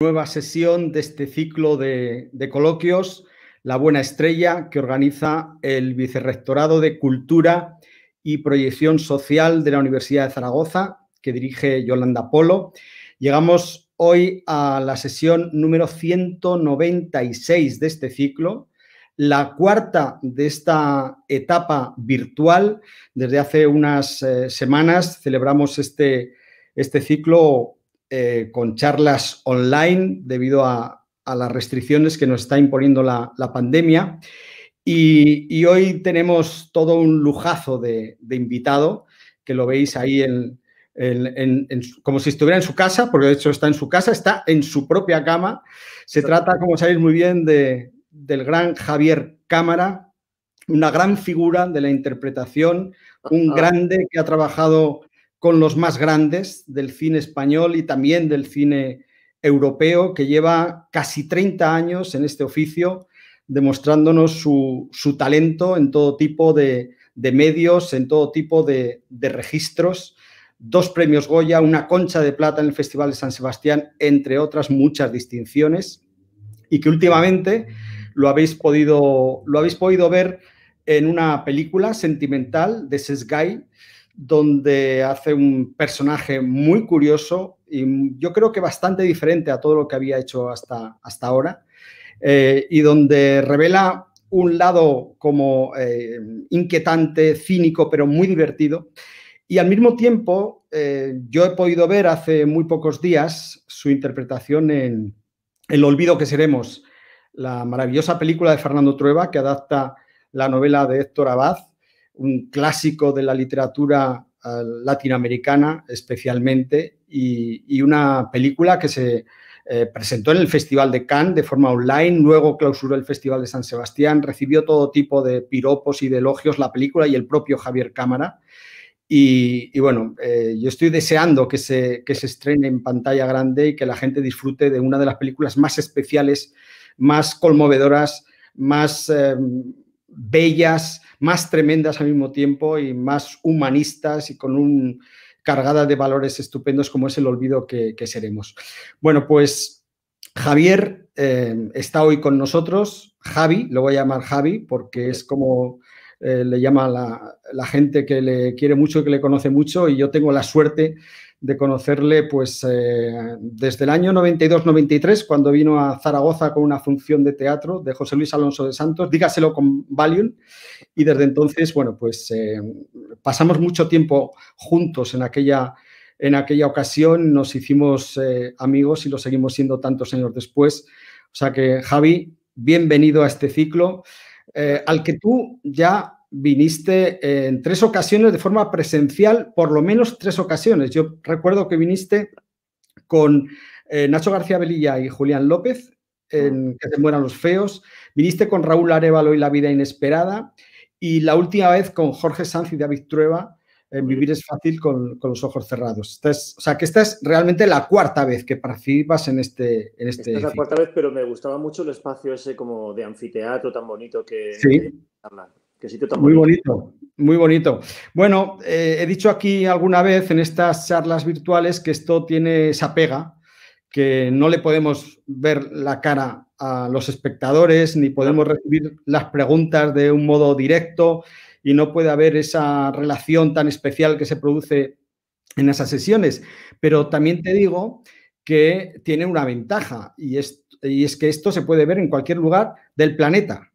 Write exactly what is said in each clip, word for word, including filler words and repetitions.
nueva sesión de este ciclo de, de coloquios, La Buena Estrella, que organiza el Vicerrectorado de Cultura y Proyección Social de la Universidad de Zaragoza, que dirige Yolanda Polo. Llegamos hoy a la sesión número ciento noventa y seis de este ciclo, la cuarta de esta etapa virtual. Desde hace unas eh, semanas celebramos este, este ciclo eh, con charlas online debido a, a las restricciones que nos está imponiendo la, la pandemia. Y, y hoy tenemos todo un lujazo de, de invitado, que lo veis ahí en, en, en, en, como si estuviera en su casa, porque de hecho está en su casa, está en su propia cama. Se trata, como sabéis muy bien, de, del gran Javier Cámara, una gran figura de la interpretación, un grande que ha trabajado con los más grandes del cine español y también del cine europeo, que lleva casi treinta años en este oficio, demostrándonos su, su talento en todo tipo de, de medios, en todo tipo de, de registros. Dos premios Goya, una Concha de Plata en el Festival de San Sebastián, entre otras muchas distinciones, y que últimamente lo habéis podido, lo habéis podido ver en una película sentimental de Sesgay, donde hace un personaje muy curioso y yo creo que bastante diferente a todo lo que había hecho hasta, hasta ahora. Eh, y donde revela un lado como eh, inquietante, cínico, pero muy divertido. Y al mismo tiempo, eh, yo he podido ver hace muy pocos días su interpretación en El olvido que seremos, la maravillosa película de Fernando Trueba, que adapta la novela de Héctor Abad, un clásico de la literatura uh, latinoamericana especialmente, y, y una película que se Eh, presentó en el Festival de Cannes de forma online, luego clausuró el Festival de San Sebastián, recibió todo tipo de piropos y de elogios la película y el propio Javier Cámara. Y, y bueno, eh, yo estoy deseando que se, que se estrene en pantalla grande y que la gente disfrute de una de las películas más especiales, más conmovedoras, más eh, bellas, más tremendas al mismo tiempo y más humanistas y con un... cargada de valores estupendos como es El olvido que, que seremos. Bueno, pues Javier eh, está hoy con nosotros. Javi, lo voy a llamar Javi porque es como eh, le llama la, la gente que le quiere mucho y que le conoce mucho, y yo tengo la suerte de conocerle pues eh, desde el año noventa y dos noventa y tres, cuando vino a Zaragoza con una función de teatro de José Luis Alonso de Santos, dígaselo con Valium, y desde entonces, bueno, pues eh, pasamos mucho tiempo juntos en aquella, en aquella ocasión, nos hicimos eh, amigos y lo seguimos siendo tantos años después. O sea que, Javi, bienvenido a este ciclo, eh, al que tú ya viniste en tres ocasiones de forma presencial, por lo menos tres ocasiones. Yo recuerdo que viniste con eh, Nacho García Velilla y Julián López, en Que se mueran los feos, viniste con Raúl Arévalo y La vida inesperada, y la última vez con Jorge Sanz y David Trueba, en Vivir es fácil con, con los ojos cerrados. Esta es, o sea, que esta es realmente la cuarta vez que participas en este en este Esta es la cuarta vez, pero me gustaba mucho el espacio ese como de anfiteatro tan bonito que... Sí. que Qué sitio tan muy bonito. bonito, muy bonito. Bueno, eh, he dicho aquí alguna vez en estas charlas virtuales que esto tiene esa pega, que no le podemos ver la cara a los espectadores, ni podemos recibir las preguntas de un modo directo, y no puede haber esa relación tan especial que se produce en esas sesiones. Pero también te digo que tiene una ventaja, y es, y es que esto se puede ver en cualquier lugar del planeta.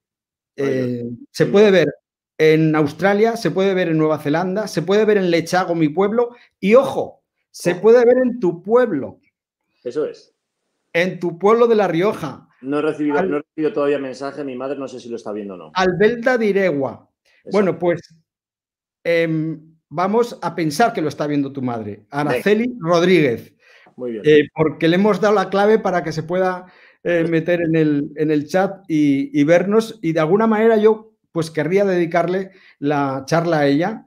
Eh, se puede ver en Australia, se puede ver en Nueva Zelanda, se puede ver en Lechago, mi pueblo, y ojo, se puede ver en tu pueblo. Eso es. En tu pueblo de La Rioja. No he recibido, Al, no he recibido todavía mensaje, mi madre no sé si lo está viendo o no. Albelda de Iregua. Exacto. Bueno, pues eh, vamos a pensar que lo está viendo tu madre, Araceli Venga. Rodríguez. Muy bien. Eh, porque le hemos dado la clave para que se pueda eh, meter en el, en el chat y, y vernos, y de alguna manera yo pues querría dedicarle la charla a ella,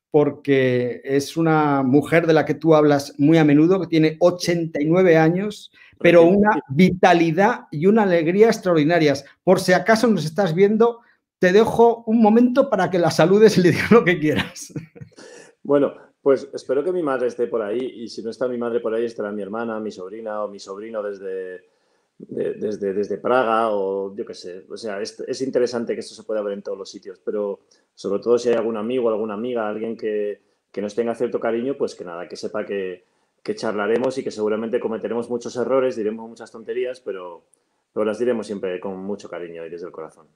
porque es una mujer de la que tú hablas muy a menudo, que tiene ochenta y nueve años, pero una vitalidad y una alegría extraordinarias. Por si acaso nos estás viendo, te dejo un momento para que la saludes y le digas lo que quieras. Bueno, pues espero que mi madre esté por ahí, y si no está mi madre por ahí, estará mi hermana, mi sobrina o mi sobrino desde, de- desde, desde Praga o yo qué sé. O sea, es, es interesante que esto se pueda ver en todos los sitios, pero sobre todo si hay algún amigo, alguna amiga, alguien que, que nos tenga cierto cariño, pues que nada, que sepa que, que charlaremos y que seguramente cometeremos muchos errores, diremos muchas tonterías, pero, pero las diremos siempre con mucho cariño y desde el corazón.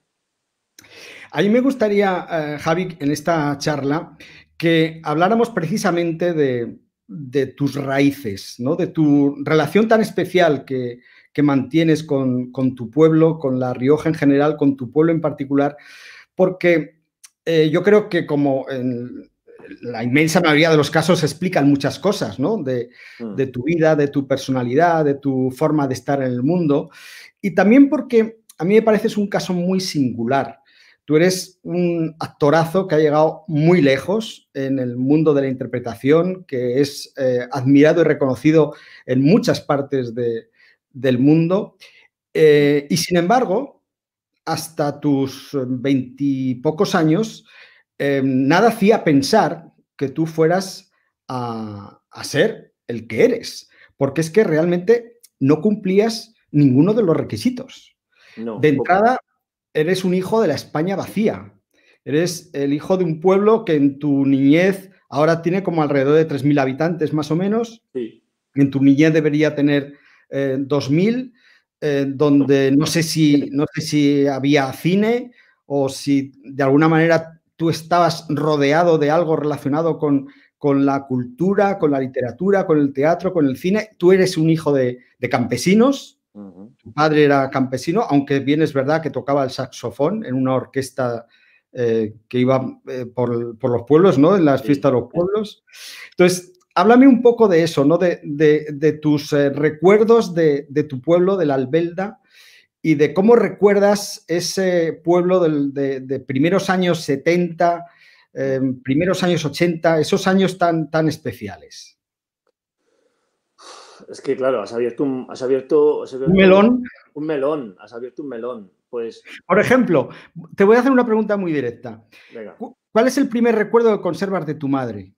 A mí me gustaría, eh, Javi, en esta charla, que habláramos precisamente de, de tus raíces, ¿no? De tu relación tan especial que, que mantienes con, con, tu pueblo, con La Rioja en general, con tu pueblo en particular, porque eh, yo creo que como en la inmensa mayoría de los casos se explican muchas cosas, ¿no? De, Mm. de tu vida, de tu personalidad, de tu forma de estar en el mundo, y también porque a mí me parece un caso muy singular. Tú eres un actorazo que ha llegado muy lejos en el mundo de la interpretación, que es eh, admirado y reconocido en muchas partes de, del mundo. Eh, y sin embargo, hasta tus veintipocos años, eh, nada hacía pensar que tú fueras a, a ser el que eres, porque es que realmente no cumplías ninguno de los requisitos. No, De poco. entrada, eres un hijo de la España vacía. Eres el hijo de un pueblo que en tu niñez ahora tiene como alrededor de tres mil habitantes más o menos. Sí. En tu niñez debería tener eh, dos mil, eh, donde no sé, si, no sé si había cine o si de alguna manera tú estabas rodeado de algo relacionado con, con la cultura, con la literatura, con el teatro, con el cine. Tú eres un hijo de, de campesinos. Uh-huh. Tu padre era campesino, aunque bien es verdad que tocaba el saxofón en una orquesta eh, que iba eh, por, por, los pueblos, ¿no? En las Sí. fiestas de los pueblos. Entonces, háblame un poco de eso, ¿no? De, de, de tus eh, recuerdos de, de, tu pueblo, de la Albelda, y de cómo recuerdas ese pueblo del, de, de, primeros años setenta, eh, primeros años ochenta, esos años tan, tan especiales. Es que, claro, has abierto un, has abierto, has Un abierto un, melón. un melón, has abierto un melón. Pues, Por ejemplo, te voy a hacer una pregunta muy directa. venga. ¿Cuál es el primer recuerdo que conservas de tu madre?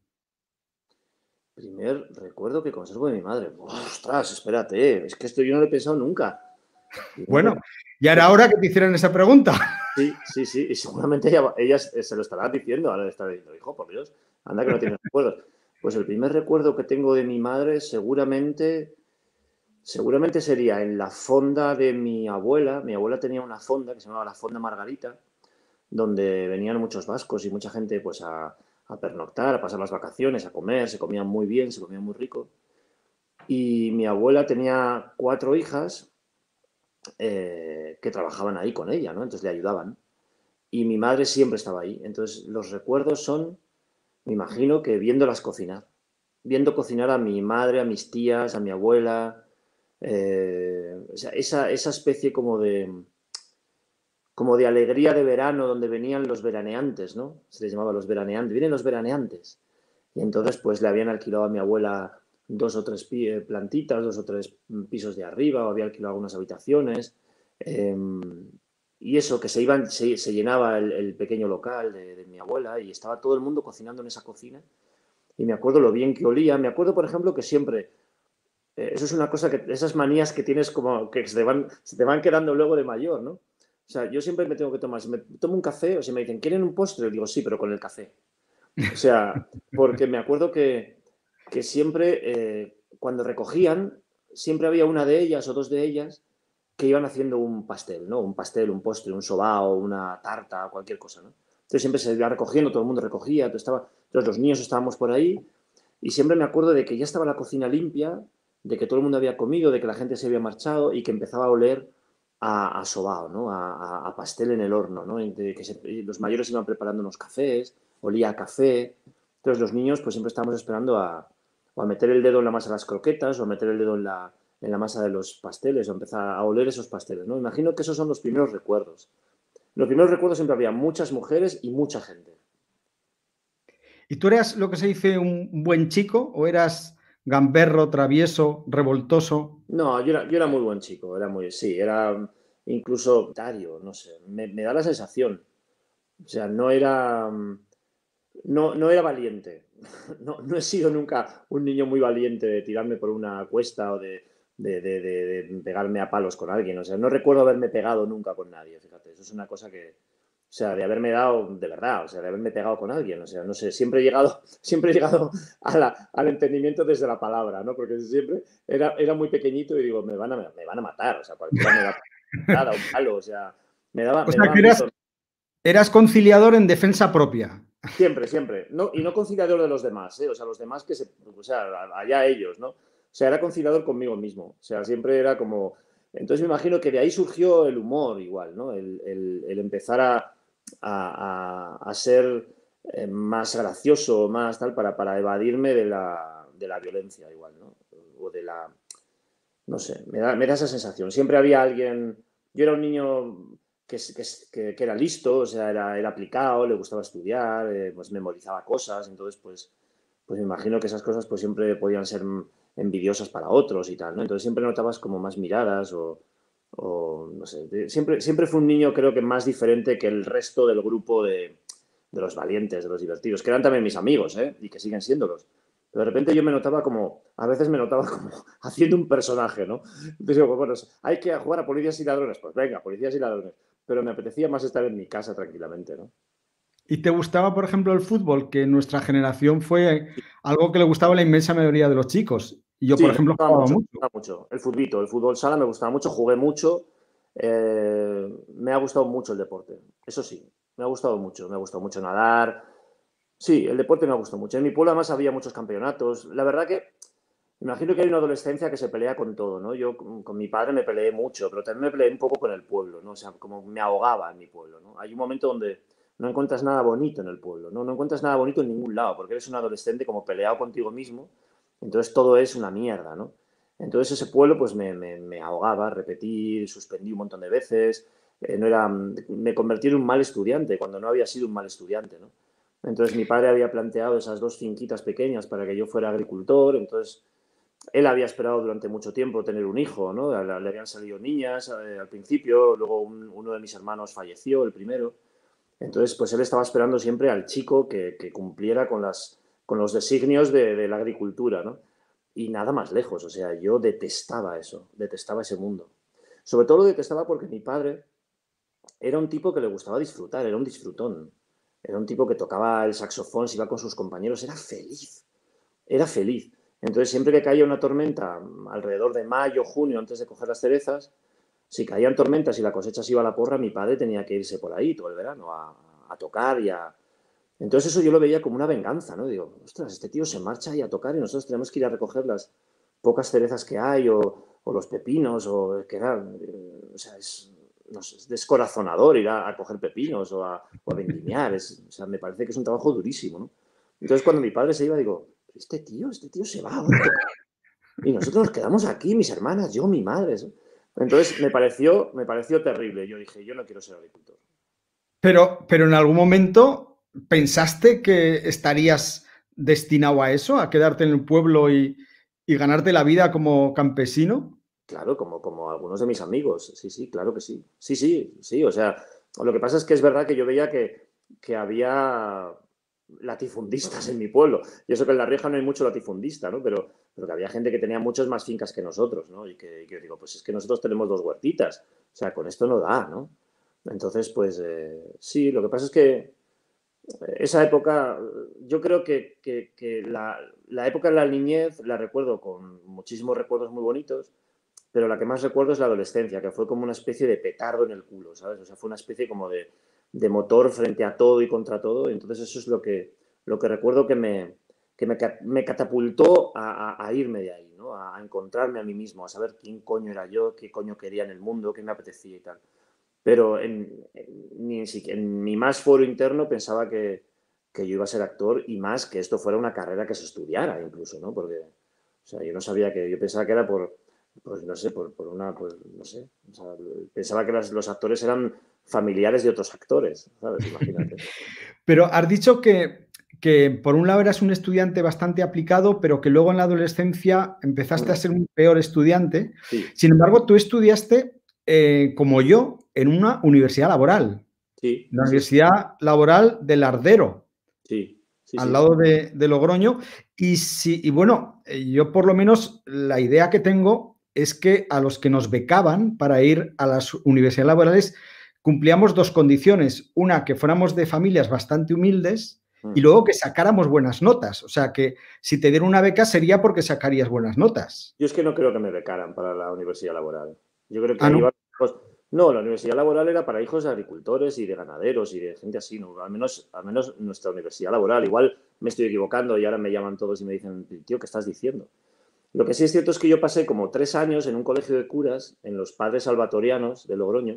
Primer recuerdo que conservo de mi madre. Ostras, espérate, es que esto yo no lo he pensado nunca. Bueno, ya era hora que te hicieran esa pregunta. Sí, sí, sí, y seguramente ella, ella se lo estará diciendo, ahora le estará diciendo, hijo, por Dios, anda que no tienes recuerdos. Pues el primer recuerdo que tengo de mi madre seguramente, seguramente sería en la fonda de mi abuela. Mi abuela tenía una fonda que se llamaba la Fonda Margarita, donde venían muchos vascos y mucha gente pues a, a pernoctar, a pasar las vacaciones, a comer, se comía muy bien, se comía muy rico. Y mi abuela tenía cuatro hijas eh, que trabajaban ahí con ella, ¿no? Entonces le ayudaban. Y mi madre siempre estaba ahí. Entonces los recuerdos son, me imagino que viéndolas cocinar. Viendo cocinar a mi madre, a mis tías, a mi abuela. Eh, o sea, esa, esa especie como de, como de alegría de verano donde venían los veraneantes, ¿no? Se les llamaba los veraneantes. Vienen los veraneantes. Y entonces pues le habían alquilado a mi abuela dos o tres plantitas, dos o tres pisos de arriba, o había alquilado algunas habitaciones. Eh, y eso, que se, iban, se, se llenaba el, el, pequeño local de, de mi abuela y estaba todo el mundo cocinando en esa cocina. Y me acuerdo lo bien que olía. Me acuerdo, por ejemplo, que siempre... Eh, eso es una cosa que... Esas manías que tienes como que se te, van, se te van quedando luego de mayor, ¿no? O sea, yo siempre me tengo que tomar... Si me tomo un café o si me dicen, ¿quieren un postre? Digo, sí, pero con el café. O sea, porque me acuerdo que, que siempre, eh, cuando recogían, siempre había una de ellas o dos de ellas que iban haciendo un pastel, ¿no? Un pastel, un postre, un sobao, una tarta, cualquier cosa, ¿no? Entonces siempre se iba recogiendo, todo el mundo recogía, todo estaba, entonces los niños estábamos por ahí y siempre me acuerdo de que ya estaba la cocina limpia, de que todo el mundo había comido, de que la gente se había marchado y que empezaba a oler a, a sobao, ¿no? A, a, pastel en el horno, ¿no? De que se, los mayores iban preparando unos cafés, olía a café. Entonces los niños pues siempre estábamos esperando a, o a meter el dedo en la masa de las croquetas o a meter el dedo en la, en la masa de los pasteles o empezar a oler esos pasteles, ¿no? Imagino que esos son los primeros recuerdos. Los primeros recuerdos siempre había muchas mujeres y mucha gente. ¿Y tú eras lo que se dice un buen chico o eras gamberro, travieso, revoltoso? No, yo era, yo era muy buen chico, era muy, sí, era incluso tario, no sé, me, me da la sensación. O sea, no era, no, no era valiente. No, no he sido nunca un niño muy valiente de tirarme por una cuesta o de, de, de, de, de pegarme a palos con alguien. O sea, no recuerdo haberme pegado nunca con nadie, fíjate. Eso es una cosa que, o sea, de haberme dado, de verdad, o sea, de haberme pegado con alguien. O sea, no sé, siempre he llegado, siempre he llegado a la, al entendimiento desde la palabra, ¿no? Porque siempre era, era muy pequeñito y digo, me van a, me van a matar. O sea, cualquiera me va a matar, un palo, o sea, me daba, O me sea, daba que eras, miedo. eras conciliador en defensa propia. Siempre, siempre. No, y no conciliador de los demás, ¿eh? O sea, los demás que se. O sea, allá ellos, ¿no? O sea, era conciliador conmigo mismo. O sea, siempre era como. Entonces me imagino que de ahí surgió el humor igual, ¿no? El, el, el empezar a, a, a, a ser eh, más gracioso, más tal, para, para evadirme de la, de la violencia igual, ¿no? O de la. No sé, me da, me da esa sensación. Siempre había alguien. Yo era un niño que, que, que era listo, o sea, era, era aplicado, le gustaba estudiar, eh, pues memorizaba cosas, entonces pues, pues me imagino que esas cosas pues siempre podían ser envidiosas para otros y tal, ¿no? Entonces siempre notabas como más miradas o, o no sé, siempre, siempre fue un niño creo que más diferente que el resto del grupo de, de los valientes, de los divertidos, que eran también mis amigos, ¿eh? Y que siguen siéndolos. Pero de repente yo me notaba como, a veces me notaba como haciendo un personaje, ¿no? Entonces digo, bueno, hay que jugar a policías y ladrones, pues venga, policías y ladrones. Pero me apetecía más estar en mi casa tranquilamente, ¿no? ¿Y te gustaba, por ejemplo, el fútbol? Que en nuestra generación fue algo que le gustaba a la inmensa mayoría de los chicos. Y yo, Sí, por me ejemplo, gustaba jugaba mucho, me mucho. gustaba mucho. El futbito, el fútbol sala me gustaba mucho, jugué mucho. Eh, me ha gustado mucho el deporte, eso sí, me ha gustado mucho, me ha gustado mucho nadar. Sí, el deporte me ha gustado mucho. En mi pueblo además había muchos campeonatos. La verdad que imagino que hay una adolescencia que se pelea con todo, ¿no? Yo con, con mi padre me peleé mucho, pero también me peleé un poco con el pueblo, ¿no? O sea, como me ahogaba en mi pueblo, ¿no? Hay un momento donde no encuentras nada bonito en el pueblo, ¿no? No encuentras nada bonito en ningún lado, porque eres un adolescente como peleado contigo mismo, entonces todo es una mierda, ¿no? Entonces ese pueblo pues me, me, me ahogaba, repetí, suspendí un montón de veces, eh, no era, me convertí en un mal estudiante cuando no había sido un mal estudiante, ¿no? Entonces mi padre había planteado esas dos finquitas pequeñas para que yo fuera agricultor, entonces él había esperado durante mucho tiempo tener un hijo, ¿no? Le, le habían salido niñas eh, al principio, luego un, uno de mis hermanos falleció, el primero. Entonces, pues él estaba esperando siempre al chico que, que cumpliera con, las, con los designios de, de la agricultura, ¿no? Y nada más lejos, o sea, yo detestaba eso, detestaba ese mundo. Sobre todo lo detestaba porque mi padre era un tipo que le gustaba disfrutar, era un disfrutón. Era un tipo que tocaba el saxofón, se iba con sus compañeros, era feliz, era feliz. Entonces, siempre que caía una tormenta, alrededor de mayo, junio, antes de coger las cerezas, si caían tormentas y la cosecha se iba a la porra, mi padre tenía que irse por ahí todo el verano a, a tocar y a... Entonces eso yo lo veía como una venganza, ¿no? Digo, ostras, este tío se marcha ahí a tocar y nosotros tenemos que ir a recoger las pocas cerezas que hay o, o los pepinos o que era... O sea, es, no sé, es descorazonador ir a, a coger pepinos o a, o a vendimiar. Es, o sea, me parece que es un trabajo durísimo, ¿no? Entonces cuando mi padre se iba, digo, este tío, este tío se va ahora a tocar. Y nosotros nos quedamos aquí, mis hermanas, yo, mi madre. Entonces me pareció, me pareció terrible. Yo dije, yo no quiero ser agricultor. Pero, pero en algún momento pensaste que estarías destinado a eso, a quedarte en el pueblo y, y ganarte la vida como campesino. Claro, como, como algunos de mis amigos. Sí, sí, claro que sí. Sí, sí, sí. O sea, lo que pasa es que es verdad que yo veía que, que había latifundistas en mi pueblo. Y eso que en La Rioja no hay mucho latifundista, ¿no? Pero, pero que había gente que tenía muchas más fincas que nosotros, ¿no? Y que, y que yo digo, pues es que nosotros tenemos dos huertitas. O sea, con esto no da, ¿no? Entonces, pues eh, sí, lo que pasa es que esa época, yo creo que, que, que la, la, época de la niñez la recuerdo con muchísimos recuerdos muy bonitos, pero la que más recuerdo es la adolescencia, que fue como una especie de petardo en el culo, ¿sabes? O sea, fue una especie como de, de motor frente a todo y contra todo, y entonces eso es lo que, lo que recuerdo que me, que me, me catapultó a, a, a irme de ahí, ¿no? A, a encontrarme a mí mismo, a saber quién coño era yo, qué coño quería en el mundo, qué me apetecía y tal. Pero en, en, en, en mi más foro interno pensaba que, que yo iba a ser actor y más que esto fuera una carrera que se estudiara incluso, ¿no? Porque, o sea, yo no sabía que, yo pensaba que era por, pues no sé, por, por una, pues no sé, o sea, pensaba que las, los actores eran familiares de otros actores, ¿sabes? Imagínate. Pero has dicho que, que por un lado eras un estudiante bastante aplicado, pero que luego en la adolescencia empezaste a ser un peor estudiante. Sí. Sin embargo, tú estudiaste, eh, como yo, en una universidad laboral. Sí, La sí, Universidad Laboral de Lardero, sí, sí, al sí. lado de, de Logroño. Y, si, y bueno, yo por lo menos la idea que tengo es que a los que nos becaban para ir a las universidades laborales cumplíamos dos condiciones. Una, que fuéramos de familias bastante humildes y luego que sacáramos buenas notas. O sea, que si te dieron una beca sería porque sacarías buenas notas. Yo es que no creo que me becaran para la universidad laboral. Yo creo que Ah, ahí ¿no? iban hijos. No, la universidad laboral era para hijos de agricultores y de ganaderos y de gente así, ¿no? Al menos, al menos nuestra universidad laboral. Igual me estoy equivocando y ahora me llaman todos y me dicen, tío, ¿qué estás diciendo? Lo que sí es cierto es que yo pasé como tres años en un colegio de curas, en los Padres Salvatorianos de Logroño,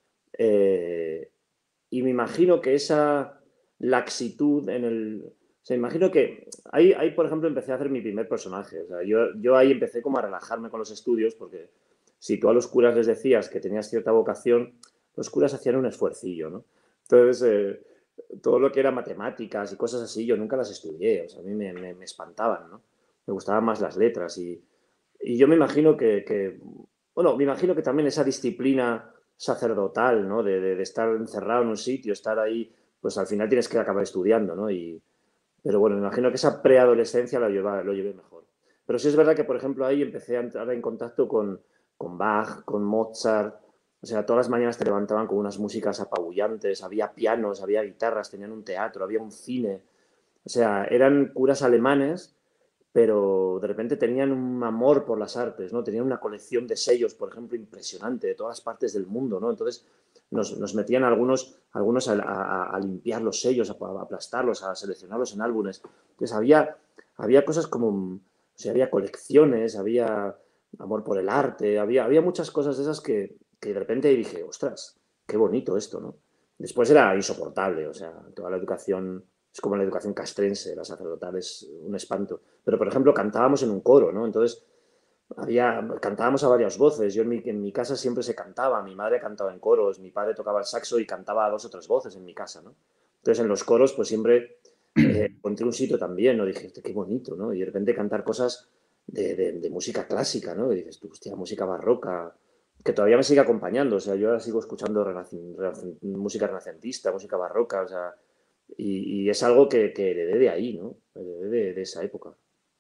eh, y me imagino que esa laxitud en el... O sea, imagino que ahí, ahí, por ejemplo, empecé a hacer mi primer personaje. O sea, yo, yo ahí empecé como a relajarme con los estudios, porque si tú a los curas les decías que tenías cierta vocación, los curas hacían un esfuercillo, ¿no? Entonces, eh, todo lo que era matemáticas y cosas así, yo nunca las estudié. O sea, a mí me, me, me espantaban, ¿no? Me gustaban más las letras y, y yo me imagino que, que, bueno, me imagino que también esa disciplina sacerdotal, ¿no? De, de, de estar encerrado en un sitio, estar ahí, pues al final tienes que acabar estudiando, ¿no? Y, pero bueno, me imagino que esa preadolescencia lo, lleva, lo llevé mejor. Pero sí es verdad que, por ejemplo, ahí empecé a entrar en contacto con, con Bach, con Mozart. O sea, todas las mañanas te levantaban con unas músicas apabullantes, había pianos, había guitarras, tenían un teatro, había un cine. O sea, eran curas alemanes, pero de repente tenían un amor por las artes, ¿no? Tenían una colección de sellos, por ejemplo, impresionante de todas partes del mundo, ¿no? Entonces nos, nos metían algunos, algunos a, a, a, limpiar los sellos, a, a aplastarlos, a seleccionarlos en álbumes. Entonces había, había cosas como, o sea, había colecciones, había amor por el arte, había, había muchas cosas de esas que, que de repente dije, ostras, qué bonito esto, ¿no? Después era insoportable, o sea, toda la educación es como la educación castrense, la sacerdotal es un espanto. Pero, por ejemplo, cantábamos en un coro, ¿no? Entonces, había, cantábamos a varias voces. Yo en mi, en mi casa siempre se cantaba. Mi madre cantaba en coros, mi padre tocaba el saxo y cantaba a dos o tres voces en mi casa, ¿no? Entonces, en los coros, pues siempre eh, encontré un sitio también, ¿no? Dije, qué bonito, ¿no? Y de repente cantar cosas de, de, de música clásica, ¿no? Y dices, tú, hostia, música barroca, que todavía me sigue acompañando. O sea, yo ahora sigo escuchando renacin, renacin, música renacentista, música barroca, o sea... Y, y, es algo que, que heredé de ahí, ¿no? Heredé de, de esa época.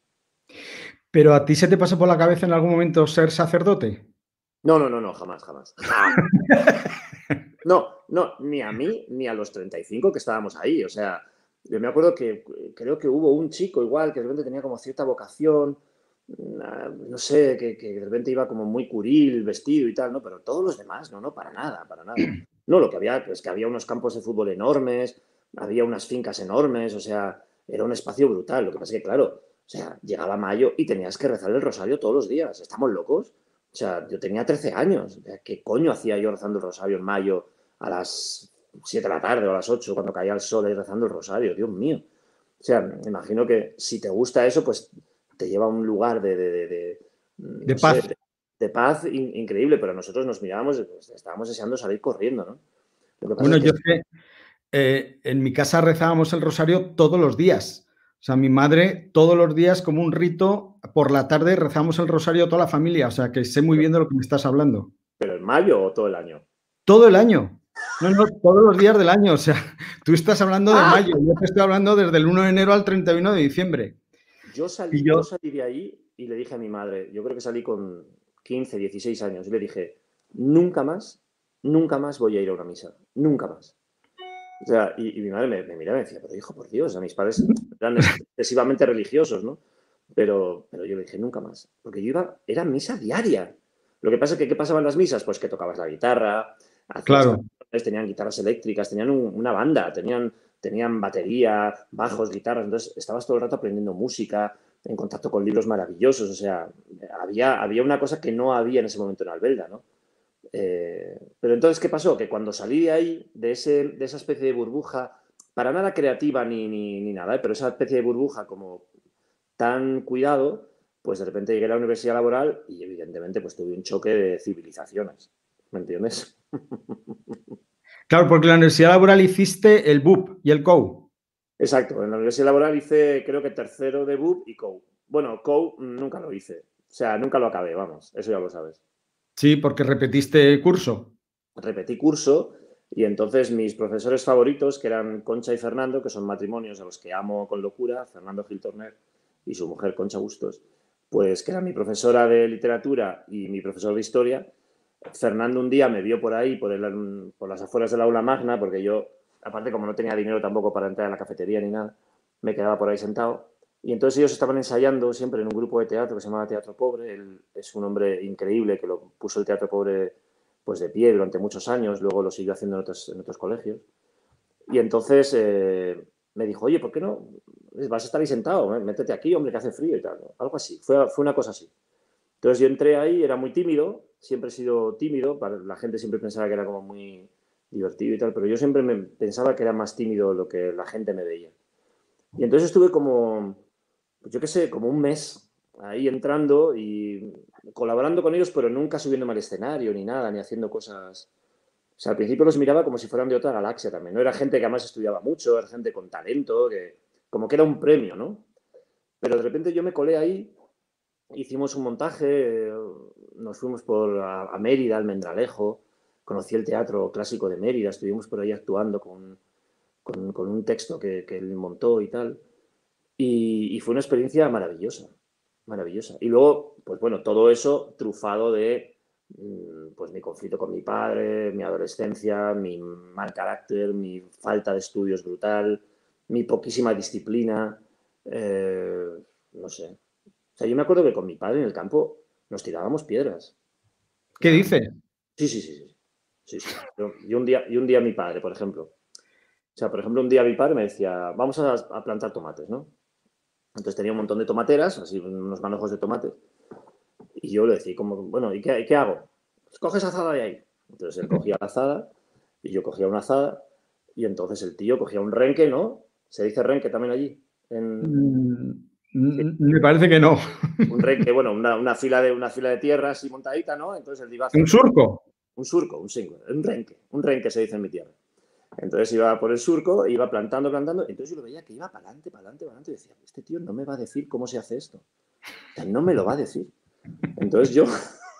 ¿Pero a ti se te pasó por la cabeza en algún momento ser sacerdote? No, no, no, no, jamás, jamás. No, no, ni a mí ni a los treinta y cinco que estábamos ahí. O sea, yo me acuerdo que creo que hubo un chico igual que de repente tenía como cierta vocación, no sé, que, que de repente iba como muy curil, vestido y tal, ¿no? Pero todos los demás, no, no, para nada, para nada. No, lo que había es que había unos campos de fútbol enormes, había unas fincas enormes, o sea, era un espacio brutal. Lo que pasa es que, claro, o sea, llegaba mayo y tenías que rezar el rosario todos los días. ¿Estamos locos? O sea, yo tenía trece años. ¿Qué coño hacía yo rezando el rosario en mayo a las siete de la tarde o a las ocho cuando caía el sol y rezando el rosario? Dios mío. O sea, me imagino que si te gusta eso, pues te lleva a un lugar de, de, de, de, de no paz. Sé, de, de paz in, increíble, pero nosotros nos mirábamos, pues, estábamos deseando salir corriendo, ¿no? Lo que pasa bueno, es que... yo es que eh, en mi casa rezábamos el rosario todos los días. O sea, mi madre todos los días como un rito, por la tarde rezamos el rosario toda la familia. O sea, que sé muy bien de lo que me estás hablando. ¿Pero en mayo o todo el año? Todo el año. No, no, todos los días del año. O sea, tú estás hablando de mayo, yo te estoy hablando desde el uno de enero al treinta y uno de diciembre. Yo salí, yo... yo salí de ahí y le dije a mi madre, yo creo que salí con quince, dieciséis años, y le dije, nunca más, nunca más voy a ir a una misa, nunca más. O sea, y, y mi madre me, me miraba y me decía, pero hijo, por Dios, a mis padres eran excesivamente religiosos, ¿no? Pero, pero yo le dije, nunca más, porque yo iba, era misa diaria. Lo que pasa es que, ¿qué pasaba en las misas? Pues que tocabas la guitarra, hacías claro. canciones, tenían guitarras eléctricas, tenían un, una banda, tenían, tenían batería, bajos, guitarras, entonces estabas todo el rato aprendiendo música, en contacto con libros maravillosos, o sea, había, había una cosa que no había en ese momento en Albelda, ¿no? Eh, pero entonces, ¿qué pasó? Que cuando salí de ahí, de, ese, de esa especie de burbuja, para nada creativa ni, ni, ni nada, ¿eh? Pero esa especie de burbuja como tan cuidado, pues de repente llegué a la universidad laboral y evidentemente pues tuve un choque de civilizaciones, ¿me entiendes? Claro, porque en la universidad laboral hiciste el B U P y el C O U. Exacto, en la universidad laboral hice creo que tercero de B U P y C O U. Bueno, C O U nunca lo hice, o sea, nunca lo acabé, vamos, eso ya lo sabes. Sí, porque repetiste curso. Repetí curso y entonces mis profesores favoritos, que eran Concha y Fernando, que son matrimonios a los que amo con locura, Fernando Gil Torner y su mujer Concha Bustos, pues que era mi profesora de literatura y mi profesor de historia, Fernando un día me vio por ahí, por, el, por las afueras del aula magna, porque yo, aparte como no tenía dinero tampoco para entrar en la cafetería ni nada, me quedaba por ahí sentado. Y entonces ellos estaban ensayando siempre en un grupo de teatro que se llamaba Teatro Pobre. Él es un hombre increíble que lo puso el Teatro Pobre pues de pie durante muchos años, luego lo siguió haciendo en otros, en otros colegios. Y entonces eh, me dijo, oye, ¿por qué no? Vas a estar ahí sentado, ¿eh? Métete aquí, hombre, que hace frío y tal. Algo así, fue, fue una cosa así. Entonces yo entré ahí, era muy tímido, siempre he sido tímido, la gente siempre pensaba que era como muy divertido y tal, pero yo siempre me pensaba que era más tímido lo que la gente me veía. Y entonces estuve como, pues yo qué sé, como un mes ahí entrando y colaborando con ellos, pero nunca subiéndome al escenario ni nada, ni haciendo cosas. O sea, al principio los miraba como si fueran de otra galaxia también. No era gente que además estudiaba mucho, era gente con talento, que como que era un premio, ¿no? Pero de repente yo me colé ahí, hicimos un montaje, nos fuimos por a, a Mérida, Almendralejo, conocí el teatro clásico de Mérida, estuvimos por ahí actuando con, con, con un texto que, que él montó y tal. Y, y fue una experiencia maravillosa, maravillosa. Y luego, pues bueno, todo eso trufado de pues mi conflicto con mi padre, mi adolescencia, mi mal carácter, mi falta de estudios brutal, mi poquísima disciplina, eh, no sé. O sea, yo me acuerdo que con mi padre en el campo nos tirábamos piedras. O ¿Qué sea, dice? sí, sí, sí, sí. sí, sí. Yo, y, un día, y un día mi padre, por ejemplo. O sea, por ejemplo, un día mi padre me decía, vamos a, a plantar tomates, ¿no? Entonces tenía un montón de tomateras, así unos manojos de tomate. Y yo le decía, como, bueno, ¿y qué, qué hago? Pues coge esa azada de ahí. Entonces él cogía la azada y yo cogía una azada y entonces el tío cogía un renque, ¿no? ¿Se dice renque también allí? En... Sí. Me parece que no. Un renque, bueno, una, una, fila de, una fila de tierra así montadita, ¿no? Entonces él iba ¿Un haciendo... surco? Un surco, un single, un renque. Un renque se dice en mi tierra. Entonces iba por el surco, iba plantando, plantando, entonces yo lo veía que iba para adelante, para adelante, para adelante, y decía, este tío no me va a decir cómo se hace esto. O sea, no me lo va a decir. Entonces yo...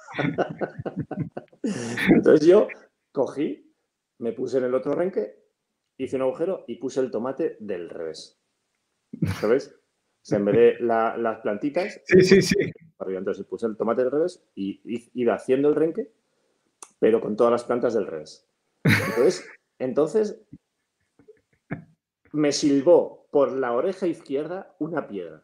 Entonces yo cogí, me puse en el otro renque, hice un agujero y puse el tomate del revés. ¿Sabes? O sea, en vez de la, las plantitas, sí, sí, sí. entonces puse el tomate del revés y, y iba haciendo el renque, pero con todas las plantas del revés. Entonces, entonces me silbó por la oreja izquierda una piedra.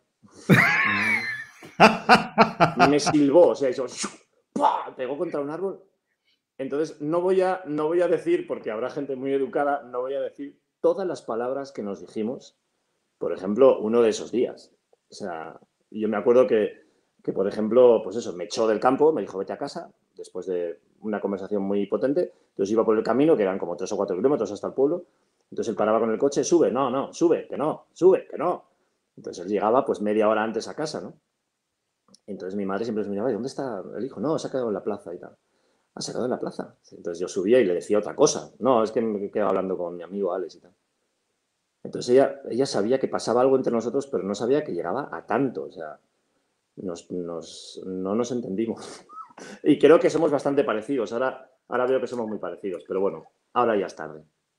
Me silbó, o sea, hizo, ¡pah! Pegó contra un árbol. Entonces, no voy, a, no voy a decir, porque habrá gente muy educada, no voy a decir todas las palabras que nos dijimos, por ejemplo, uno de esos días. O sea, yo me acuerdo que, que, por ejemplo, pues eso, me echó del campo, me dijo, vete a casa, después de una conversación muy potente. Entonces iba por el camino, que eran como tres o cuatro kilómetros hasta el pueblo. Entonces él paraba con el coche, sube, no, no, sube, que no, sube, que no. Entonces él llegaba pues media hora antes a casa, ¿no? Entonces mi madre siempre me miraba, ¿y dónde está el hijo? No, se ha quedado en la plaza y tal. ¿Ha sacado en la plaza? Entonces yo subía y le decía otra cosa. No, es que me quedaba hablando con mi amigo Alex y tal. Entonces ella, ella sabía que pasaba algo entre nosotros, pero no sabía que llegaba a tanto. O sea, nos, nos, no nos entendimos. Y creo que somos bastante parecidos. Ahora, ahora veo que somos muy parecidos, pero bueno, ahora ya es tarde.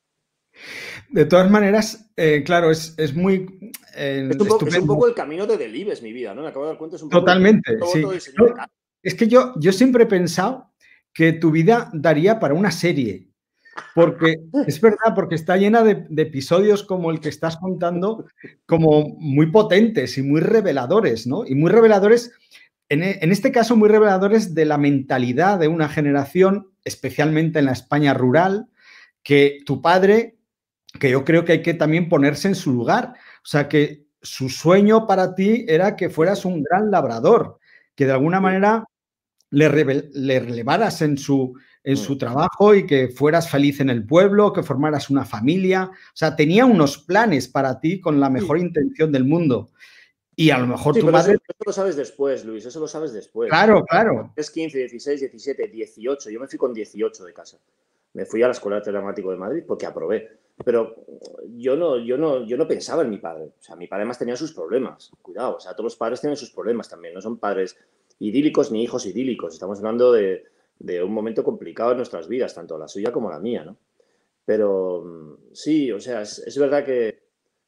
De todas maneras, eh, claro, es, es muy eh, es, un poco, es un poco el estupendo. camino de Delibes, mi vida, ¿no? Me acabo de dar cuenta, es un poco Totalmente, el sí. voto del señor No, es que yo, yo siempre he pensado que tu vida daría para una serie, porque es verdad, porque está llena de, de episodios como el que estás contando, como muy potentes y muy reveladores, ¿no? Y muy reveladores, en, en este caso, muy reveladores de la mentalidad de una generación, especialmente en la España rural, que tu padre, que yo creo que hay que también ponerse en su lugar, o sea, que su sueño para ti era que fueras un gran labrador, que de alguna manera le, rele le relevaras en su, en su trabajo y que fueras feliz en el pueblo, que formaras una familia. O sea, tenía unos planes para ti con la mejor intención del mundo. Y a lo mejor Sí, tu pero eso, madre... eso lo sabes después, Luis, eso lo sabes después. Claro, claro. Es quince, dieciséis, diecisiete, dieciocho. Yo me fui con dieciocho de casa. Me fui a la Escuela de Arte Dramático de Madrid porque aprobé. Pero yo no, yo, no, yo no pensaba en mi padre. O sea, mi padre más tenía sus problemas. Cuidado, o sea, todos los padres tienen sus problemas también. No son padres idílicos ni hijos idílicos. Estamos hablando de, de un momento complicado en nuestras vidas, tanto la suya como la mía, ¿no? Pero sí, o sea, es, es verdad que,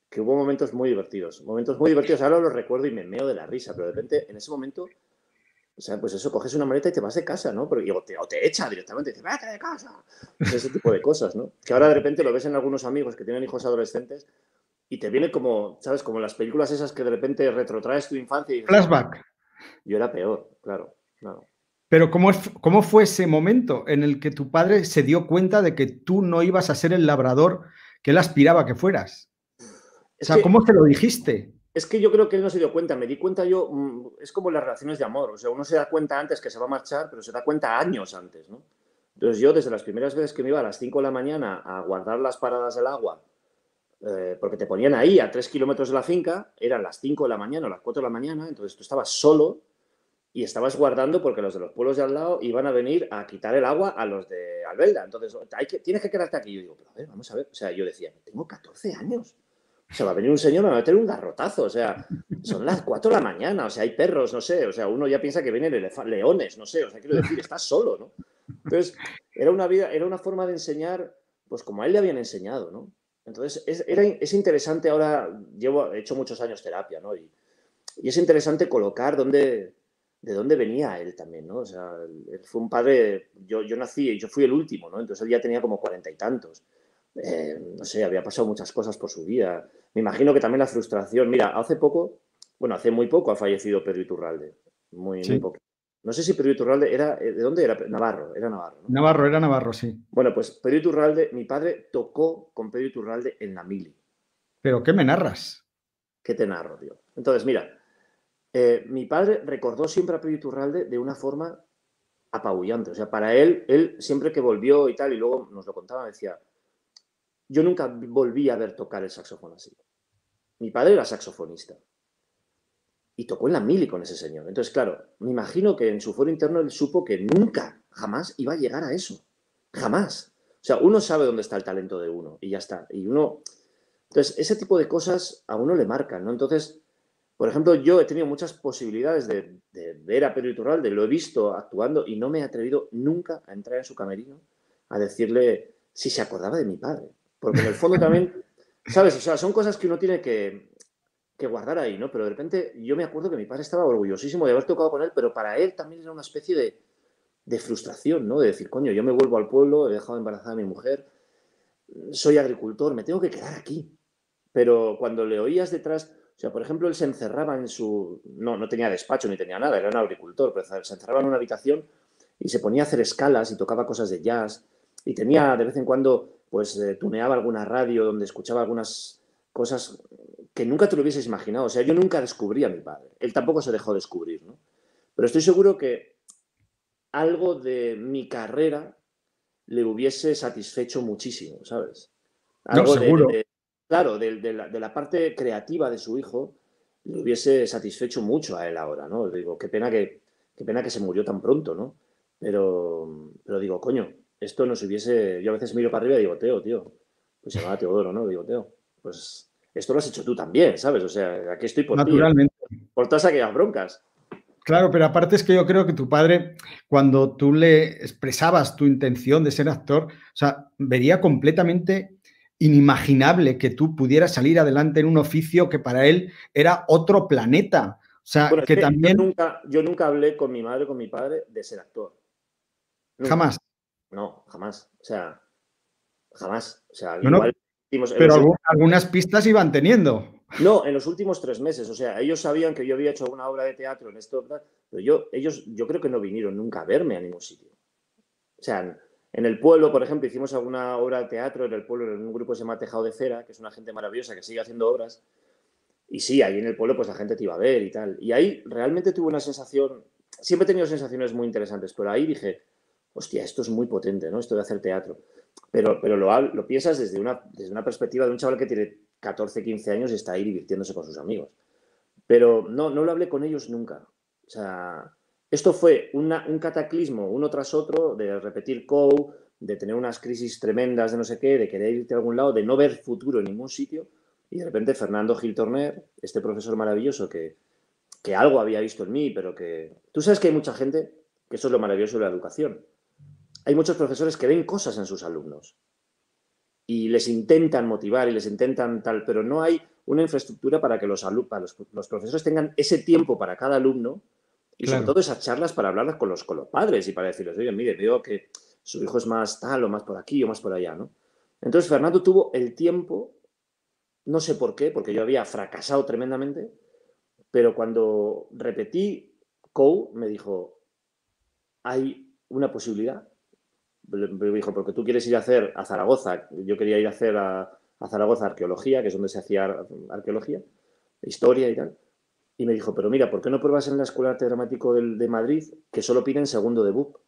que hubo momentos muy divertidos, momentos muy divertidos, ahora los recuerdo y me meo de la risa, pero de repente, en ese momento, o sea, pues eso, coges una maleta y te vas de casa, ¿no? Porque, o, te, o te echa directamente, y dices, vete de casa. Pues ese tipo de cosas, ¿no? Que ahora de repente lo ves en algunos amigos que tienen hijos adolescentes y te viene como, ¿sabes? Como las películas esas que de repente retrotraes tu infancia y dices, Flashback. yo era peor, claro, claro. Pero ¿cómo, es, ¿cómo fue ese momento en el que tu padre se dio cuenta de que tú no ibas a ser el labrador que él aspiraba que fueras? O Es sea, que ¿cómo se lo dijiste? Es que yo creo que él no se dio cuenta, me di cuenta yo, mmm, es como las relaciones de amor, o sea, uno se da cuenta antes que se va a marchar, pero se da cuenta años antes, ¿no? Entonces yo desde las primeras veces que me iba a las cinco de la mañana a guardar las paradas del agua, eh, porque te ponían ahí a tres kilómetros de la finca, eran las cinco de la mañana o las cuatro de la mañana, entonces tú estabas solo y estabas guardando porque los de los pueblos de al lado iban a venir a quitar el agua a los de Albelda, entonces hay que, tienes que quedarte aquí. Yo digo, pero a ver, vamos a ver, o sea, yo decía, tengo catorce años. O sea, va a venir un señor, me va a meter un garrotazo. O sea, son las cuatro de la mañana. O sea, hay perros, no sé. O sea, uno ya piensa que vienen leones, no sé. O sea, quiero decir, estás solo, ¿no? Entonces, era una vida, era una forma de enseñar, pues como a él le habían enseñado, ¿no? Entonces, es, era, es interesante ahora, llevo, he hecho muchos años terapia, ¿no? Y, y es interesante colocar dónde, de dónde venía él también, ¿no? O sea, él fue un padre, yo, yo nací y yo fui el último, ¿no? Entonces él ya tenía como cuarenta y tantos. Eh, no sé, había pasado muchas cosas por su vida. Me imagino que también la frustración. Mira, hace poco, bueno, hace muy poco ha fallecido Pedro Iturralde. Muy, muy Sí. poco. No sé si Pedro Iturralde era, ¿de dónde era? Navarro, era Navarro, ¿no? Navarro, era Navarro, sí. Bueno, pues Pedro Iturralde, mi padre tocó con Pedro Iturralde en la mili. ¿Pero qué me narras? ¿Qué te narro, tío? Entonces, mira, eh, mi padre recordó siempre a Pedro Iturralde de una forma apabullante. O sea, para él, él siempre que volvió y tal, y luego nos lo contaba, decía, yo nunca volví a ver tocar el saxofón así. Mi padre era saxofonista y tocó en la mili con ese señor. Entonces, claro, me imagino que en su foro interno él supo que nunca, jamás iba a llegar a eso. Jamás. O sea, uno sabe dónde está el talento de uno y ya está. Y uno... Entonces, ese tipo de cosas a uno le marcan, ¿no? Entonces, por ejemplo, yo he tenido muchas posibilidades de, de ver a Pedro Iturralde, lo he visto actuando y no me he atrevido nunca a entrar en su camerino a decirle si se acordaba de mi padre. Porque en el fondo también, ¿sabes? O sea, son cosas que uno tiene que, que guardar ahí, ¿no? Pero de repente yo me acuerdo que mi padre estaba orgullosísimo de haber tocado con él, pero para él también era una especie de, de frustración, ¿no? De decir, coño, yo me vuelvo al pueblo, he dejado embarazada a mi mujer, soy agricultor, me tengo que quedar aquí. Pero cuando le oías detrás, o sea, por ejemplo, él se encerraba en su... No, no tenía despacho ni tenía nada, era un agricultor, pero se encerraba en una habitación y se ponía a hacer escalas y tocaba cosas de jazz y tenía de vez en cuando, pues, eh, tuneaba alguna radio donde escuchaba algunas cosas que nunca te lo hubieses imaginado. O sea, yo nunca descubrí a mi padre. Él tampoco se dejó descubrir, ¿no? Pero estoy seguro que algo de mi carrera le hubiese satisfecho muchísimo, ¿sabes? No, Algo de, seguro. de claro, de, de, la, de, la, parte creativa de su hijo le hubiese satisfecho mucho a él ahora, ¿no? Digo, qué pena que, qué pena que se murió tan pronto, ¿no? Pero, pero digo, coño, esto nos hubiese... Yo a veces miro para arriba y digo, Teo, tío, pues se llamaba Teodoro, ¿no? Digo, Teo, pues esto lo has hecho tú también, ¿sabes? O sea, aquí estoy por ti, Naturalmente. por todas aquellas broncas. Claro, pero aparte es que yo creo que tu padre, cuando tú le expresabas tu intención de ser actor, o sea, vería completamente inimaginable que tú pudieras salir adelante en un oficio que para él era otro planeta. O sea, Bueno, es que que yo también nunca, yo nunca hablé con mi madre o con mi padre de ser actor. Nunca. jamás. No, jamás. O sea, jamás. O sea, Bueno, igual hicimos en pero los algún- últimos... algunas pistas iban teniendo. No, en los últimos tres meses. O sea, ellos sabían que yo había hecho alguna obra de teatro en esto, pero yo, ellos, yo creo que no vinieron nunca a verme a ningún sitio. O sea, en el pueblo, por ejemplo, hicimos alguna obra de teatro en el pueblo, en un grupo que se llama Tejado de Cera, que es una gente maravillosa que sigue haciendo obras. Y sí, ahí en el pueblo pues la gente te iba a ver y tal. Y ahí realmente tuve una sensación, siempre he tenido sensaciones muy interesantes, pero ahí dije, hostia, esto es muy potente, ¿no? Esto de hacer teatro. Pero, pero lo, lo piensas desde una, desde una perspectiva de un chaval que tiene catorce, quince años y está ahí divirtiéndose con sus amigos. Pero no, no lo hablé con ellos nunca. O sea, esto fue una, un cataclismo uno tras otro, de repetir C O U, de tener unas crisis tremendas de no sé qué, de querer irte a algún lado, de no ver futuro en ningún sitio. Y de repente Fernando Gil Torner, este profesor maravilloso que, que algo había visto en mí, pero que... Tú sabes que hay mucha gente, que eso es lo maravilloso de la educación. Hay muchos profesores que ven cosas en sus alumnos. y les intentan motivar y les intentan tal, pero no hay una infraestructura para que los, para los, los profesores tengan ese tiempo para cada alumno y sobre Claro. todo esas charlas para hablarlas con los, con los padres y para decirles, oye, mire, veo que su hijo es más tal o más por aquí o más por allá, ¿no? Entonces Fernando tuvo el tiempo, no sé por qué, porque yo había fracasado tremendamente, pero cuando repetí C O U me dijo, hay una posibilidad. Me dijo, porque tú quieres ir a hacer a Zaragoza, yo quería ir a hacer a, a Zaragoza arqueología, que es donde se hacía arqueología, historia y tal. Y me dijo, pero mira, ¿por qué no pruebas en la Escuela de Arte Dramático de, de Madrid, que solo piden segundo de B U P?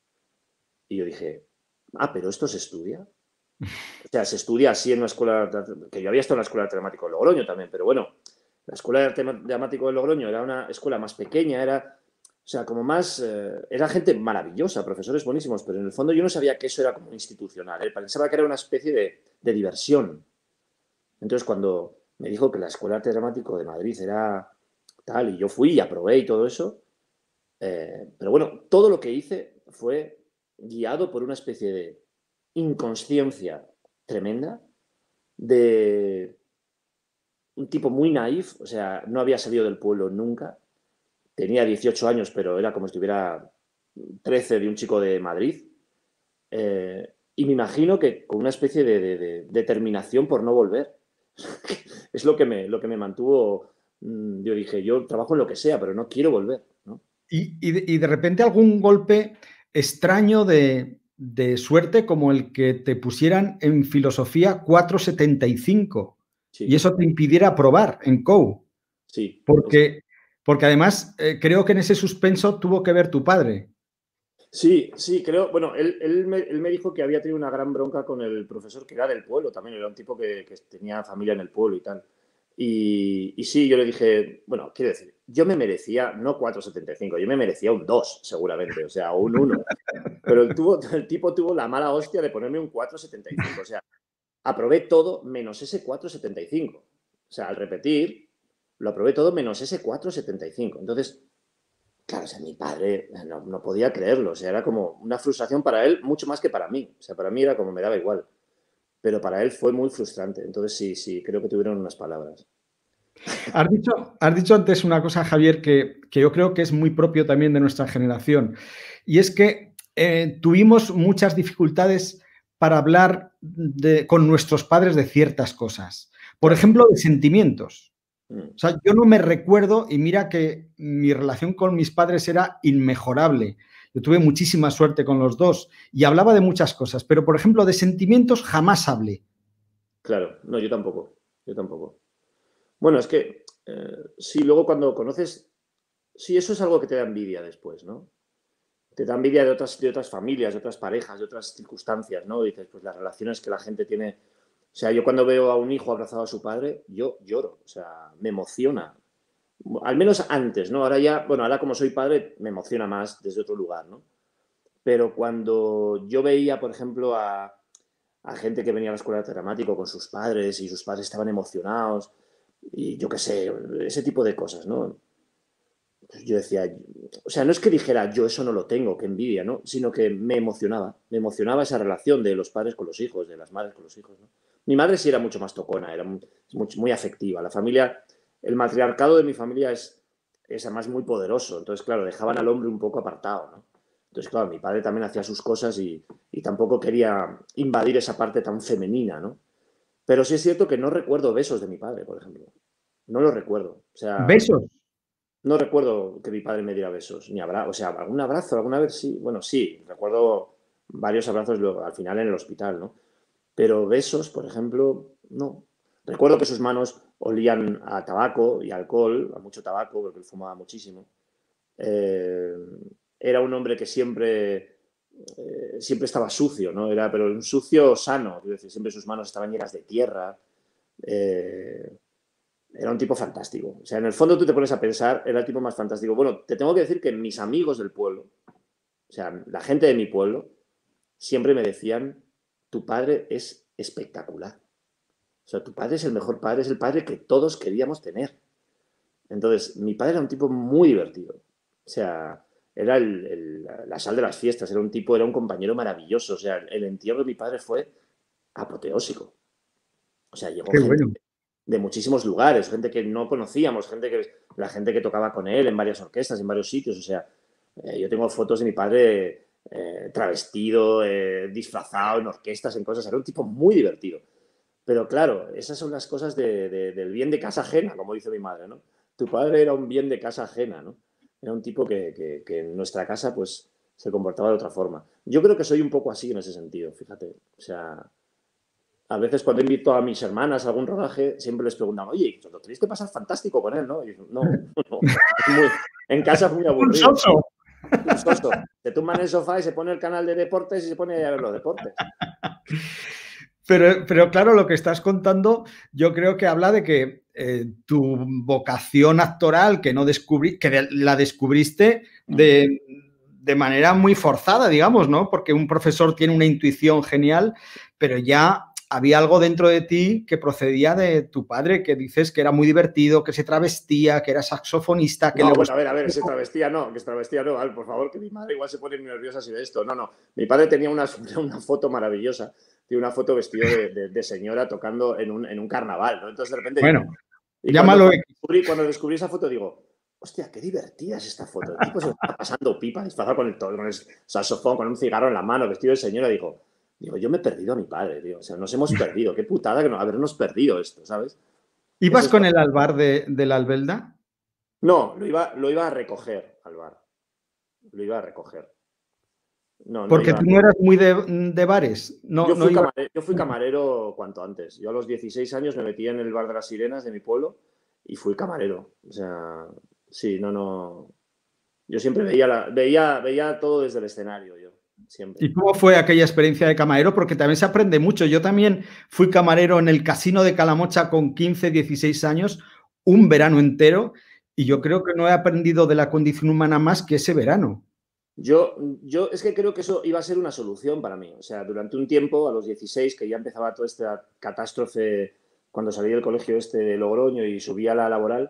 Y yo dije, ah, pero esto se estudia. O sea, se estudia así en una escuela, que yo había estado en la Escuela de Arte Dramático de Logroño también, pero bueno, la Escuela de Arte Dramático de Logroño era una escuela más pequeña, era, o sea, como más, eh, era gente maravillosa, profesores buenísimos, pero en el fondo yo no sabía que eso era como institucional, ¿eh? Pensaba que era una especie de, de diversión. Entonces, cuando me dijo que la Escuela de Arte Dramático de Madrid era tal, y yo fui y aprobé y todo eso, eh, pero bueno, todo lo que hice fue guiado por una especie de inconsciencia tremenda de un tipo muy naif, o sea, no había salido del pueblo nunca, tenía dieciocho años, pero era como si tuviera trece de un chico de Madrid, eh, y me imagino que con una especie de, de, de determinación por no volver. Es lo que me, lo que me mantuvo, yo dije, yo trabajo en lo que sea, pero no quiero volver, ¿no? Y, y, de, y de repente algún golpe extraño de, de suerte como el que te pusieran en filosofía cuatro setenta y cinco Sí, y eso te impidiera aprobar en C O U. sí. Porque, porque además eh, creo que en ese suspenso tuvo que ver tu padre. Sí, sí, creo, bueno, él, él, me, él me dijo que había tenido una gran bronca con el profesor que era del pueblo también, era un tipo que, que tenía familia en el pueblo y tal. Y, y sí, yo le dije, bueno, quiero decir, yo me merecía, no cuatro setenta y cinco, yo me merecía un dos seguramente, o sea, o un uno. Pero el, tuvo, el tipo tuvo la mala hostia de ponerme un cuatro setenta y cinco, o sea, aprobé todo menos ese cuatro setenta y cinco. O sea, al repetir, lo aprobé todo menos ese cuatro setenta y cinco. Entonces, claro, o sea, mi padre no, no podía creerlo, o sea, era como una frustración para él mucho más que para mí. O sea, para mí era como me daba igual, pero para él fue muy frustrante. Entonces, sí, sí, creo que tuvieron unas palabras. Has dicho, has dicho antes una cosa, Javier, que, que yo creo que es muy propio también de nuestra generación, y es que eh, tuvimos muchas dificultades para hablar de, con nuestros padres de ciertas cosas. Por Claro. ejemplo, de sentimientos. Mm. O sea, yo no me recuerdo, y mira que mi relación con mis padres era inmejorable. Yo tuve muchísima suerte con los dos y hablaba de muchas cosas, pero por ejemplo, de sentimientos jamás hablé. Claro, no, yo tampoco, yo tampoco. Bueno, es que eh, sí, luego cuando conoces, sí, eso es algo que te da envidia después, ¿no? Te da envidia de otras, de otras familias, de otras parejas, de otras circunstancias, ¿no? Dices, pues las relaciones que la gente tiene. O sea, yo cuando veo a un hijo abrazado a su padre, yo lloro, o sea, me emociona. Al menos antes, ¿no? Ahora ya, bueno, ahora como soy padre, me emociona más desde otro lugar, ¿no? Pero cuando yo veía, por ejemplo, a, a gente que venía a la escuela de dramático con sus padres y sus padres estaban emocionados y yo qué sé, ese tipo de cosas, ¿no? Pues yo decía, o sea, no es que dijera yo eso no lo tengo, que envidia, ¿no? Sino que me emocionaba, me emocionaba esa relación de los padres con los hijos, de las madres con los hijos, ¿no? Mi madre sí era mucho más tocona, era muy, muy afectiva. La familia, el matriarcado de mi familia es, es además muy poderoso, entonces, claro, dejaban al hombre un poco apartado, ¿no? Entonces, claro, mi padre también hacía sus cosas y, y tampoco quería invadir esa parte tan femenina, ¿no? Pero sí es cierto que no recuerdo besos de mi padre, por ejemplo. No lo recuerdo. O sea, Besos. no recuerdo que mi padre me diera besos, ni abrazos. O sea, algún abrazo, alguna vez sí. Bueno, sí, recuerdo varios abrazos luego, al final en el hospital, ¿no? Pero besos, por ejemplo, no. Recuerdo que sus manos olían a tabaco y alcohol, a mucho tabaco, porque él fumaba muchísimo. Eh, era un hombre que siempre, eh, siempre estaba sucio, ¿no? Era, pero un sucio sano, es decir, siempre sus manos estaban llenas de tierra. Eh, era un tipo fantástico. O sea, en el fondo tú te pones a pensar, era el tipo más fantástico. Bueno, te tengo que decir que mis amigos del pueblo, o sea, la gente de mi pueblo, siempre me decían, tu padre es espectacular. O sea, tu padre es el mejor padre, es el padre que todos queríamos tener. Entonces, mi padre era un tipo muy divertido. O sea, era el, el, la sal de las fiestas, era un tipo, era un compañero maravilloso. O sea, el entierro de mi padre fue apoteósico. O sea, llegó Qué gente bueno. de muchísimos lugares, gente que no conocíamos, gente que, la gente que tocaba con él en varias orquestas, en varios sitios. O sea, eh, yo tengo fotos de mi padre eh, travestido, eh, disfrazado en orquestas, en cosas. Era un tipo muy divertido. Pero claro, esas son las cosas de, de, del bien de casa ajena, como dice mi madre, ¿no? Tu padre era un bien de casa ajena, ¿no? Era un tipo que, que, que en nuestra casa, pues, se comportaba de otra forma. Yo creo que soy un poco así en ese sentido, fíjate. O sea, a veces cuando invito a mis hermanas a algún rodaje, siempre les preguntan, oye, lo tenéis que pasar fantástico con él, ¿no? Y yo, no, no, es muy, en casa es muy Un aburrido. soso. Un soso. Se tumba en el sofá y se pone el canal de deportes y se pone a ver los deportes. Pero, pero claro, lo que estás contando, yo creo que habla de que eh, tu vocación actoral, que no descubrí, que de, la descubriste de, de manera muy forzada, digamos, ¿no? Porque un profesor tiene una intuición genial, pero ya había algo dentro de ti que procedía de tu padre, que dices que era muy divertido, que se travestía, que era saxofonista, que No, le bueno, a gustaba. ver, a ver, se travestía no, que se travestía no, Al, por favor, que mi madre igual se pone muy nerviosa si ve esto. No, no, mi padre tenía una, una foto maravillosa, de una foto vestido de, de, de señora tocando en un, en un carnaval, ¿no? Entonces de repente digo, Bueno, y cuando, llámalo. cuando, descubrí, cuando descubrí esa foto digo, hostia, qué divertida es esta foto. El tipo se está pasando pipa, disfrazado con el, con el saxofón, con un cigarro en la mano, vestido de señora. Digo, digo, yo me he perdido a mi padre, tío. O sea, nos hemos perdido. Qué putada que no habernos perdido esto, ¿sabes? Eso ¿Ibas es con lo... el albar de, de la Albelda? No, lo iba, lo iba a recoger al bar. Lo iba a recoger. No, no Porque iba. tú no eras muy de, de bares. No, Yo no fui, ibas. camarero, yo fui camarero cuanto antes. Yo a los dieciséis años me metí en el bar de las Sirenas de mi pueblo y fui camarero. O sea, sí, no, no. Yo siempre veía, la, veía, veía todo desde el escenario, yo, siempre. ¿Y cómo fue aquella experiencia de camarero? Porque también se aprende mucho. Yo también fui camarero en el Casino de Calamocha con quince, dieciséis años, un verano entero, y yo creo que no he aprendido de la condición humana más que ese verano. Yo, yo es que creo que eso iba a ser una solución para mí. O sea, durante un tiempo, a los dieciséis, que ya empezaba toda esta catástrofe cuando salí del colegio este de Logroño y subí a la laboral,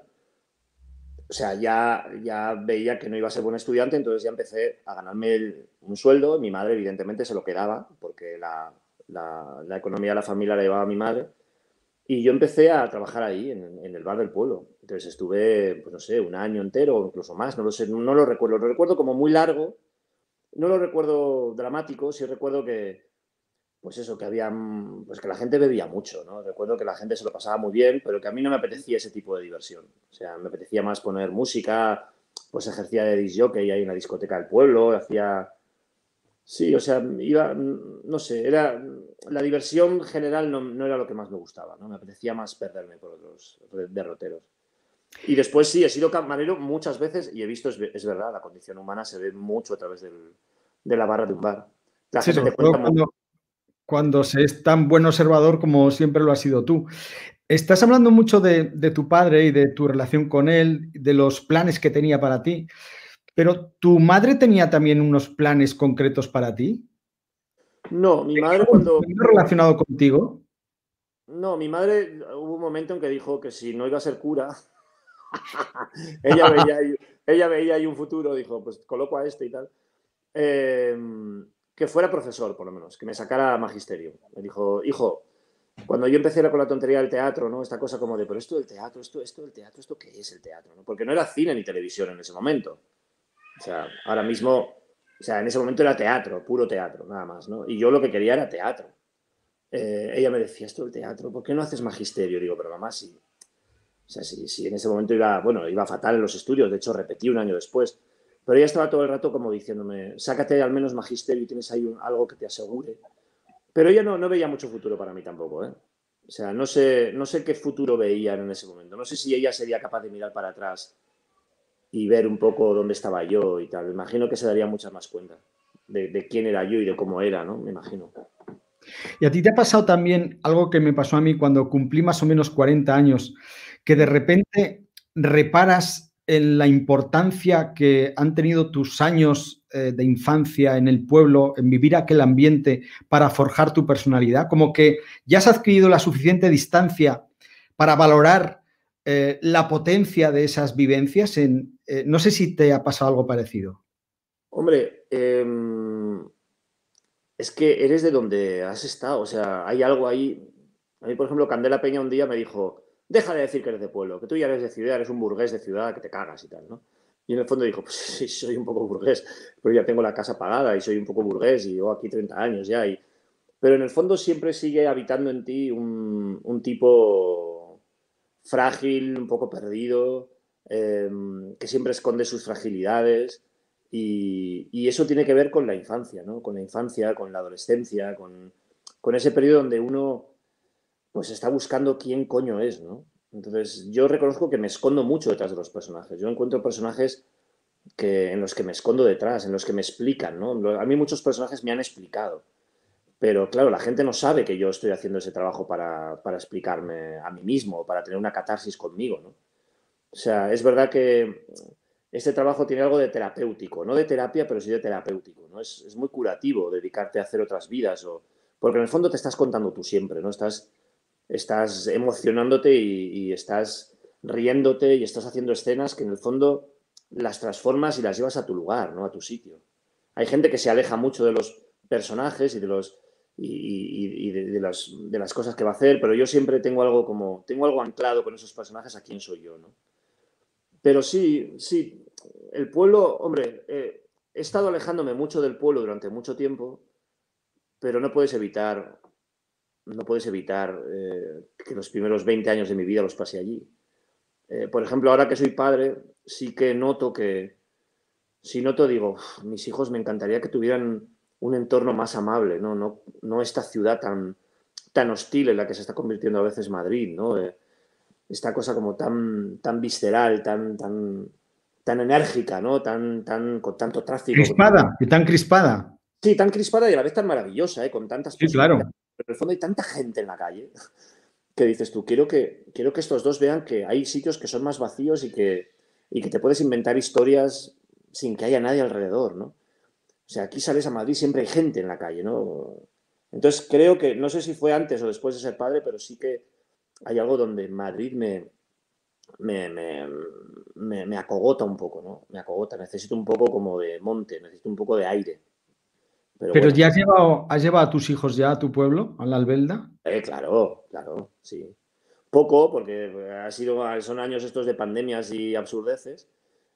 o sea, ya, ya veía que no iba a ser buen estudiante, entonces ya empecé a ganarme el, un sueldo. Mi madre, evidentemente, se lo quedaba, porque la, la, la economía de la familia la llevaba a mi madre. Y yo empecé a trabajar ahí, en, en el bar del pueblo. Entonces estuve, pues no sé, un año entero o incluso más, no lo sé, no lo recuerdo. Lo recuerdo como muy largo, no lo recuerdo dramático, sí recuerdo que, pues eso, que había, pues que la gente bebía mucho, ¿no? Recuerdo que la gente se lo pasaba muy bien, pero que a mí no me apetecía ese tipo de diversión. O sea, me apetecía más poner música, pues ejercía de disc jockey ahí en la discoteca del pueblo, hacía... Sí, o sea, iba, no sé, era... La diversión general no, no era lo que más me gustaba, ¿no? Me apetecía más perderme por otros derroteros. Y después sí, he sido camarero muchas veces y he visto, es, es verdad, la condición humana se ve mucho a través del, de la barra de un bar. La Sí, gente sobre te todo cuenta mucho. cuando, cuando se es tan buen observador como siempre lo has sido tú. Estás hablando mucho de, de tu padre y de tu relación con él, de los planes que tenía para ti, pero ¿tu madre tenía también unos planes concretos para ti? No, mi madre cuando... ¿Relacionado contigo? No, mi madre hubo un momento en que dijo que si no iba a ser cura, ella, veía ahí, ella veía ahí un futuro, dijo, pues coloco a este y tal. Eh, que fuera profesor, por lo menos, que me sacara magisterio. Me dijo, hijo, cuando yo empecé con la tontería del teatro, ¿no? Esta cosa como de, pero esto del teatro, esto, esto del teatro, ¿esto qué es el teatro? ¿no? Porque no era cine ni televisión en ese momento. O sea, ahora mismo, o sea, en ese momento era teatro, puro teatro, nada más, ¿no? Y yo lo que quería era teatro. Eh, ella me decía, esto del teatro, ¿por qué no haces magisterio? Digo, pero mamá, sí. O sea, si, si en ese momento iba, bueno, iba fatal en los estudios, de hecho repetí un año después, pero ella estaba todo el rato como diciéndome, sácate al menos magisterio y tienes ahí un, algo que te asegure. Pero ella no, no veía mucho futuro para mí tampoco, ¿eh? O sea, no sé, no sé qué futuro veían en ese momento. No sé si ella sería capaz de mirar para atrás y ver un poco dónde estaba yo y tal. Me imagino que se daría muchas más cuenta de, de quién era yo y de cómo era, ¿no? Me imagino. ¿Y a ti te ha pasado también algo que me pasó a mí cuando cumplí más o menos cuarenta años, que de repente reparas en la importancia que han tenido tus años eh, de infancia en el pueblo, en vivir aquel ambiente para forjar tu personalidad? Como que ya has adquirido la suficiente distancia para valorar eh, la potencia de esas vivencias. En, eh, no sé si te ha pasado algo parecido. Hombre, eh, es que eres de donde has estado, o sea, hay algo ahí. A mí, por ejemplo, Candela Peña un día me dijo, deja de decir que eres de pueblo, que tú ya eres de ciudad, eres un burgués de ciudad, que te cagas y tal, ¿no? Y en el fondo dijo, pues sí, soy un poco burgués, pero ya tengo la casa pagada y soy un poco burgués y llevo aquí treinta años ya. Y... Pero en el fondo siempre sigue habitando en ti un, un tipo frágil, un poco perdido, eh, que siempre esconde sus fragilidades. Y, y, eso tiene que ver con la infancia, ¿no? Con la infancia, con la adolescencia, con, con ese periodo donde uno pues está buscando quién coño es, ¿no? Entonces, yo reconozco que me escondo mucho detrás de los personajes. Yo encuentro personajes que, en los que me escondo detrás, en los que me explican, ¿no? A mí muchos personajes me han explicado, pero claro, la gente no sabe que yo estoy haciendo ese trabajo para, para explicarme a mí mismo, para tener una catarsis conmigo, ¿no? O sea, es verdad que este trabajo tiene algo de terapéutico, no de terapia, pero sí de terapéutico, ¿no? Es, es muy curativo dedicarte a hacer otras vidas, o, porque en el fondo te estás contando tú siempre, ¿no? Estás, estás emocionándote y, y estás riéndote y estás haciendo escenas que en el fondo las transformas y las llevas a tu lugar, ¿no? A tu sitio. Hay gente que se aleja mucho de los personajes y de los y, y, y de, de, las, de las cosas que va a hacer, pero yo siempre tengo algo como tengo algo anclado con esos personajes a quién soy yo, ¿no? Pero sí, sí, el pueblo, hombre, eh, he estado alejándome mucho del pueblo durante mucho tiempo, pero no puedes evitar, no puedes evitar eh, que los primeros veinte años de mi vida los pasé allí. Eh, por ejemplo, ahora que soy padre, sí que noto que, si noto, digo, mis hijos me encantaría que tuvieran un entorno más amable, no, no, no esta ciudad tan, tan hostil en la que se está convirtiendo a veces Madrid, ¿no? Eh, esta cosa como tan, tan visceral, tan, tan, tan enérgica, ¿no? Tan, tan, con tanto tráfico. Con tanto... Crispada, y tan crispada. Sí, tan crispada y a la vez tan maravillosa, ¿eh? Con tantas Sí, posibilidades. claro. Pero en el fondo hay tanta gente en la calle que dices tú, quiero que, quiero que estos dos vean que hay sitios que son más vacíos y que, y que te puedes inventar historias sin que haya nadie alrededor, ¿no? O sea, aquí sales a Madrid, siempre hay gente en la calle, ¿no? Entonces creo que, no sé si fue antes o después de ser padre, pero sí que hay algo donde Madrid me, me, me, me, me acogota un poco, ¿no? Me acogota, necesito un poco como de monte, necesito un poco de aire. Pero Pero bueno, ya has llevado, has llevado a tus hijos ya a tu pueblo, a la Albelda. eh, claro, claro, sí. Poco, porque ha sido, son años estos de pandemias y absurdeces,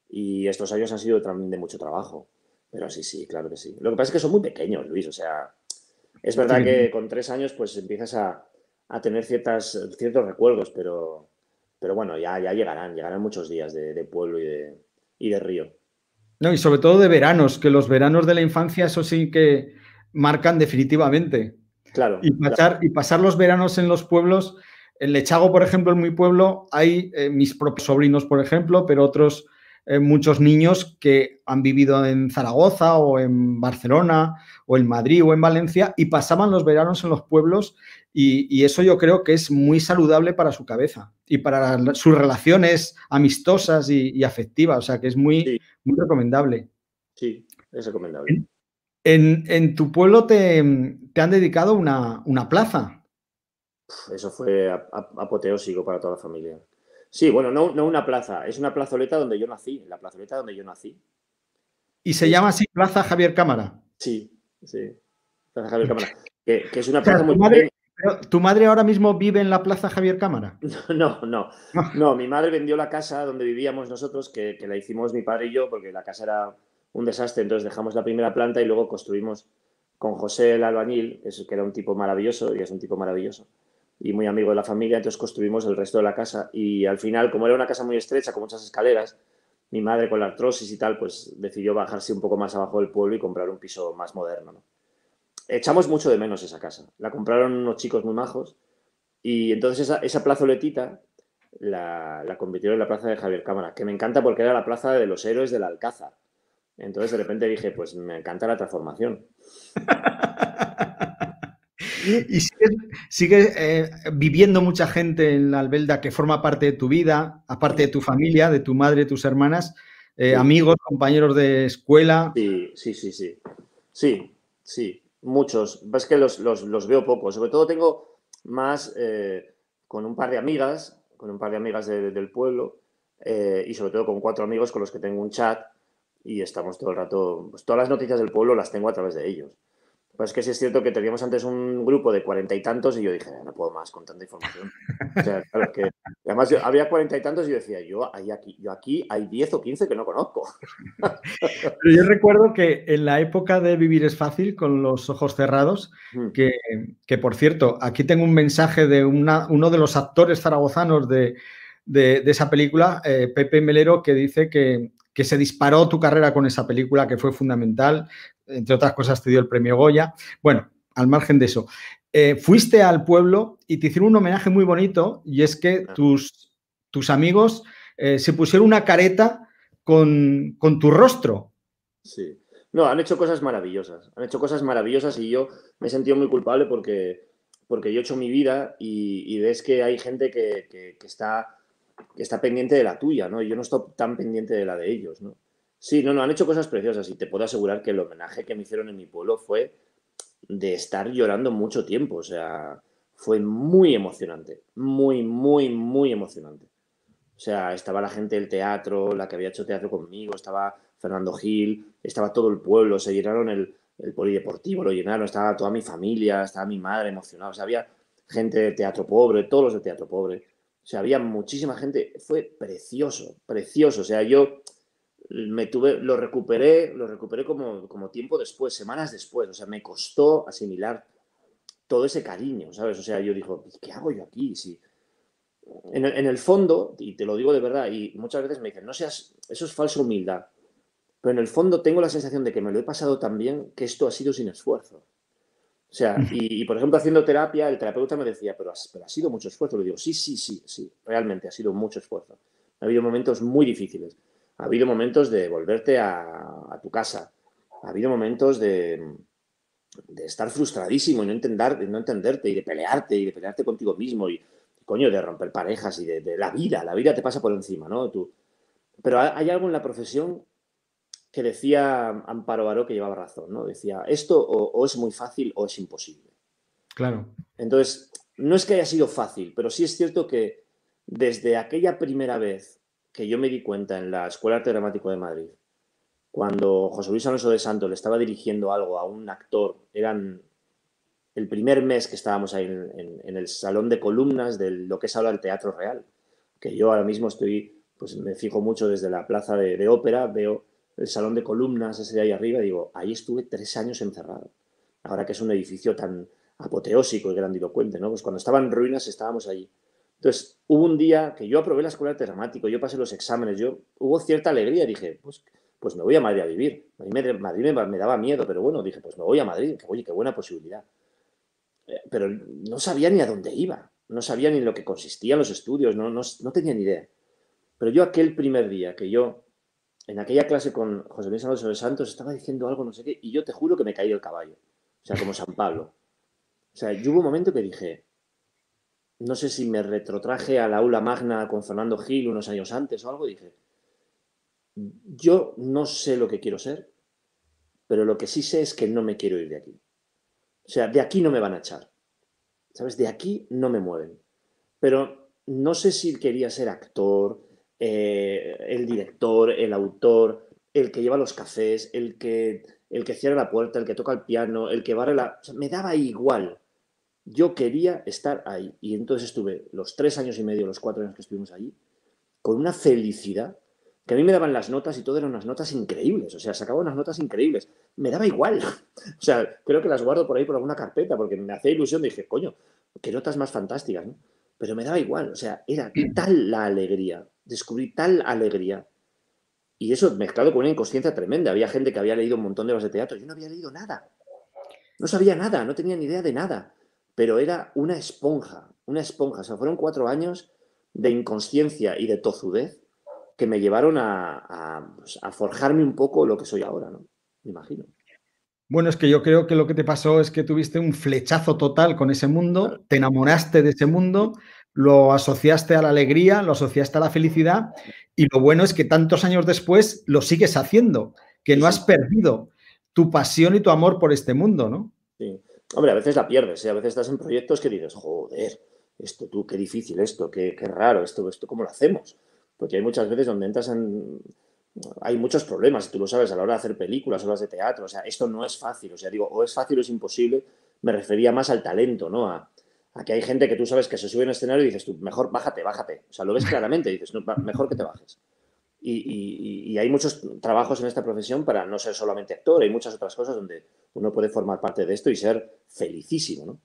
y estos años han sido también de mucho trabajo. Pero sí, sí, claro que sí. Lo que pasa es que son muy pequeños, Luis, o sea, es verdad Sí. que con tres años pues empiezas a, a tener ciertas, ciertos recuerdos, pero, pero bueno, ya, ya llegarán, llegarán muchos días de, de pueblo y de, y de río. No, y sobre todo de veranos, que los veranos de la infancia, eso sí que marcan definitivamente. Claro, Y claro. pasar, y pasar los veranos en los pueblos, en Lechago, por ejemplo, en mi pueblo, hay eh, mis propios sobrinos, por ejemplo, pero otros eh, muchos niños que han vivido en Zaragoza o en Barcelona o en Madrid o en Valencia y pasaban los veranos en los pueblos y, y eso yo creo que es muy saludable para su cabeza y para sus relaciones amistosas y, y afectivas, o sea que es muy, Sí, muy recomendable. sí, es recomendable. En, en, en tu pueblo te, te, han dedicado una, una plaza. Eso fue apoteósico para toda la familia. Sí, bueno, no, no una plaza, es una plazoleta donde yo nací, la plazoleta donde yo nací. Y se Es, llama así Plaza Javier Cámara. sí, sí, Plaza Javier Cámara, que, que es una O sea, plaza muy tu madre, pequeña. pero tu madre ahora mismo vive en la Plaza Javier Cámara. No, no, Ah, no, mi madre vendió la casa donde vivíamos nosotros, que, que la hicimos mi padre y yo, porque la casa era un desastre, entonces dejamos la primera planta y luego construimos con José el albañil, que, es, que era un tipo maravilloso, y es un tipo maravilloso, y muy amigo de la familia, entonces construimos el resto de la casa, y al final, como era una casa muy estrecha, con muchas escaleras, mi madre con la artrosis y tal, pues decidió bajarse un poco más abajo del pueblo y comprar un piso más moderno, ¿no? Echamos mucho de menos esa casa, la compraron unos chicos muy majos, y entonces esa, esa plazoletita la, la convirtieron en la plaza de Javier Cámara, que me encanta porque era la plaza de los héroes del Alcázar. Entonces de repente dije, pues me encanta la transformación. y sigue, sigue eh, viviendo mucha gente en la Albelda que forma parte de tu vida, aparte de tu familia, de tu madre, tus hermanas, eh, Sí, amigos, compañeros de escuela. sí, sí, sí, sí. Sí, sí, muchos. Es que los, los, los veo pocos. Sobre todo tengo más eh, con un par de amigas, con un par de amigas de, del pueblo eh, y sobre todo con cuatro amigos con los que tengo un chat y estamos todo el rato, pues todas las noticias del pueblo las tengo a través de ellos. Pues es que sí es cierto que teníamos antes un grupo de cuarenta y tantos y yo dije, no puedo más con tanta información. O sea, claro, es que además yo- había cuarenta y tantos y yo decía, yo, hay aquí, yo aquí hay diez o quince que no conozco. Pero yo recuerdo que en la época de Vivir es fácil, con los ojos cerrados, Mm, que, que, por cierto, aquí tengo un mensaje de una, uno de los actores zaragozanos de, de, de esa película, eh, Pepe Melero, que dice que, que se disparó tu carrera con esa película, que fue fundamental. Entre otras cosas, te dio el premio Goya. Bueno, al margen de eso. Eh, fuiste al pueblo y te hicieron un homenaje muy bonito, y es que ah, tus, tus amigos eh, se pusieron una careta con, con tu rostro. sí. No, han hecho cosas maravillosas. Han hecho cosas maravillosas y yo me he sentido muy culpable porque, porque yo he hecho mi vida y, y ves que hay gente que, que- que está, que está pendiente de la tuya, ¿no? Y yo no estoy tan pendiente de la de ellos, ¿no? Sí, no, no, han hecho cosas preciosas y te puedo asegurar que el homenaje que me hicieron en mi pueblo fue de estar llorando mucho tiempo. O sea, fue muy emocionante. Muy, muy, muy emocionante. O sea, estaba la gente del teatro, la que había hecho teatro conmigo, estaba Fernando Gil, estaba todo el pueblo, se llenaron el, el polideportivo, lo llenaron, estaba toda mi familia, estaba mi madre emocionada. O sea, había gente de teatro pobre, todos los de teatro pobre. O sea, había muchísima gente. Fue precioso, precioso. O sea, yo me tuve, lo recuperé, lo recuperé como, como tiempo después, semanas después. O sea, me costó asimilar todo ese cariño, ¿sabes? O sea, yo digo, ¿qué hago yo aquí? Si en el, en el fondo, y te lo digo de verdad, y muchas veces me dicen, no seas, eso es falsa humildad, pero en el fondo tengo la sensación de que me lo he pasado tan bien que esto ha sido sin esfuerzo. O sea, y, y, por ejemplo, haciendo terapia, el terapeuta me decía, pero, has, pero ha sido mucho esfuerzo. Le digo, sí, sí, sí, sí, realmente ha sido mucho esfuerzo. Ha habido momentos muy difíciles. Ha habido momentos de volverte a, a tu casa. Ha habido momentos de, de estar frustradísimo y no, entender, de no entenderte y de pelearte y de pelearte contigo mismo y, coño, de romper parejas y de, de la vida. La vida te pasa por encima, ¿no? Tú. Pero hay algo en la profesión que decía Amparo Baró que llevaba razón, ¿no? Decía, esto o, o es muy fácil o es imposible. Claro. Entonces, no es que haya sido fácil, pero sí es cierto que desde aquella primera vez que yo me di cuenta en la Escuela de Arte Dramático de Madrid, cuando José Luis Alonso de Santos le estaba dirigiendo algo a un actor, eran el primer mes que estábamos ahí en, en, en el salón de columnas de lo que es ahora el Teatro Real, que yo ahora mismo estoy, pues me fijo mucho desde la plaza de, de ópera, veo el salón de columnas ese de ahí arriba y digo, ahí estuve tres años encerrado. Ahora que es un edificio tan apoteósico y grandilocuente, ¿no? Pues cuando estaba en ruinas estábamos allí. Entonces, hubo un día que yo aprobé la escuela de dramático, yo pasé los exámenes, yo hubo cierta alegría, dije, pues, pues me voy a Madrid a vivir. A mí me, Madrid me, me daba miedo, pero bueno, dije, pues me voy a Madrid, que oye, qué buena posibilidad. Eh, pero no sabía ni a dónde iba, no sabía ni en lo que consistían los estudios, no, no, no tenía ni idea. Pero yo aquel primer día que yo, en aquella clase con José Luis Alonso de Santos, estaba diciendo algo, no sé qué, y yo te juro que me caí del caballo. O sea, como San Pablo. O sea, yo hubo un momento que dije, no sé si me retrotraje al aula magna con Fernando Gil unos años antes o algo, y dije, yo no sé lo que quiero ser, pero lo que sí sé es que no me quiero ir de aquí. O sea, de aquí no me van a echar. ¿Sabes? De aquí no me mueven. Pero no sé si quería ser actor, eh, el director, el autor, el que lleva los cafés, el que, el que cierra la puerta, el que toca el piano, el que barre la... O sea, me daba igual. Yo quería estar ahí. Y entonces estuve los tres años y medio, los cuatro años que estuvimos allí, con una felicidad que a mí me daban las notas y todo eran unas notas increíbles. O sea, sacaba unas notas increíbles. Me daba igual. O sea, creo que las guardo por ahí por alguna carpeta porque me hacía ilusión. Dije, coño, qué notas más fantásticas, ¿no? Pero me daba igual. O sea, era tal la alegría. Descubrí tal alegría. Y eso mezclado con una inconsciencia tremenda. Había gente que había leído un montón de obras de teatro. Yo no había leído nada. No sabía nada, no tenía ni idea de nada. Pero era una esponja, una esponja. O sea, fueron cuatro años de inconsciencia y de tozudez que me llevaron a, a, pues, a forjarme un poco lo que soy ahora, ¿no? Me imagino. Bueno, es que yo creo que lo que te pasó es que tuviste un flechazo total con ese Claro. mundo, te enamoraste de ese mundo, lo asociaste a la alegría, lo asociaste a la felicidad, y lo bueno es que tantos años después lo sigues haciendo, que Sí, no has sí, perdido tu pasión y tu amor por este mundo, ¿no? sí. Hombre, a veces la pierdes, ¿eh? A veces estás en proyectos que dices, joder, esto tú, qué difícil esto, qué, qué raro, esto, esto, ¿cómo lo hacemos? Porque hay muchas veces donde entras en, hay muchos problemas, tú lo sabes, a la hora de hacer películas, obras de teatro, o sea, esto no es fácil, o sea, digo, o es fácil o es imposible, me refería más al talento, ¿no? A, a que hay gente que tú sabes que se sube en escenario y dices tú, mejor bájate, bájate, o sea, lo ves claramente, dices, no, mejor que te bajes. Y, y, y hay muchos trabajos en esta profesión para no ser solamente actor, hay muchas otras cosas donde uno puede formar parte de esto y ser felicísimo, ¿no?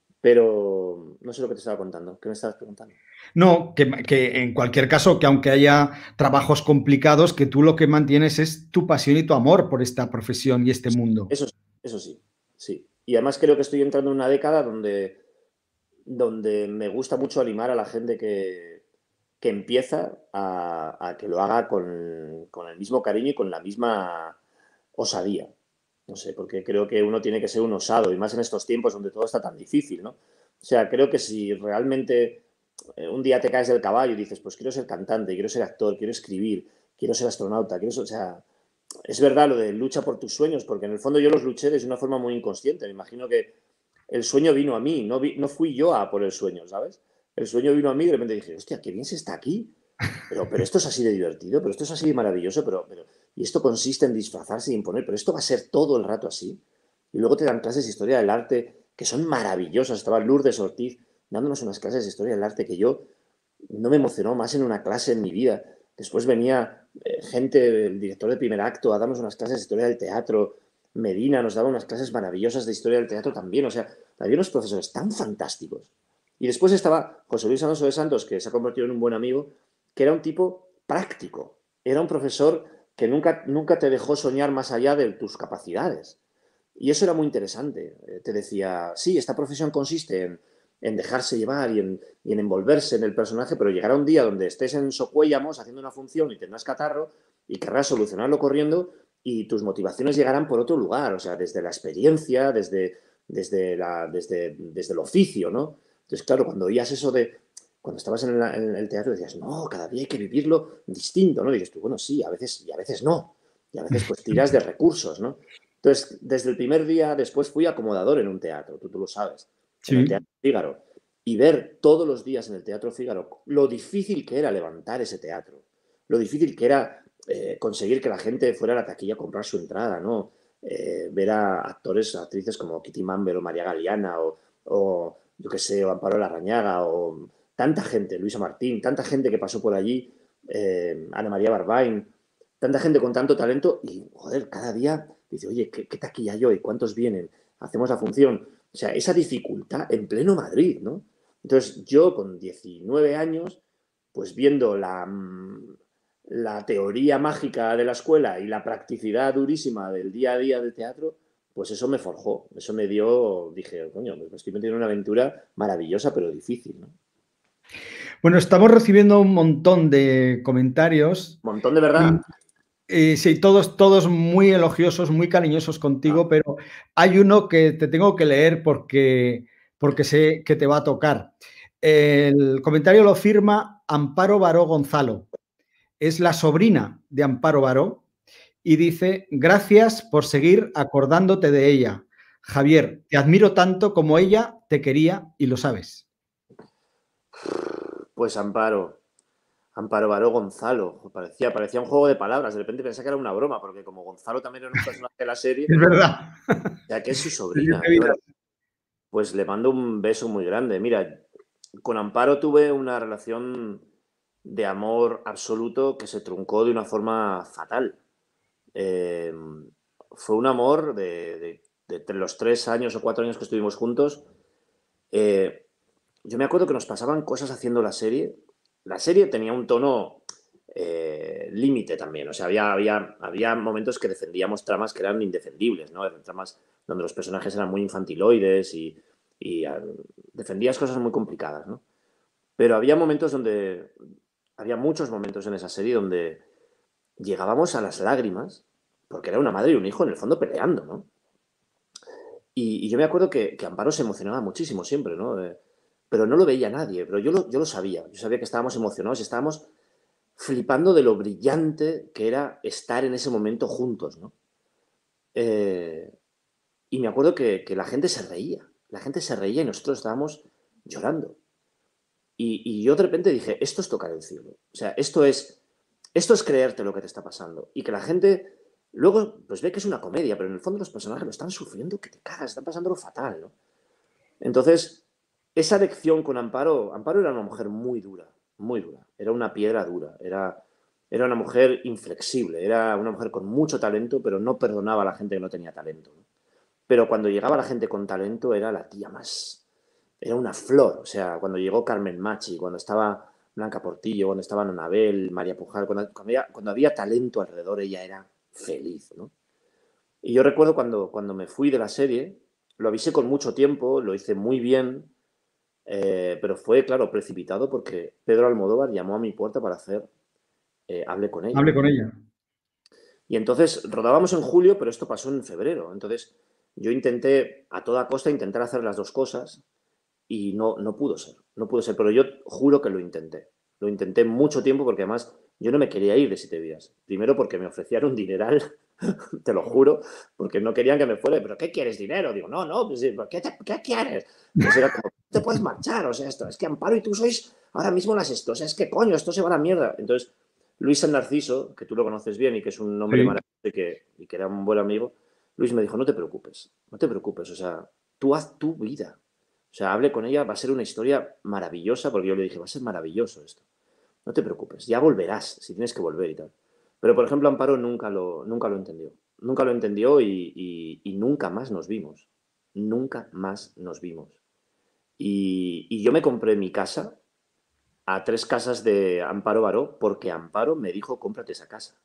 Pero no sé lo que te estaba contando. ¿Qué me estabas preguntando? No, que, que en cualquier caso, que aunque haya trabajos complicados, que tú lo que mantienes es tu pasión y tu amor por esta profesión y este mundo. Eso, eso sí, sí. Y además creo que estoy entrando en una década donde, donde me gusta mucho animar a la gente que, que empieza a, a que lo haga con, con el mismo cariño y con la misma osadía. No sé, porque creo que uno tiene que ser un osado, y más en estos tiempos donde todo está tan difícil, ¿no? O sea, creo que si realmente eh, un día te caes del caballo y dices, pues quiero ser cantante, quiero ser actor, quiero escribir, quiero ser astronauta, quiero ser, o sea, es verdad lo de lucha por tus sueños, porque en el fondo yo los luché de una forma muy inconsciente. Me imagino que el sueño vino a mí, no, vi, no fui yo a por el sueño, ¿sabes? El sueño vino a mí y de repente dije, hostia, qué bien se está aquí. Pero, pero esto es así de divertido, pero esto es así de maravilloso, pero, pero, y esto consiste en disfrazarse y imponer, pero esto va a ser todo el rato así. Y luego te dan clases de historia del arte que son maravillosas. Estaba Lourdes Ortiz dándonos unas clases de historia del arte que yo no me emocionó más en una clase en mi vida. Después venía eh, gente, el director de primer acto, a darnos unas clases de historia del teatro. Medina nos daba unas clases maravillosas de historia del teatro también. O sea, había unos profesores tan fantásticos. Y después estaba José Luis Alonso de Santos, que se ha convertido en un buen amigo, que era un tipo práctico. Era un profesor que nunca, nunca te dejó soñar más allá de tus capacidades. Y eso era muy interesante. Eh, te decía, sí, esta profesión consiste en, en dejarse llevar y en, y en, envolverse en el personaje, pero llegará un día donde estés en Socuéllamos haciendo una función y tendrás catarro y querrás solucionarlo corriendo y tus motivaciones llegarán por otro lugar, o sea, desde la experiencia, desde, desde, la, desde, desde el oficio, ¿no? Entonces, claro, cuando oías eso de, cuando estabas en el, en el teatro decías, no, cada día hay que vivirlo distinto, ¿no? Y dices tú, bueno, sí, a veces, y a veces no. Y a veces pues tiras de recursos, ¿no? Entonces, desde el primer día, después fui acomodador en un teatro, tú, tú lo sabes, en el Sí. Teatro Fígaro. Y ver todos los días en el Teatro Fígaro lo difícil que era levantar ese teatro, lo difícil que era eh, conseguir que la gente fuera a la taquilla a comprar su entrada, ¿no? Eh, ver a actores, actrices como Kitty Mamber o María Galeana o, o yo qué sé, o Amparo Larrañaga o tanta gente, Luisa Martín, tanta gente que pasó por allí, eh, Ana María Barbain, tanta gente con tanto talento y, joder, cada día dice, oye, ¿qué, qué taquilla hay hoy? ¿Cuántos vienen? Hacemos la función. O sea, esa dificultad en pleno Madrid, ¿no? Entonces, yo con diecinueve años, pues viendo la, la teoría mágica de la escuela y la practicidad durísima del día a día del teatro, pues eso me forjó, eso me dio, dije, coño, me estoy metiendo en una aventura maravillosa pero difícil, ¿no? Bueno, estamos recibiendo un montón de comentarios Montón de verdad. y eh, sí, todos, todos muy elogiosos, muy cariñosos Ah, contigo, pero hay uno que te tengo que leer porque, porque sé que te va a tocar. El comentario lo firma Amparo Baró Gonzalo. Es la sobrina de Amparo Baró y dice, gracias por seguir acordándote de ella. Javier, te admiro tanto como ella te quería y lo sabes. pues Amparo, Amparo Baró Gonzalo, parecía, parecía un juego de palabras, de repente pensé que era una broma, porque como Gonzalo también era un personaje de la serie, Es verdad. ya que es su Sí, sobrina, te qué dirás. verdad. Pues le mando un beso muy grande. Mira, con Amparo tuve una relación de amor absoluto que se truncó de una forma fatal. Eh, fue un amor de, de, de entre los tres años o cuatro años que estuvimos juntos. Eh, yo me acuerdo que nos pasaban cosas haciendo la serie. La serie tenía un tono eh, límite también. O sea, había, había, había momentos que defendíamos tramas que eran indefendibles, ¿no? Eran tramas donde los personajes eran muy infantiloides y, y uh, defendías cosas muy complicadas, ¿no? Pero había momentos donde, había muchos momentos en esa serie donde llegábamos a las lágrimas, porque era una madre y un hijo en el fondo peleando, ¿no? Y, y yo me acuerdo que, que, Amparo se emocionaba muchísimo siempre, ¿no? Eh, pero no lo veía nadie, pero yo lo, yo lo sabía. Yo sabía que estábamos emocionados y estábamos flipando de lo brillante que era estar en ese momento juntos, ¿no? Eh, y me acuerdo que, que, la gente se reía, la gente se reía y nosotros estábamos llorando. Y, y yo de repente dije, esto es tocar el cielo. O sea, esto es, esto es creerte lo que te está pasando. Y que la gente luego pues ve que es una comedia, pero en el fondo los personajes lo están sufriendo que te cagas, están pasándolo fatal, ¿no? Entonces, esa lección con Amparo, Amparo era una mujer muy dura, muy dura, era una piedra dura, era, era una mujer inflexible, era una mujer con mucho talento, pero no perdonaba a la gente que no tenía talento, ¿no? Pero cuando llegaba la gente con talento era la tía más, era una flor, o sea, cuando llegó Carmen Machi, cuando estaba Blanca Portillo, cuando estaba Anabel, María Pujal, cuando, cuando, había, cuando había talento alrededor, ella era feliz, ¿no? Y yo recuerdo cuando, cuando me fui de la serie, lo avisé con mucho tiempo, lo hice muy bien, eh, pero fue, claro, precipitado porque Pedro Almodóvar llamó a mi puerta para hacer eh, Hable con ella. Hable con ella. Y entonces rodábamos en julio, pero esto pasó en febrero. Entonces yo intenté, a toda costa, intentar hacer las dos cosas y no, no pudo ser, no pudo ser, pero yo juro que lo intenté. Lo intenté mucho tiempo porque además yo no me quería ir de Siete Vidas. Primero porque me ofrecían un dineral, te lo juro, porque no querían que me fuera. ¿Pero qué quieres, dinero? Digo, no, no, pues, ¿qué, te, ¿qué quieres? Entonces era como, te puedes marchar, o sea, esto, es que Amparo y tú sois ahora mismo las esto, o sea, es que coño, esto se va a la mierda. Entonces, Luis San Narciso, que tú lo conoces bien y que es un hombre Sí. maravilloso y que, y que era un buen amigo, Luis me dijo, no te preocupes, no te preocupes, o sea, tú haz tu vida. O sea, hable con ella, va a ser una historia maravillosa, porque yo le dije, va a ser maravilloso esto. No te preocupes, ya volverás, si tienes que volver y tal. Pero, por ejemplo, Amparo nunca lo, nunca lo entendió. Nunca lo entendió y, y, y nunca más nos vimos. Nunca más nos vimos. Y, y yo me compré mi casa a tres casas de Amparo Baró porque Amparo me dijo, cómprate esa casa.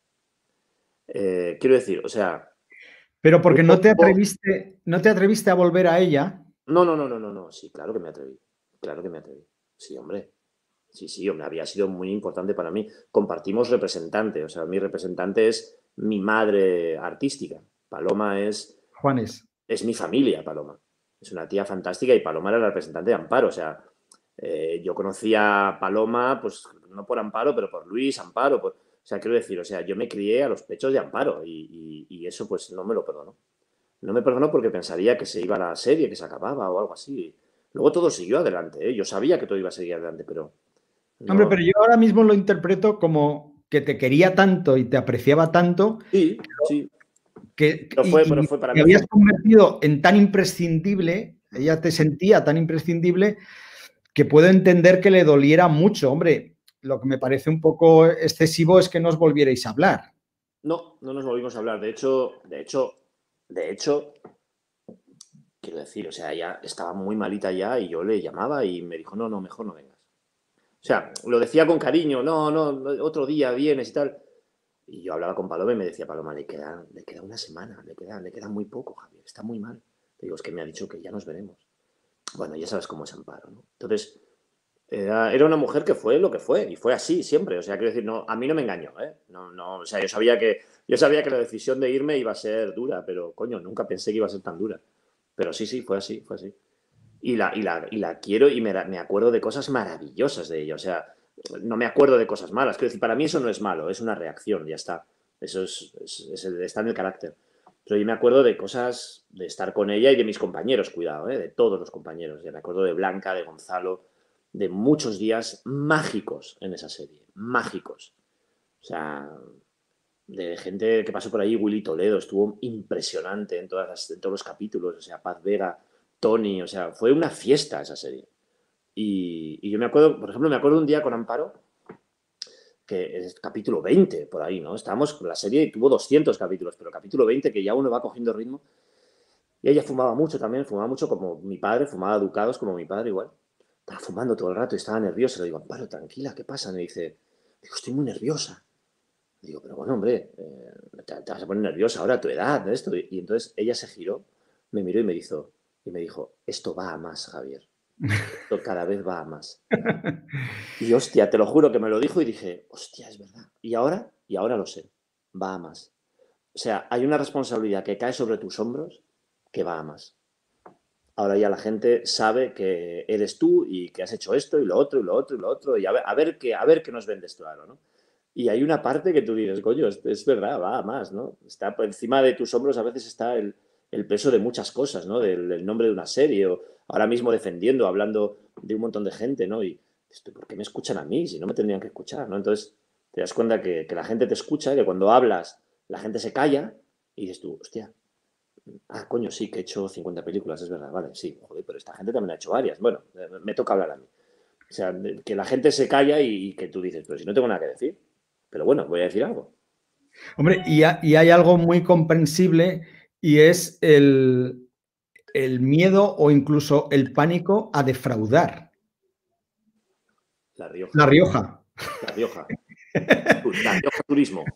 Eh, quiero decir, o sea... Pero porque no hubo- te hubo- atreviste, no te atreviste a volver a ella. No, no, no, no, no, no. Sí, claro que me atreví. Claro que me atreví. Sí, hombre. Sí, sí, hombre, había sido muy importante para mí. Compartimos representante, o sea, mi representante es mi madre artística. Paloma es, Juanes. es mi familia, Paloma. Es una tía fantástica y Paloma era la representante de Amparo. O sea, eh, yo conocía a Paloma, pues no por Amparo, pero por Luis, Amparo. Por, o sea, quiero decir, o sea, yo me crié a los pechos de Amparo y, y, y eso pues no me lo perdonó. No me perdonó porque pensaría que se iba la serie, que se acababa o algo así. Luego todo siguió adelante, ¿eh? Yo sabía que todo iba a seguir adelante, pero Hombre, no. pero yo ahora mismo lo interpreto como que te quería tanto y te apreciaba tanto Sí, sí. que, Pero fue, pero y, y fue, para te mí fue. habías convertido en tan imprescindible, Ujú. ella te sentía tan imprescindible que puedo entender que le doliera mucho. Hombre, lo que me parece un poco excesivo es que no os volvierais a hablar. No, no nos volvimos a hablar. De hecho, de hecho, de hecho, quiero decir, o sea, ella estaba muy malita ya y yo le llamaba y me dijo, no, no, mejor no vengas. O sea, lo decía con cariño, no, no, no, otro día vienes y tal. Y yo hablaba con Paloma y me decía, Paloma, le queda, le queda una semana, le queda, le queda muy poco, Javier, está muy mal. Le digo, es que me ha dicho que ya nos veremos. Bueno, ya sabes cómo es Amparo, ¿no? Entonces, era, era una mujer que fue lo que fue, y fue así siempre. O sea, quiero decir, no, a mí no me engañó, ¿eh? No, no, o sea, yo sabía que, yo sabía que la decisión de irme iba a ser dura, pero coño, nunca pensé que iba a ser tan dura. Pero sí, sí, fue así, fue así. Y la, y la, y la quiero y me, me acuerdo de cosas maravillosas de ella. O sea, no me acuerdo de cosas malas. Quiero decir, para mí eso no es malo, es una reacción, ya está. Eso es, es, es el- está en el carácter. Pero yo me acuerdo de cosas, de estar con ella y de mis compañeros, cuidado, ¿eh? De todos los compañeros. Ya me acuerdo de Blanca, de Gonzalo, de muchos días mágicos en esa serie. Mágicos. O sea, de gente que pasó por ahí, Willy Toledo, estuvo impresionante en, todas las- en todos los capítulos. O sea, Paz Vega, Tony, o sea, fue una fiesta esa serie. Y, y yo me acuerdo, por ejemplo, me acuerdo un día con Amparo, que es capítulo veinte por ahí, ¿no? Estábamos, la serie tuvo doscientos capítulos, pero capítulo veinte que ya uno va cogiendo ritmo. Y ella fumaba mucho también, fumaba mucho como mi padre, fumaba Ducados como mi padre igual. Estaba fumando todo el rato y estaba nerviosa. Le digo, Amparo, tranquila, ¿qué pasa? Me dice, digo, estoy muy nerviosa. Le digo, pero bueno, hombre, eh, te, te, vas a poner nerviosa ahora a tu edad, ¿no? Esto. Y, y entonces ella se giró, me miró y me dijo, y me dijo, esto va a más, Javier. Esto cada vez va a más. Y hostia, te lo juro que me lo dijo y dije, hostia, es verdad. Y ahora, y ahora lo sé, va a más. O sea, hay una responsabilidad que cae sobre tus hombros que va a más. Ahora ya la gente sabe que eres tú y que has hecho esto y lo otro y lo otro y lo otro y a ver, a ver qué, a ver qué nos vendes claro, ¿no? Y hay una parte que tú dices, coño, es, es verdad, va a más, ¿no? Está por encima de tus hombros a veces está el, el peso de muchas cosas, ¿no? Del, del nombre de una serie o ahora mismo defendiendo, hablando de un montón de gente, ¿no? Y esto, ¿por qué me escuchan a mí si no me tendrían que escuchar, ¿no? Entonces, te das cuenta que, que la gente te escucha, que cuando hablas la gente se calla y dices tú, hostia, ah, coño, sí, que he hecho cincuenta películas, es verdad, vale, sí, joder, pero esta gente también ha hecho varias. Bueno, me toca hablar a mí. O sea, que la gente se calla y, y que tú dices, pero si no tengo nada que decir. Pero bueno, voy a decir algo. Hombre, y, ha, y hay algo muy comprensible y es el, el miedo o incluso el pánico a defraudar. La Rioja. La Rioja. La Rioja. La Rioja Turismo.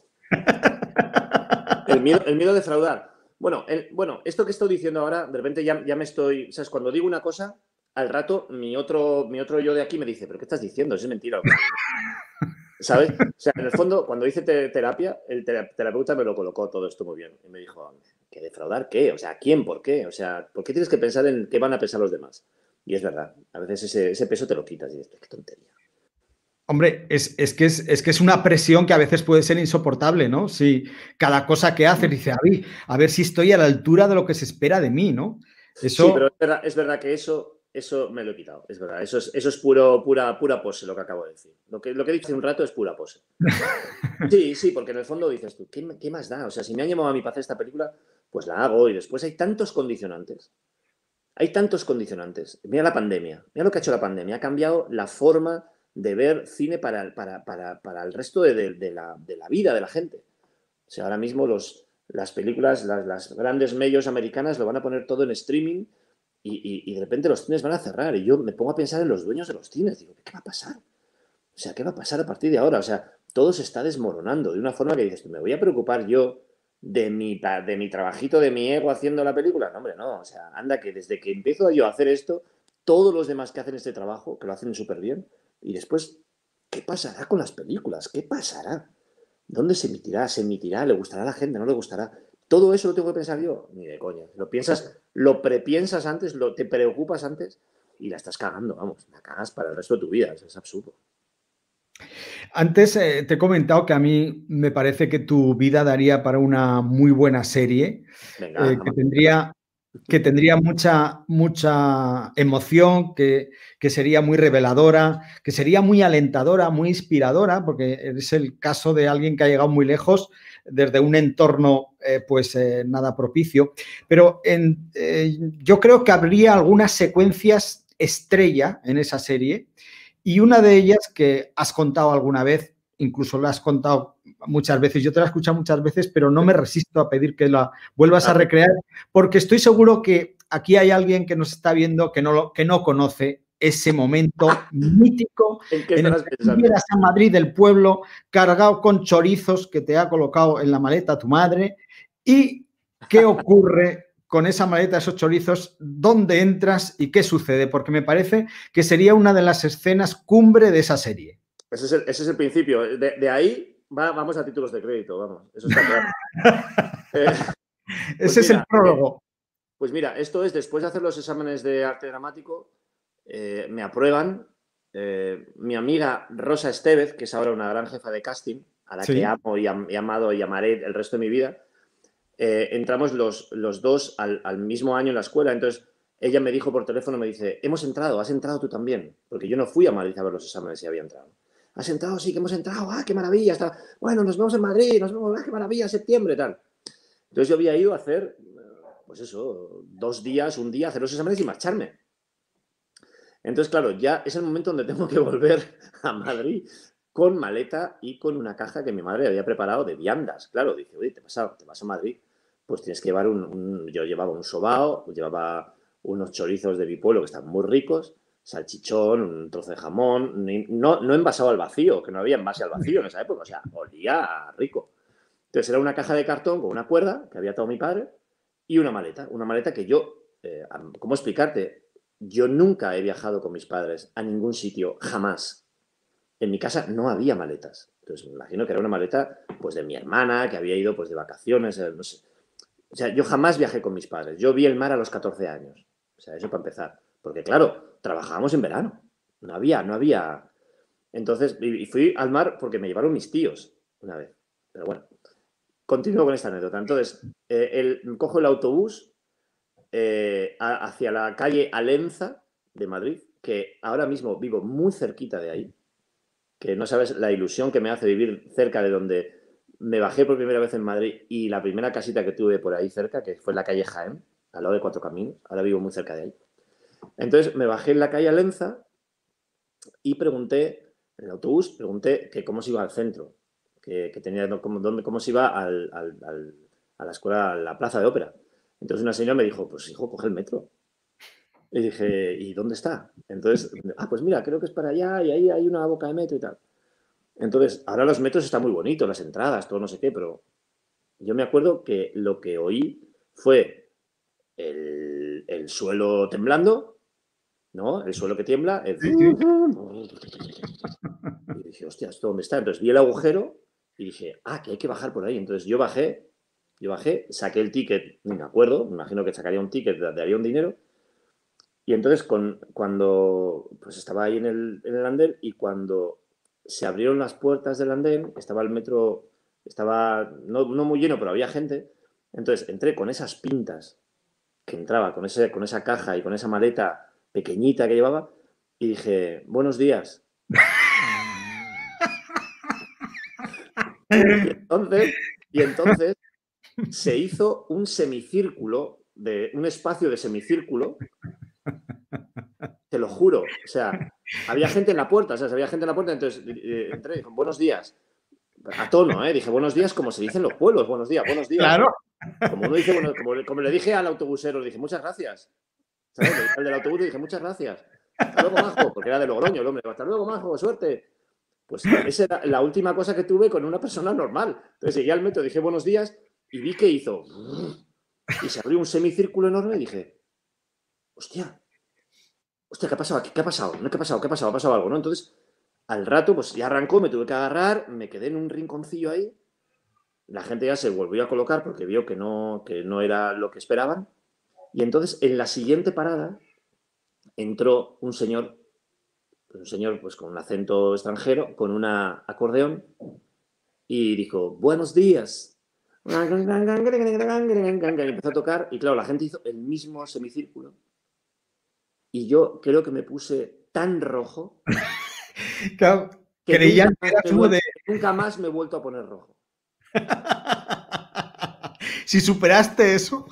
El miedo, el miedo a defraudar. Bueno, el, bueno, esto que estoy diciendo ahora, de repente ya, ya me estoy... ¿Sabes? Cuando digo una cosa, al rato mi otro, mi otro yo de aquí me dice, ¿pero qué estás diciendo? Eso es mentira. ¿Sabes? O sea, en el fondo, cuando hice te terapia, el terapeuta me lo colocó todo esto muy bien. Y me dijo, ¿qué defraudar qué? O sea, ¿quién? ¿Por qué? O sea, ¿por qué tienes que pensar en qué van a pensar los demás? Y es verdad, a veces ese, ese peso te lo quitas y dices, qué tontería. Hombre, es, es, que es, es que es una presión que a veces puede ser insoportable, ¿no? Si cada cosa que haces dice, a ver, a ver si estoy a la altura de lo que se espera de mí, ¿no? Eso... Sí, pero es verdad, es verdad que eso, eso me lo he quitado, es verdad. Eso es, eso es puro, pura, pura pose lo que acabo de decir. Lo que, lo que he dicho hace un rato es pura pose. Sí, sí, porque en el fondo dices tú, ¿qué, ¿qué más da? O sea, si me han llamado a mí para hacer esta película, pues la hago y después hay tantos condicionantes. Hay tantos condicionantes. Mira la pandemia, mira lo que ha hecho la pandemia. Ha cambiado la forma de ver cine para, para, para, para el resto de, de, de, la, de la vida de la gente. O sea, ahora mismo los, las películas, las, las grandes medios americanas lo van a poner todo en streaming y, y, y de repente los cines van a cerrar. Y yo me pongo a pensar en los dueños de los cines. Digo, ¿qué va a pasar? O sea, ¿qué va a pasar a partir de ahora? O sea, todo se está desmoronando de una forma que dices, ¿me voy a preocupar yo de mi, de mi trabajito, de mi ego haciendo la película? No, hombre, no. O sea, anda que desde que empiezo yo a hacer esto, todos los demás que hacen este trabajo, que lo hacen súper bien, y después, ¿qué pasará con las películas? ¿Qué pasará? ¿Dónde se emitirá? ¿Se emitirá? ¿Le gustará a la gente? ¿No le gustará? Todo eso lo tengo que pensar yo. Ni de coña. Lo piensas, lo prepiensas antes, lo, te preocupas antes y la estás cagando, vamos. La cagas para el resto de tu vida. Es, es absurdo. Antes eh, te he comentado que a mí me parece que tu vida daría para una muy buena serie, Venga, eh, que tendría, que tendría mucha, mucha emoción, que, que sería muy reveladora, que sería muy alentadora, muy inspiradora, porque es el caso de alguien que ha llegado muy lejos desde un entorno eh, pues eh, nada propicio. Pero en, eh, yo creo que habría algunas secuencias estrella en esa serie. Y una de ellas que has contado alguna vez, incluso la has contado muchas veces, yo te la he escuchado muchas veces, pero no me resisto a pedir que la vuelvas a recrear, porque estoy seguro que aquí hay alguien que nos está viendo que no, que no conoce ese momento mítico ¿En qué en el estarás que pensando? llegas a Madrid del pueblo cargado con chorizos que te ha colocado en la maleta tu madre y qué ocurre con esa maleta, esos chorizos, dónde entras y qué sucede, porque me parece que sería una de las escenas cumbre de esa serie. Ese es el, ese es el principio. De, de ahí va, vamos a títulos de crédito, vamos. Eso está claro. eh, pues ese mira, es el prólogo. Eh, pues mira, esto es después de hacer los exámenes de arte dramático, eh, me aprueban. Eh, mi amiga Rosa Estevez, que es ahora una gran jefa de casting, a la sí. que amo y, am, y amado y amaré el resto de mi vida, eh, entramos los, los dos al, al mismo año en la escuela. Entonces, ella me dijo por teléfono, me dice, hemos entrado, has entrado tú también. Porque yo no fui a Madrid a ver los exámenes y había entrado. ¿Has entrado? Sí, que hemos entrado. ¡Ah, qué maravilla! Está... Bueno, nos vemos en Madrid, nos vemos, ¡ah, qué maravilla! Septiembre, tal. Entonces yo había ido a hacer, pues eso, dos días, un día, hacer los exámenes y marcharme. Entonces, claro, ya es el momento donde tengo que volver a Madrid con maleta y con una caja que mi madre había preparado de viandas. Claro, dice, oye, te vas a, te vas a Madrid, pues tienes que llevar un, un... Yo llevaba un sobao, llevaba unos chorizos de mi pueblo que están muy ricos, salchichón, un trozo de jamón, no, no envasado al vacío, que no había envase al vacío en esa época, o sea, olía rico. Entonces era una caja de cartón con una cuerda que había atado mi padre y una maleta, una maleta que yo, eh, ¿cómo explicarte? Yo nunca he viajado con mis padres a ningún sitio, jamás. En mi casa no había maletas. Entonces me imagino que era una maleta pues de mi hermana, que había ido pues de vacaciones, no sé. O sea, yo jamás viajé con mis padres. Yo vi el mar a los catorce años. O sea, eso para empezar. Porque claro, trabajábamos en verano. No había, no había... Entonces, y fui al mar porque me llevaron mis tíos una vez. Pero bueno, continúo con esta anécdota. Entonces, eh, el, cojo el autobús eh, a, hacia la calle Alenza de Madrid, que ahora mismo vivo muy cerquita de ahí. que no sabes la ilusión que me hace vivir cerca de donde me bajé por primera vez en Madrid y la primera casita que tuve por ahí cerca, que fue en la calle Jaén, al lado de Cuatro Caminos, ahora vivo muy cerca de ahí. Entonces me bajé en la calle Alenza y pregunté, en el autobús, pregunté que cómo se iba al centro, que, que tenía, cómo, dónde, cómo se iba al, al, al, a la escuela, a la plaza de ópera. Entonces una señora me dijo, pues hijo, coge el metro. Y dije, ¿y dónde está? Entonces, ah, pues mira, creo que es para allá y ahí hay una boca de metro y tal. Entonces, ahora los metros están muy bonitos, las entradas, todo no sé qué, pero yo me acuerdo que lo que oí fue el, el suelo temblando, ¿no? El suelo que tiembla, el... Sí, sí. Y dije, hostia, ¿esto dónde está? Entonces vi el agujero y dije, ah, que hay que bajar por ahí. Entonces yo bajé, yo bajé, saqué el ticket, ni me acuerdo, me imagino que sacaría un ticket de, de avión dinero. Y entonces con, cuando pues estaba ahí en el, en el andén y cuando se abrieron las puertas del andén, estaba el metro, estaba no, no muy lleno, pero había gente. Entonces entré con esas pintas que entraba, con, ese, con esa caja y con esa maleta pequeñita que llevaba y dije, buenos días. Y entonces, y entonces se hizo un semicírculo, de, un espacio de semicírculo, te lo juro. O sea, había gente en la puerta, o sea, había gente en la puerta, entonces eh, entré y dije, buenos días. A tono, ¿eh? Dije, buenos días, como se dice en los pueblos, buenos días, buenos días. Claro. Como uno dice, bueno, como, como le dije al autobusero, le dije, muchas gracias. ¿Sabes? Le dije al del autobús, le dije, muchas gracias. Hasta luego, majo, porque era de Logroño el hombre. Hasta luego, majo, suerte. Pues esa era la última cosa que tuve con una persona normal. Entonces llegué al metro, dije buenos días y vi que hizo. Y se abrió un semicírculo enorme y dije, hostia, hostia, ¿qué ha pasado aquí? ¿Qué ha pasado? ¿No? ¿Qué ha pasado? ¿Qué ha pasado? ¿Ha pasado algo? ¿No? Entonces, al rato, pues ya arrancó, me tuve que agarrar, me quedé en un rinconcillo ahí. La gente ya se volvió a colocar porque vio que no, que no era lo que esperaban. Y entonces, en la siguiente parada, entró un señor, un señor pues con un acento extranjero, con un acordeón, y dijo, buenos días. Y empezó a tocar, y claro, la gente hizo el mismo semicírculo. Y yo creo que me puse tan rojo Claro, que creían nunca que más, eras me uno vuel- de... nunca más me he vuelto a poner rojo. Si superaste eso,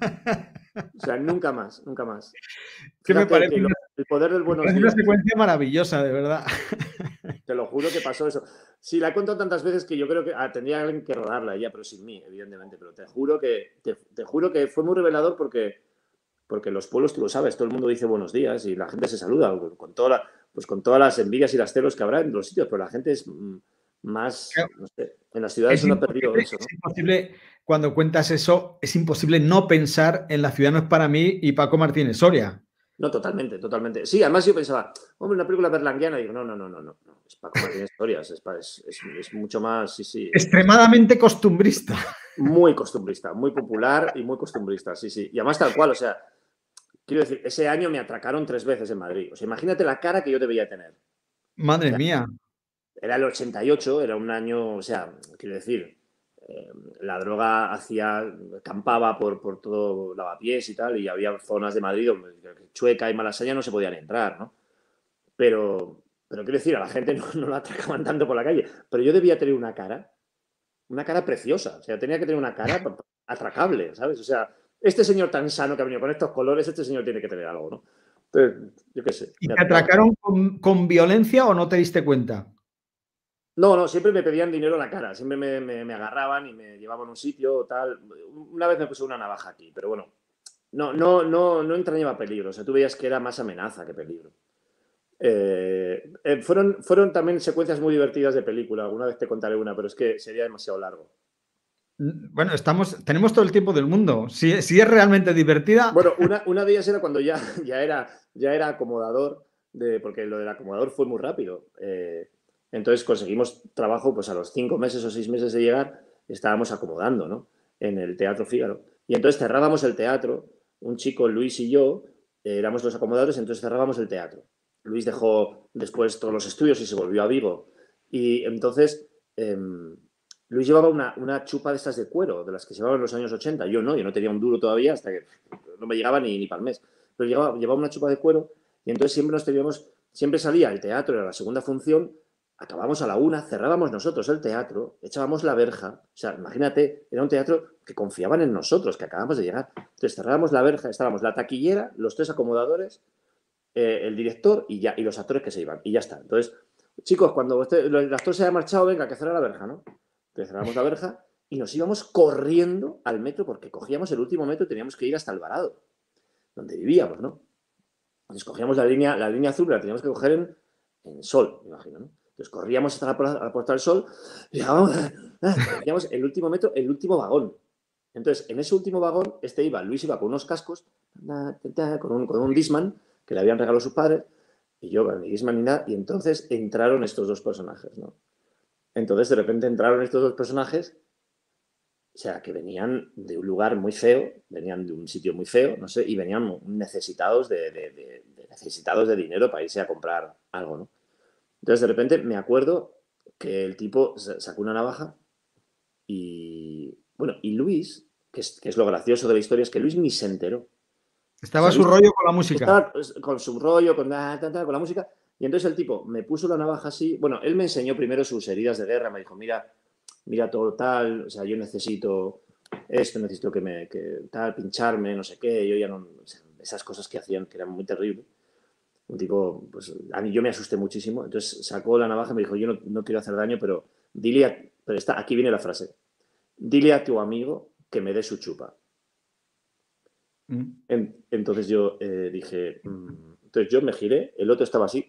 O sea, nunca más, nunca más. que me Fíjate parece que lo- una, el poder del me buenos parece una días, secuencia maravillosa, de verdad. te lo juro que pasó eso. Sí, la he contado tantas veces que yo creo que ah, tendría alguien que rodarla ya, pero sin mí, evidentemente. Pero te juro que, te, te juro que fue muy revelador porque, porque en los pueblos, tú lo sabes, todo el mundo dice buenos días y la gente se saluda con, toda la, pues con todas las envidias y las celos que habrá en los sitios, pero la gente es mm, más, Claro, no sé, en las ciudades es uno ha perdido imposible, eso, ¿no? es imposible, cuando cuentas eso, es imposible no pensar en La ciudad no es para mí y Paco Martínez Soria. No, totalmente, totalmente. Sí, además yo pensaba, hombre, una película berlanguiana, digo, no, no, no, no, no, no, es Paco Martínez Historias, es, pa- es, es, es mucho más, sí, sí, es, es Extremadamente costumbrista. muy costumbrista, muy popular y muy costumbrista, sí, sí. Y además tal cual, o sea, quiero decir, ese año me atracaron tres veces en Madrid. O sea, imagínate la cara que yo debía tener. O Madre sea, mía. era el ochenta y ocho, era un año, o sea, quiero decir, eh, la droga hacía, campaba por, por todo Lavapiés y tal, y había zonas de Madrid donde Chueca y Malasaña no se podían entrar, ¿no? Pero, pero quiero decir, a la gente no, no la atracaban tanto por la calle. Pero yo debía tener una cara, una cara preciosa. O sea, tenía que tener una cara atracable, ¿sabes? O sea, este señor tan sano que ha venido con estos colores, este señor tiene que tener algo, ¿no? Entonces, yo qué sé, ¿Y me te atracaron. atracaron con, con violencia o no te diste cuenta? No, no, siempre me pedían dinero en la cara, siempre me, me, me agarraban y me llevaban a un sitio o tal. Una vez me puse una navaja aquí, pero bueno, no, no, no, no entrañaba peligro. O sea, tú veías que era más amenaza que peligro. Eh, eh, fueron, fueron también secuencias muy divertidas de película. Alguna vez te contaré una, pero es que sería demasiado largo. Bueno, estamos, tenemos todo el tiempo del mundo. Si, si es realmente divertida, Bueno, una, una de ellas era cuando ya, ya, era, ya era acomodador, de, porque lo del acomodador fue muy rápido. Eh, entonces conseguimos trabajo, pues a los cinco meses o seis meses de llegar, estábamos acomodando, ¿no? En el Teatro Fígaro. Y entonces cerrábamos el teatro, un chico, Luis y yo, eh, éramos los acomodadores, entonces cerrábamos el teatro. Luis dejó después todos los estudios y se volvió a Vigo. Y entonces eh, Luis llevaba una, una chupa de estas de cuero, de las que se llevaban en los años ochenta. Yo no, yo no tenía un duro todavía hasta que no me llegaba ni, ni para el mes. Pero llevaba, llevaba una chupa de cuero y entonces siempre nos teníamos, siempre salía el teatro, era la segunda función, acabábamos a la una, cerrábamos nosotros el teatro, echábamos la verja. O sea, imagínate, era un teatro que confiaban en nosotros, que acabamos de llegar. Entonces cerrábamos la verja, estábamos la taquillera, los tres acomodadores, eh, el director y ya, y los actores que se iban. Y ya está. Entonces, chicos, cuando este, el actor se haya marchado, venga, que cerrar la verja, ¿no? Entonces cerramos la verja y nos íbamos corriendo al metro porque cogíamos el último metro y teníamos que ir hasta Alvarado, donde vivíamos, ¿no? Entonces cogíamos la línea, la línea azul, la teníamos que coger en, en Sol, me imagino, ¿no? Entonces corríamos hasta la, la Puerta del Sol y cogíamos el último metro, el último vagón. Entonces, en ese último vagón, este iba, Luis iba con unos cascos, con un, con un Discman que le habían regalado sus padres, y yo con mi Discman ni nada, y entonces entraron estos dos personajes, ¿no? Entonces, de repente entraron estos dos personajes, o sea, que venían de un lugar muy feo, venían de un sitio muy feo, no sé, y venían necesitados de, de, de, de necesitados de dinero para irse a comprar algo, ¿no? Entonces, de repente, me acuerdo que el tipo sacó una navaja y, bueno, y Luis, que es, que es lo gracioso de la historia, es que Luis ni se enteró. Estaba O sea, su Luis rollo con la música. Estaba con su rollo, con, ta, ta, ta, con la música, y entonces el tipo me puso la navaja así. Bueno, él me enseñó primero sus heridas de guerra, me dijo, mira, mira todo tal, o sea, yo necesito esto, necesito que me, que tal, pincharme, no sé qué, yo ya no, o sea, esas cosas que hacían, que eran muy terribles. Un tipo, pues a mí yo me asusté muchísimo, entonces sacó la navaja y me dijo, yo no, no quiero hacer daño, pero dile, a, pero está, aquí viene la frase, dile a tu amigo que me dé su chupa. Mm. En, entonces yo eh, dije, mm, entonces yo me giré, el otro estaba así,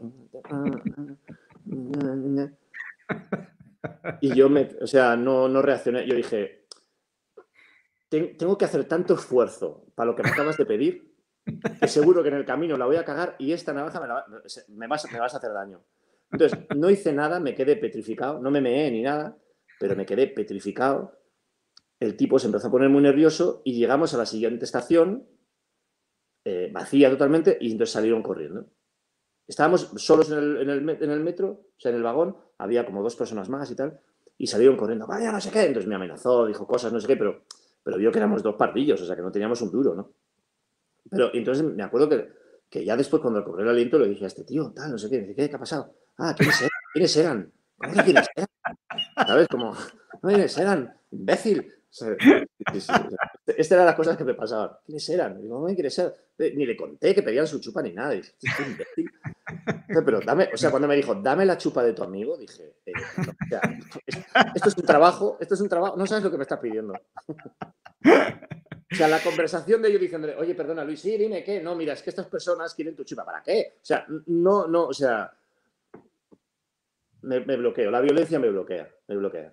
y yo me, o sea, no, no reaccioné, yo dije, tengo que hacer tanto esfuerzo para lo que me acabas de pedir, que seguro que en el camino la voy a cagar y esta navaja me, la, me, vas, me vas a hacer daño. Entonces, no hice nada, me quedé petrificado, no me meé ni nada, pero me quedé petrificado. El tipo se empezó a poner muy nervioso y llegamos a la siguiente estación, eh, vacía totalmente, y entonces salieron corriendo. Estábamos solos en el, en, el, en el metro, o sea, en el vagón, había como dos personas más y tal, y salieron corriendo, vaya, no sé qué. Entonces me amenazó, dijo cosas, no sé qué, pero, pero vio que éramos dos pardillos, o sea, que no teníamos un duro, ¿no? Pero entonces me acuerdo que, que ya después, cuando cobré el aliento, le dije a este tío, tal, no sé qué, me dice, ¿qué, ¿qué ha pasado? Ah, ¿quiénes eran? ¿Quiénes eran? ¿Cómo que quiénes eran? ¿Sabes? Como, ¿quiénes eran? Imbécil. O sea, sí, sí, estas eran las cosas que me pasaban. ¿Quiénes eran? Digo, ¿quiénes quiénes eran? Ni le conté que pedían su chupa ni nada. Dije, este imbécil. Pero dame, o sea, cuando me dijo, dame la chupa de tu amigo, dije, eh, no, o sea, esto es un trabajo, esto es un trabajo, no sabes lo que me estás pidiendo. O sea, la conversación de ellos diciéndole, oye, perdona, Luis, sí, dime qué. No, mira, es que estas personas quieren tu chupa. ¿Para qué? O sea, no, no, o sea, me, me bloqueo. La violencia me bloquea, me bloquea.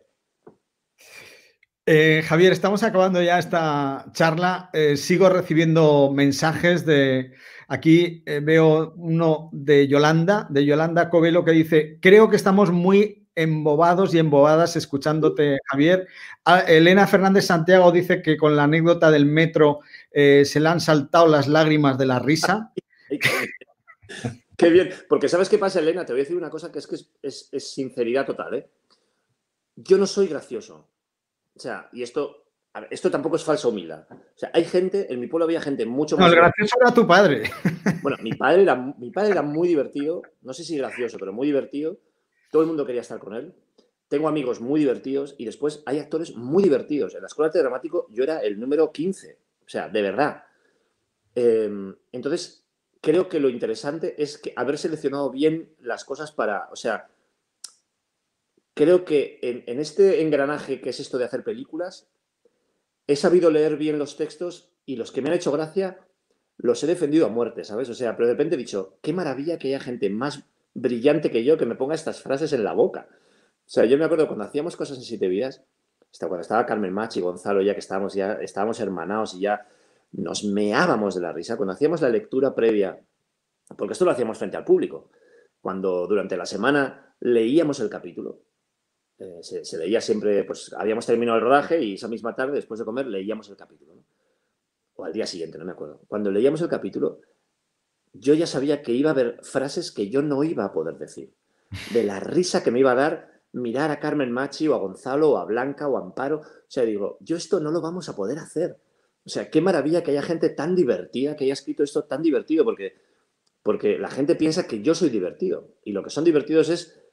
Eh, Javier, estamos acabando ya esta charla. Eh, sigo recibiendo mensajes de... Aquí eh, veo uno de Yolanda, de Yolanda Covelo, que dice, creo que estamos muy embobados y embobadas escuchándote, Javier. A Elena Fernández Santiago dice que con la anécdota del metro eh, se le han saltado las lágrimas de la risa. Qué bien, porque ¿sabes qué pasa, Elena? Te voy a decir una cosa que es que es, es, es sinceridad total, ¿eh? Yo no soy gracioso. O sea, y esto, a ver, esto tampoco es falsa humildad. O sea, hay gente, en mi pueblo había gente mucho más... No, el gracioso era tu padre. Bueno, mi padre, era, mi padre era muy divertido, no sé si gracioso, pero muy divertido. Todo el mundo quería estar con él. Tengo amigos muy divertidos y después hay actores muy divertidos. En la escuela de arte dramático yo era el número quince. O sea, de verdad. Eh, entonces, creo que lo interesante es que haber seleccionado bien las cosas para... O sea, creo que en, en este engranaje que es esto de hacer películas, he sabido leer bien los textos y los que me han hecho gracia los he defendido a muerte, ¿sabes? O sea, pero de repente he dicho, qué maravilla que haya gente más brillante que yo que me ponga estas frases en la boca. O sea, yo me acuerdo cuando hacíamos cosas en Siete Vidas, hasta cuando estaba Carmen Machi y Gonzalo, ya que estábamos, ya estábamos hermanados y ya nos meábamos de la risa, cuando hacíamos la lectura previa, porque esto lo hacíamos frente al público, cuando durante la semana leíamos el capítulo, eh, se, se leía siempre, pues habíamos terminado el rodaje y esa misma tarde, después de comer, leíamos el capítulo, ¿no? O al día siguiente, no me acuerdo. Cuando leíamos el capítulo, yo ya sabía que iba a haber frases que yo no iba a poder decir. De la risa que me iba a dar mirar a Carmen Machi o a Gonzalo o a Blanca o a Amparo. O sea, digo, yo esto no lo vamos a poder hacer. O sea, qué maravilla que haya gente tan divertida, que haya escrito esto tan divertido, porque, porque la gente piensa que yo soy divertido. Y lo que son divertidos es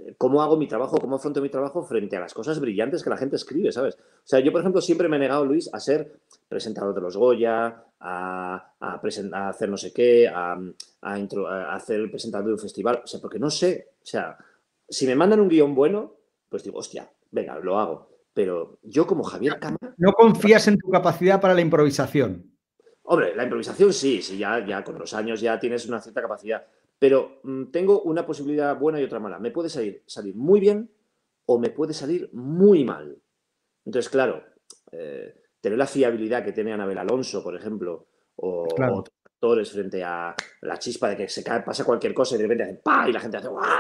cómo hago mi trabajo, cómo afronto mi trabajo frente a las cosas brillantes que la gente escribe, ¿sabes? O sea, yo, por ejemplo, siempre me he negado, Luis, a ser presentador de los Goya, a, a, present- a hacer no sé qué, a, a, intro- a hacer el presentador de un festival, o sea, porque no sé, o sea, si me mandan un guión bueno, pues digo, hostia, venga, lo hago. Pero yo como Javier Cámara, No confías en tu capacidad para la improvisación. hombre, la improvisación sí, sí, ya, ya con los años ya tienes una cierta capacidad, pero mm, tengo una posibilidad buena y otra mala. Me puede salir, salir muy bien o me puede salir muy mal. Entonces, claro, eh, tener la fiabilidad que tiene Anabel Alonso, por ejemplo, o, o Claro. otros actores frente a la chispa de que se cae, pasa cualquier cosa y de repente hacen ¡pa! Y la gente hace ¡guau!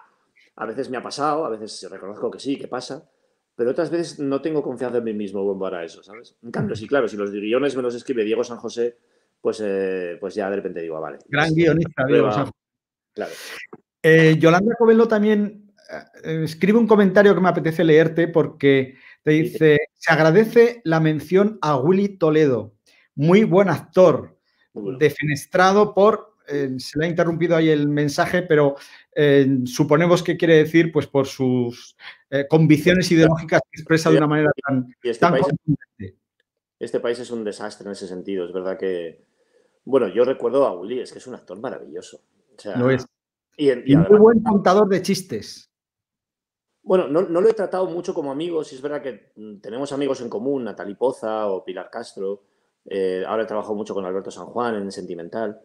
A veces me ha pasado, a veces reconozco que sí, que pasa, pero otras veces no tengo confianza en mí mismo para eso, ¿sabes? En cambio, sí, claro, si los guiones me los escribe Diego San José, pues, eh, pues ya de repente digo, ah, vale, Gran es guionista, Diego San prueba, José. claro. Eh, Yolanda Covelo también eh, escribe un comentario que me apetece leerte porque te dice, se agradece la mención a Willy Toledo, muy buen actor, Muy bueno. defenestrado por, eh, se le ha interrumpido ahí el mensaje, pero eh, suponemos que quiere decir pues por sus eh, convicciones ideológicas que expresa de una manera tan, Y este tan país, contundente. este país es un desastre en ese sentido, es verdad que, bueno, yo recuerdo a Willy, es que es un actor maravilloso. O Lo sea, es. y, y Y muy además, buen contador de chistes. bueno, no, no, lo he tratado mucho como amigo, sí es verdad que mm, tenemos amigos en común, Natalie Poza o Pilar Castro, eh, ahora he trabajado mucho con Alberto San Juan en Sentimental,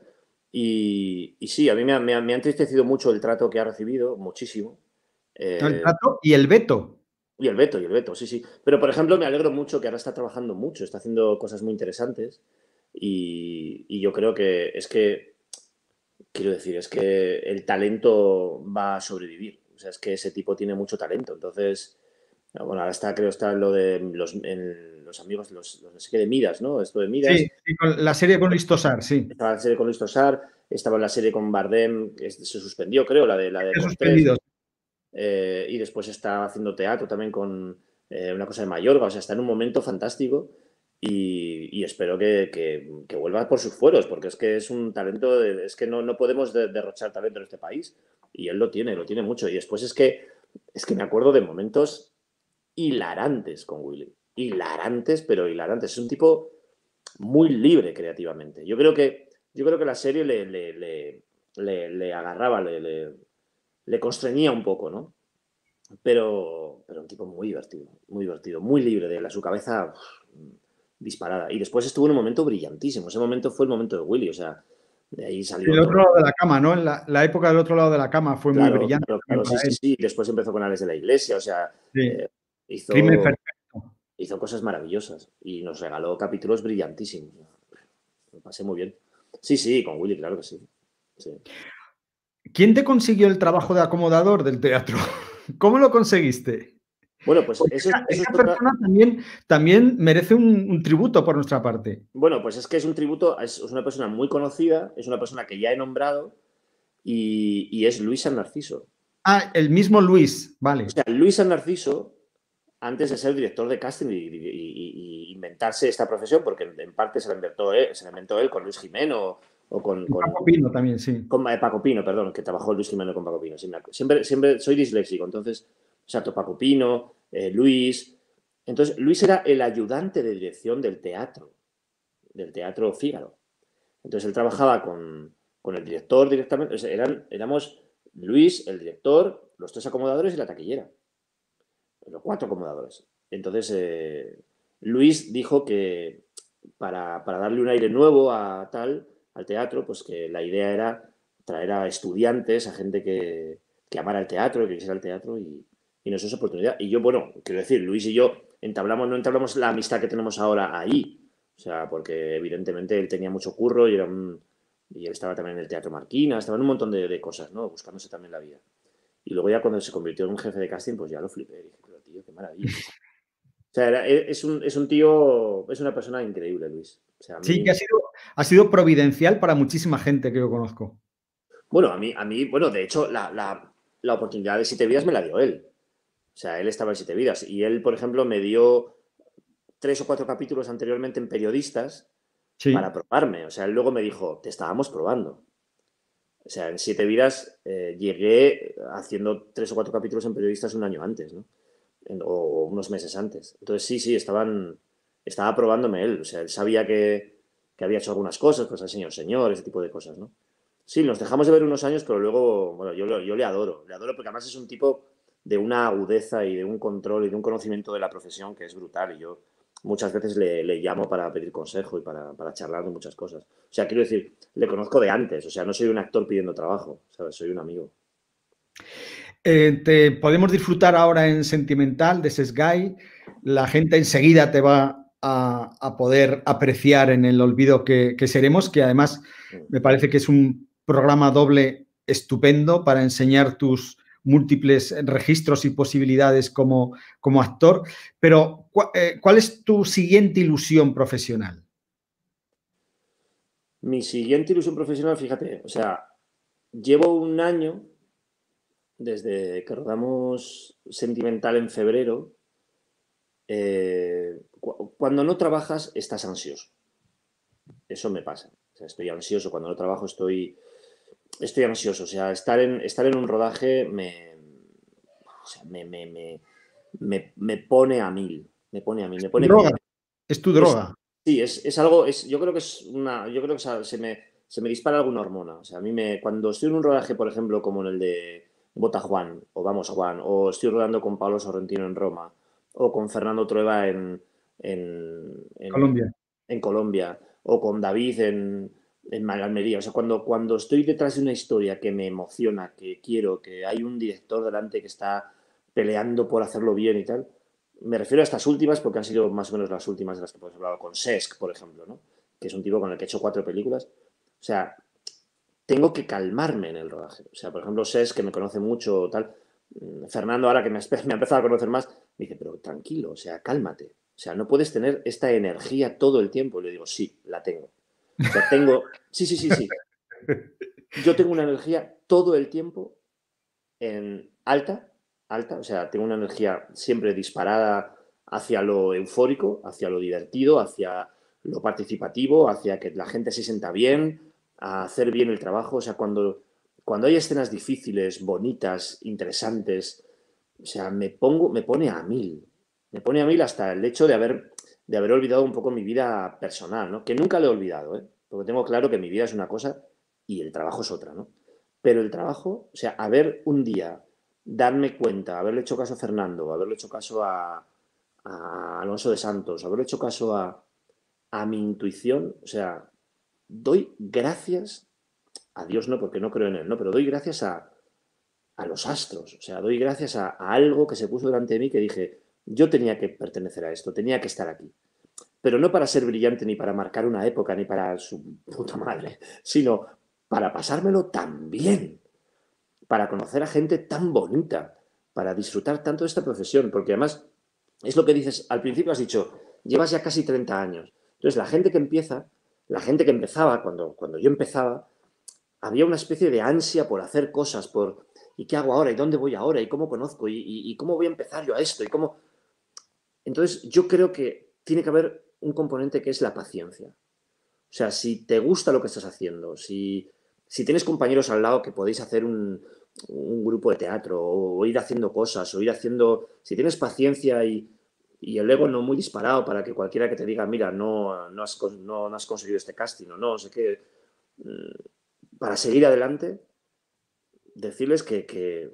y, y sí, a mí me ha, me, ha, me ha, entristecido mucho el trato que ha recibido, muchísimo. El Eh, trato y el veto. y el veto, y el veto, sí, sí. Pero, por ejemplo, me alegro mucho que ahora está trabajando mucho, está haciendo cosas muy interesantes, y, y yo creo que es que quiero decir, es que el talento va a sobrevivir. O sea, es que ese tipo tiene mucho talento. Entonces, bueno, ahora está, creo, está en lo de los, en los amigos, los, los no sé qué de Midas, ¿no? Esto de Sí, Midas. sí, con la serie con Luis Tosar, sí. Estaba en la serie con Luis Tosar, estaba en la serie con Bardem, que se suspendió, creo, la de, la de Está Cortés. suspendido. Eh, y después está haciendo teatro también con eh, una cosa de Mayorga. O sea, está en un momento fantástico. Y, y espero que, que, que, vuelva por sus fueros, porque es que es un talento, de, es que no, no podemos de, derrochar talento en este país, y él lo tiene, lo tiene mucho. Y después es que, es que me acuerdo de momentos hilarantes con Willy, hilarantes, pero hilarantes. Es un tipo muy libre creativamente. Yo creo que, yo creo que la serie le, le, le, le, le agarraba, le, le, le constreñía un poco, ¿no? Pero, pero un tipo muy divertido, muy divertido, muy libre de la, su cabeza uff, disparada. Y después estuvo en un momento brillantísimo. Ese momento fue el momento de Willy, o sea, de ahí salió El otro todo. lado de la cama, ¿no? La, la época del otro lado de la cama fue muy Claro, brillante claro, también claro, sí, para sí, él. sí. Después empezó con Alex de la Iglesia, o sea, Sí. eh, Crimen hizo, perfecto. hizo cosas maravillosas y nos regaló capítulos brillantísimos. Me pasé muy bien. Sí, sí, con Willy, claro que sí. sí. ¿Quién te consiguió el trabajo de acomodador del teatro? ¿Cómo lo conseguiste? Bueno, pues Porque eso, esa, eso es esa otra. persona también, también merece un, un tributo por nuestra parte. Bueno, pues es que es un tributo, es, es una persona muy conocida, es una persona que ya he nombrado y, y es Luis San Narciso. Ah, el mismo Luis, O vale. sea, Luis San Narciso, antes de ser director de casting y, y, y, y inventarse esta profesión, porque en, en parte se la inventó él, se la inventó él con Luis Jimeno o con, Y con, Paco Pino también, sí. con eh, Paco Pino, perdón, que trabajó Luis Jimeno con Paco Pino. Siempre, siempre soy disléxico, entonces, o sea, Paco Pino, eh, Luis. Entonces, Luis era el ayudante de dirección del teatro, del Teatro Fígaro. Entonces, él trabajaba con, con el director directamente. O sea, eran, éramos Luis, el director, los tres acomodadores y la taquillera. Los cuatro acomodadores. Entonces, eh, Luis dijo que para, para, darle un aire nuevo a tal, al teatro, pues que la idea era traer a estudiantes, a gente que, que amara el teatro, que quisiera el teatro y, y nos dio esa oportunidad. Y yo, bueno, quiero decir, Luis y yo entablamos, no entablamos la amistad que tenemos ahora ahí. O sea, porque evidentemente él tenía mucho curro y era un, y él estaba también en el Teatro Marquina, estaba en un montón de, de cosas, ¿no? Buscándose también la vida. Y luego ya cuando se convirtió en un jefe de casting, pues ya lo flipé. Dije, pero tío, qué maravilla. O sea, era, es, un, es un tío, es una persona increíble, Luis. O sea, a Sí, mí, que ha sido, ha sido providencial para muchísima gente que yo conozco. bueno, a mí, a mí bueno, de hecho, la, la, la oportunidad de Siete Vidas me la dio él. O sea, él estaba en Siete Vidas. Y él, por ejemplo, me dio tres o cuatro capítulos anteriormente en Periodistas para Sí. probarme. O sea, él luego me dijo, te estábamos probando. sea, en Siete Vidas eh, llegué haciendo tres o cuatro capítulos en Periodistas un año antes, ¿no? En, o unos meses antes. Entonces, sí, sí, estaban, estaba probándome él. O sea, él sabía que, que había hecho algunas cosas, pues el señor, señor, ese tipo de cosas, ¿no? Sí, nos dejamos de ver unos años, pero luego, bueno, yo, yo le adoro. Le adoro porque además es un tipo de una agudeza y de un control y de un conocimiento de la profesión que es brutal. Y yo muchas veces le, le llamo para pedir consejo y para, para charlar de muchas cosas. O sea, quiero decir, le conozco de antes. O sea, no soy un actor pidiendo trabajo, ¿sabes? Soy un amigo. Eh, te podemos disfrutar ahora en Sentimental de Sesgay. La gente enseguida te va a, a poder apreciar en El olvido que, que seremos, que además me parece que es un programa doble estupendo para enseñar tus múltiples registros y posibilidades como, como actor. Pero, ¿cuál es tu siguiente ilusión profesional? Mi siguiente ilusión profesional, fíjate, o sea, llevo un año desde que rodamos Sentimental en febrero. Eh, cu cuando no trabajas, estás ansioso. Eso me pasa. O sea, estoy ansioso. Cuando no trabajo, estoy, estoy ansioso. O sea, estar en, estar en un rodaje me, o sea, me, me, me, me, me pone a mil. Me pone a mil. Me ¿Tu pone como. droga? ¿Es tu Es, droga? sí, es, es algo. Es, yo creo que es una. Yo creo que se me, se me dispara alguna hormona. O sea, a mí me. Cuando estoy en un rodaje, por ejemplo, como en el de Bota Juan, o Vamos Juan, o estoy rodando con Pablo Sorrentino en Roma, o con Fernando Trueba en, en, en, Colombia. en Colombia, o con David en, en Almería. O sea, cuando, cuando estoy detrás de una historia que me emociona, que quiero, que hay un director delante que está peleando por hacerlo bien y tal, me refiero a estas últimas porque han sido más o menos las últimas de las que hemos hablado con Sesc, por ejemplo, ¿no? Que es un tipo con el que he hecho cuatro películas. O sea, tengo que calmarme en el rodaje. O sea, por ejemplo, Sesc, que me conoce mucho, tal. Fernando, ahora que me, me ha empezado a conocer más, me dice, pero tranquilo, o sea, cálmate. O sea, no puedes tener esta energía todo el tiempo. Y le digo, sí, la tengo. O sea, tengo. Sí, sí, sí, sí. Yo tengo una energía todo el tiempo en alta, alta, o sea, tengo una energía siempre disparada hacia lo eufórico, hacia lo divertido, hacia lo participativo, hacia que la gente se sienta bien, a hacer bien el trabajo. O sea, cuando, cuando hay escenas difíciles, bonitas, interesantes, o sea, me pongo, me pone a mil. Me pone a mil hasta el hecho de haber, de haber olvidado un poco mi vida personal, ¿no? Que nunca lo he olvidado, ¿eh? Porque tengo claro que mi vida es una cosa y el trabajo es otra, ¿no? Pero el trabajo, o sea, haber un día, darme cuenta, haberle hecho caso a Fernando, haberle hecho caso a, a Alonso de Santos, haberle hecho caso a, a mi intuición, o sea, doy gracias a Dios, no, porque no creo en él, no, pero doy gracias a, a los astros, o sea, doy gracias a, a algo que se puso delante de mí que dije, yo tenía que pertenecer a esto, tenía que estar aquí. Pero no para ser brillante, ni para marcar una época, ni para su puta madre, sino para pasármelo tan bien, para conocer a gente tan bonita, para disfrutar tanto de esta profesión, porque además es lo que dices, al principio has dicho, llevas ya casi treinta años. Entonces, la gente que empieza, la gente que empezaba, cuando, cuando yo empezaba, había una especie de ansia por hacer cosas, por ¿y qué hago ahora? ¿Y dónde voy ahora? ¿Y cómo conozco? ¿Y, y, y cómo voy a empezar yo a esto? ¿Y cómo? Entonces, yo creo que tiene que haber un componente que es la paciencia. O sea, si te gusta lo que estás haciendo, si, si tienes compañeros al lado que podéis hacer un, un grupo de teatro o ir haciendo cosas o ir haciendo, si tienes paciencia y, y el ego no muy disparado para que cualquiera que te diga, mira, no, no, has, no, no has conseguido este casting o no, no sé qué, para seguir adelante, decirles que, que,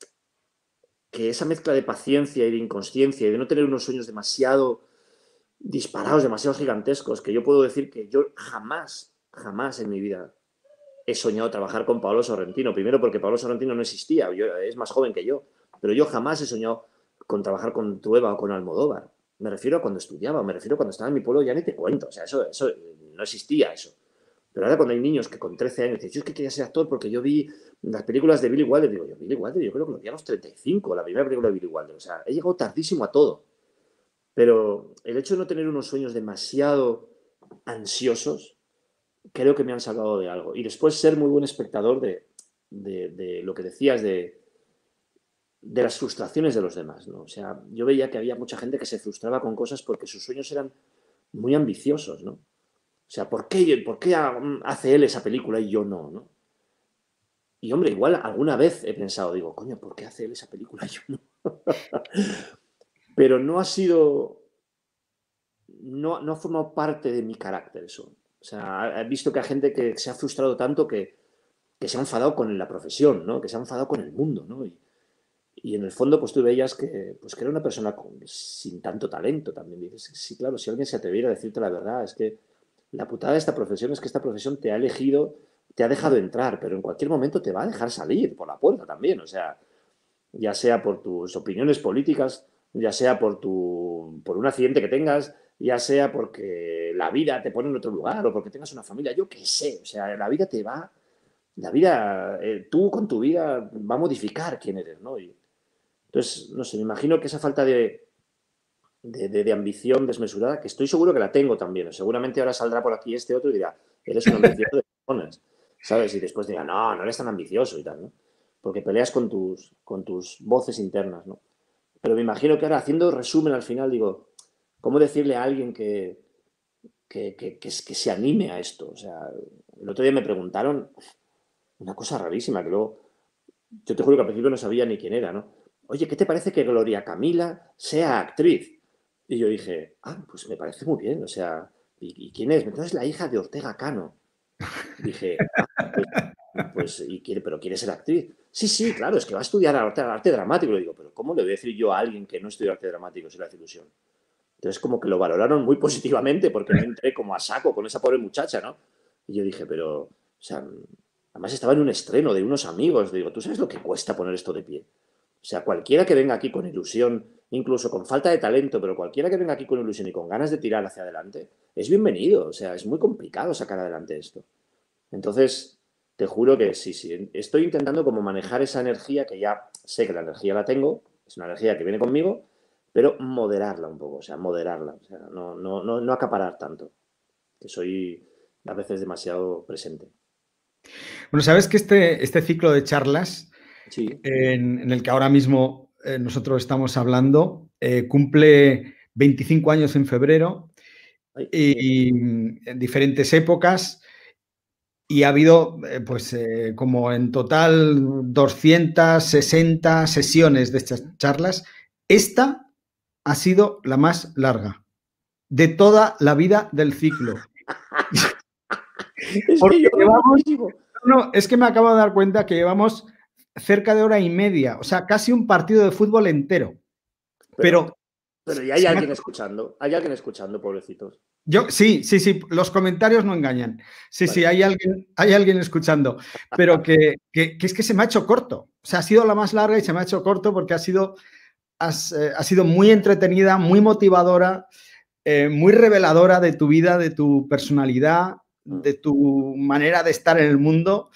que esa mezcla de paciencia y de inconsciencia y de no tener unos sueños demasiado disparados, demasiado gigantescos, que yo puedo decir que yo jamás, jamás en mi vida he soñado trabajar con Paolo Sorrentino. Primero porque Paolo Sorrentino no existía, yo, es más joven que yo, pero yo jamás he soñado con trabajar con Trueba o con Almodóvar. Me refiero a cuando estudiaba, me refiero a cuando estaba en mi pueblo, ya ni te cuento, o sea, eso, eso no existía eso. Pero ahora cuando hay niños que con trece años dicen, yo es que quería ser actor porque yo vi las películas de Billy Wilder, digo, yo Billy Wilder, yo creo que lo vi a los treinta y cinco, la primera película de Billy Wilder, o sea, he llegado tardísimo a todo. Pero el hecho de no tener unos sueños demasiado ansiosos, creo que me han salvado de algo. Y después ser muy buen espectador de, de, de lo que decías, de, de las frustraciones de los demás, ¿no? O sea, yo veía que había mucha gente que se frustraba con cosas porque sus sueños eran muy ambiciosos, ¿no? O sea, ¿por qué, ¿por qué hace él esa película y yo no, ¿no? y, hombre, igual alguna vez he pensado, digo, coño, ¿por qué hace él esa película? Yo no. Pero no ha sido, no, no ha formado parte de mi carácter eso. O sea, he visto que hay gente que se ha frustrado tanto que, que se ha enfadado con la profesión, ¿no? Que se ha enfadado con el mundo, ¿no? Y, y en el fondo, pues tú veías que, pues, que era una persona con, sin tanto talento también. Dices, sí, claro, si alguien se atreviera a decirte la verdad, es que la putada de esta profesión es que esta profesión te ha elegido, te ha dejado entrar, pero en cualquier momento te va a dejar salir por la puerta también. O sea, ya sea por tus opiniones políticas, ya sea por, tu, por un accidente que tengas, ya sea porque la vida te pone en otro lugar o porque tengas una familia, yo qué sé. O sea, la vida te va, la vida, eh, tú con tu vida va a modificar quién eres, ¿no? Y, entonces, no sé, me imagino que esa falta de, de, de, de ambición desmesurada, que estoy seguro que la tengo también. Seguramente ahora saldrá por aquí este otro y dirá, eres un ambicioso de cojones, ¿sabes? Y después dirá, no, no eres tan ambicioso y tal, ¿no? Porque peleas con tus, con tus voces internas, ¿no? Pero me imagino que ahora, haciendo resumen al final, digo, ¿cómo decirle a alguien que, que, que, que, que se anime a esto? O sea, el otro día me preguntaron una cosa rarísima, que luego, yo te juro que al principio no sabía ni quién era, ¿no? Oye, ¿qué te parece que Gloria Camila sea actriz? Y yo dije, ah, pues me parece muy bien, o sea, ¿y, y quién es? Entonces es la hija de Ortega Cano. Dije, ah, pues, pues y quiere, pero quiere ser actriz. Sí, sí, claro, es que va a estudiar arte, arte dramático. Le digo, pero ¿cómo le voy a decir yo a alguien que no estudia arte dramático si le hace ilusión? Entonces como que lo valoraron muy positivamente porque no entré como a saco con esa pobre muchacha, ¿no? Y yo dije, pero, o sea, además estaba en un estreno de unos amigos. Digo, ¿tú sabes lo que cuesta poner esto de pie? O sea, cualquiera que venga aquí con ilusión, incluso con falta de talento, pero cualquiera que venga aquí con ilusión y con ganas de tirar hacia adelante, es bienvenido. O sea, es muy complicado sacar adelante esto. Entonces, te juro que sí, sí. Estoy intentando como manejar esa energía, que ya sé que la energía la tengo, es una energía que viene conmigo, pero moderarla un poco, o sea, moderarla. O sea, no, no, no, no acaparar tanto, que soy a veces demasiado presente. Bueno, sabes que este, este ciclo de charlas Sí. en, en el que ahora mismo eh, nosotros estamos hablando eh, cumple veinticinco años en febrero Ay, y en diferentes épocas y ha habido eh, pues eh, como en total doscientas sesenta sesiones de estas charlas. Esta ha sido la más larga de toda la vida del ciclo. es que Porque yo hablo llevamos, muchísimo. no, es que me acabo de dar cuenta que llevamos cerca de hora y media, o sea, casi un partido de fútbol entero. Pero, Pero, pero ya hay se me alguien ha- escuchando, hay alguien escuchando, pobrecitos. yo, sí, sí, sí, los comentarios no engañan. Sí, sí, Vale. hay alguien, hay alguien escuchando, pero que, que, que es que se me ha hecho corto. O sea, ha sido la más larga y se me ha hecho corto porque ha sido, has, eh, ha sido muy entretenida, muy motivadora, eh, muy reveladora de tu vida, de tu personalidad, de tu manera de estar en el mundo.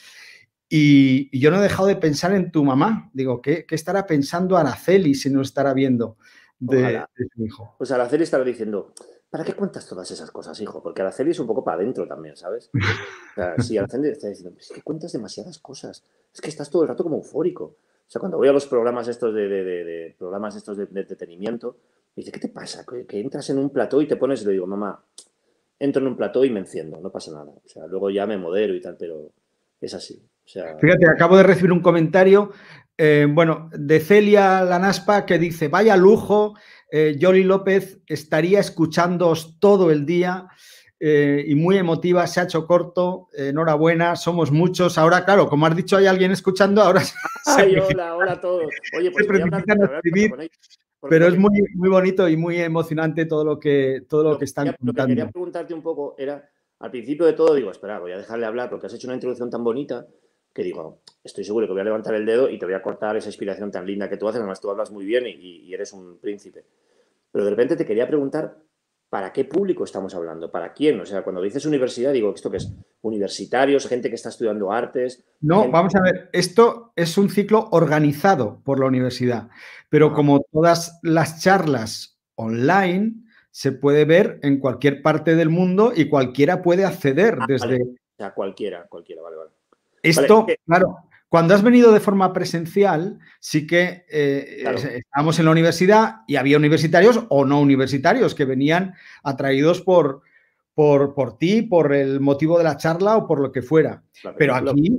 Y, y yo no he dejado de pensar en tu mamá. Digo, ¿qué, qué estará pensando Araceli si no estará viendo de, Ojalá. de su hijo? Pues Araceli estará diciendo, ¿para qué cuentas todas esas cosas, hijo? Porque Araceli es un poco para adentro también, ¿sabes? O sea, sí, Araceli está diciendo, es que cuentas demasiadas cosas. Es que estás todo el rato como eufórico. O sea, cuando voy a los programas estos de, de, de, de programas estos de, de entretenimiento, me dice, ¿qué te pasa? Que, que entras en un plató y te pones, y le digo, mamá, entro en un plató y me enciendo, no pasa nada. O sea, luego ya me modero y tal, pero es así. O sea, Fíjate, acabo de recibir un comentario, eh, bueno, de Celia Lanaspa que dice, vaya lujo, eh, Yoli López estaría escuchándoos todo el día eh, y muy emotiva, se ha hecho corto, eh, enhorabuena, somos muchos. Ahora, claro, como has dicho, hay alguien escuchando, ahora se, ay, precipita, hola, hola a todos. Oye, se pues voy a hablar, precipitan a voy a hablar pronto escribir, con ellos. Porque pero lo es que, muy, muy bonito y muy emocionante todo lo que, todo lo lo que que están quería, lo que quería contando. preguntarte un poco era, al principio de todo, digo, espera, voy a dejarle hablar porque has hecho una introducción tan bonita que digo, estoy seguro que voy a levantar el dedo y te voy a cortar esa inspiración tan linda que tú haces. Además, tú hablas muy bien y, y eres un príncipe. Pero de repente te quería preguntar, ¿para qué público estamos hablando? ¿Para quién? O sea, cuando dices universidad, digo, ¿esto qué es? ¿Universitarios? ¿Gente que está estudiando artes? No, Gente... vamos a ver, esto es un ciclo organizado por la universidad, pero Ajá, como todas las charlas online, se puede ver en cualquier parte del mundo y cualquiera puede acceder vale. desde O sea, cualquiera, cualquiera, vale, vale. Vale, es esto, que, claro. Cuando has venido de forma presencial, sí que eh, claro, estábamos en la universidad y había universitarios o no universitarios que venían atraídos por, por, por ti, por el motivo de la charla o por lo que fuera. claro, Pero lo, lo- aquí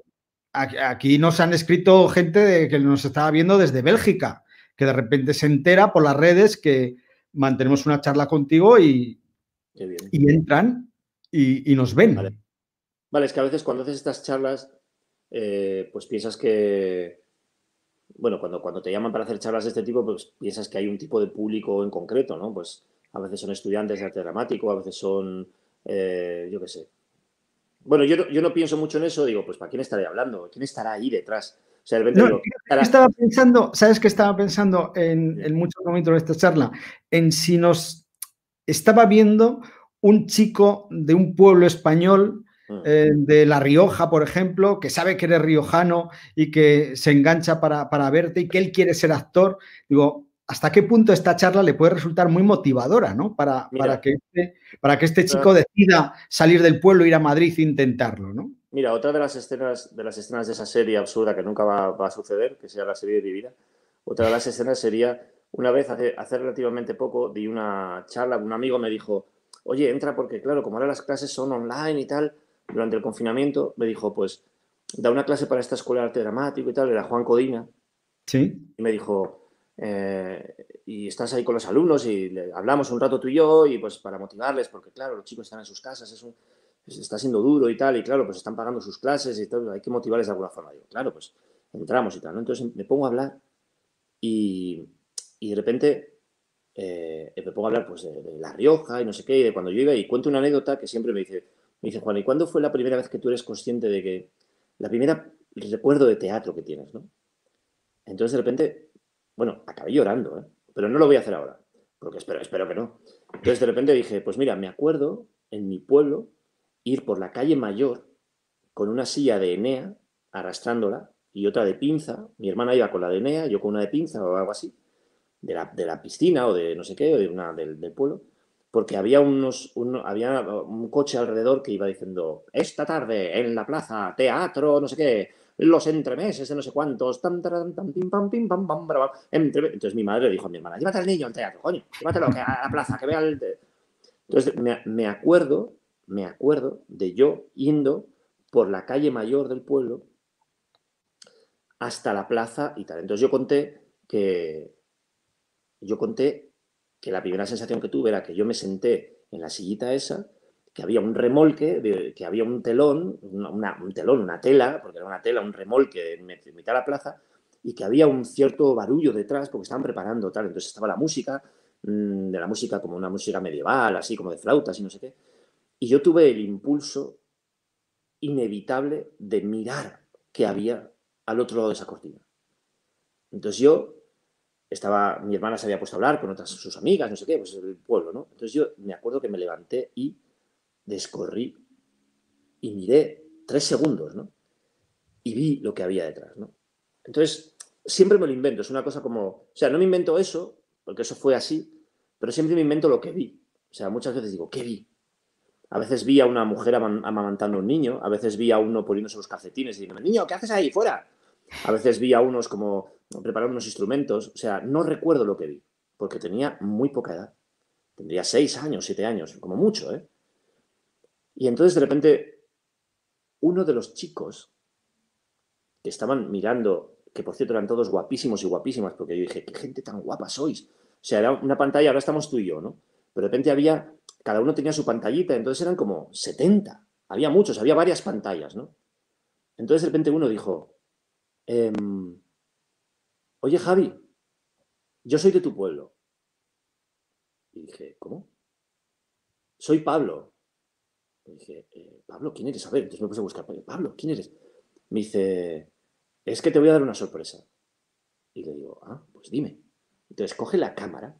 aquí nos han escrito gente de, que nos estaba viendo desde Bélgica, que de repente se entera por las redes que mantenemos una charla contigo y, Qué bien. y entran y, y nos ven. Vale. Vale, es que a veces cuando haces estas charlas, eh, pues piensas que, bueno, cuando, cuando te llaman para hacer charlas de este tipo, pues piensas que hay un tipo de público en concreto, ¿no? Pues a veces son estudiantes de arte dramático, a veces son, eh, yo qué sé. Bueno, yo no, yo no pienso mucho en eso, digo, pues ¿para quién estaré hablando? ¿Quién estará ahí detrás? O sea, de repente No, digo, estará... estaba pensando, ¿sabes qué estaba pensando en, Sí. en muchos momentos de esta charla? En si nos estaba viendo un chico de un pueblo español, Mm. eh, de La Rioja, por ejemplo, que sabe que eres riojano y que se engancha para, para verte y que él quiere ser actor. Digo, ¿hasta qué punto esta charla le puede resultar muy motivadora, ¿no? Para, para, Mira, que, este, para que este chico otra, decida salir del pueblo, ir a Madrid e intentarlo, ¿no? mira, otra de las escenas de las escenas de esa serie absurda que nunca va, va a suceder, que sea la serie de mi vida, otra de las escenas sería, una vez, hace, hace relativamente poco, di una charla, un amigo me dijo, oye, entra porque, claro, como ahora las clases son online y tal, durante el confinamiento, me dijo, pues, da una clase para esta escuela de arte dramático y tal, era Juan Codina, Sí. y me dijo, eh, y estás ahí con los alumnos y le, hablamos un rato tú y yo, y pues para motivarles, porque claro, los chicos están en sus casas, es un, está siendo duro y tal, y claro, pues están pagando sus clases y todo, hay que motivarles de alguna forma. Digo, claro, pues entramos y tal, ¿no? Entonces me pongo a hablar y, y de repente eh, me pongo a hablar pues de, de La Rioja y no sé qué, y de cuando yo iba y cuento una anécdota que siempre me dice, me dice Juan, ¿y cuándo fue la primera vez que tú eres consciente de que, la primera recuerdo de teatro que tienes, ¿no? Entonces de repente, bueno, acabé llorando, ¿eh? Pero no lo voy a hacer ahora, porque espero, espero que no. Entonces de repente dije, pues mira, me acuerdo en mi pueblo ir por la calle Mayor con una silla de Enea arrastrándola y otra de pinza. Mi hermana iba con la de Enea, yo con una de pinza o algo así, de la, de la piscina o de no sé qué, o de una, del, del pueblo, porque había, unos, un, había un coche alrededor que iba diciendo, esta tarde en la plaza, teatro, no sé qué, los entremeses de no sé cuántos, tan, tan, tan, pim, pam, pim, pam, pam, bra, bra, entre... Entonces mi madre le dijo a mi hermana, llévate al niño al teatro, coño, llévatelo que a la plaza, que vea el... Entonces me, me acuerdo, me acuerdo de yo yendo por la calle mayor del pueblo hasta la plaza y tal. Entonces yo conté que, yo conté que la primera sensación que tuve era que yo me senté en la sillita esa, que había un remolque, de, que había un telón, una, una, un telón, una tela, porque era una tela, un remolque en mitad de la plaza, y que había un cierto barullo detrás porque estaban preparando tal. Entonces estaba la música, mmm, de la música como una música medieval, así como de flautas y no sé qué. Y yo tuve el impulso inevitable de mirar qué había al otro lado de esa cortina. Entonces yo estaba, mi hermana se había puesto a hablar con otras sus amigas, no sé qué, pues el pueblo, ¿no? Entonces yo me acuerdo que me levanté y descorrí y miré tres segundos, ¿no? Y vi lo que había detrás, ¿no? Entonces, siempre me lo invento, es una cosa como, o sea, no me invento eso, porque eso fue así, pero siempre me invento lo que vi. O sea, muchas veces digo, ¿qué vi? A veces vi a una mujer amamantando a un niño, a veces vi a uno poniéndose los calcetines y diciendo, niño, ¿qué haces ahí? ¡Fuera! A veces vi a unos como preparando unos instrumentos. O sea, no recuerdo lo que vi, porque tenía muy poca edad. Tendría seis años, siete años, como mucho, ¿eh? Y entonces, de repente, uno de los chicos que estaban mirando, que por cierto eran todos guapísimos y guapísimas, porque yo dije, qué gente tan guapa sois. O sea, era una pantalla, ahora estamos tú y yo, ¿no? Pero de repente había, cada uno tenía su pantallita, entonces eran como setenta. Había muchos, había varias pantallas, ¿no? Entonces de repente uno dijo, ehm, oye Javi, yo soy de tu pueblo. Y dije, ¿cómo? Soy Pablo. Y dije, eh, Pablo, ¿quién eres? A ver, entonces me puse a buscar, Pablo, ¿quién eres? Me dice, es que te voy a dar una sorpresa. Y le digo, ah, pues dime. Entonces coge la cámara.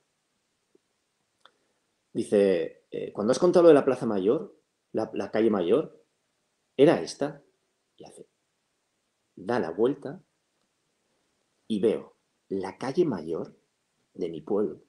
Dice, eh, cuando has contado lo de la Plaza Mayor, la, la calle Mayor, era esta. Y hace, da la vuelta y veo la calle Mayor de mi pueblo.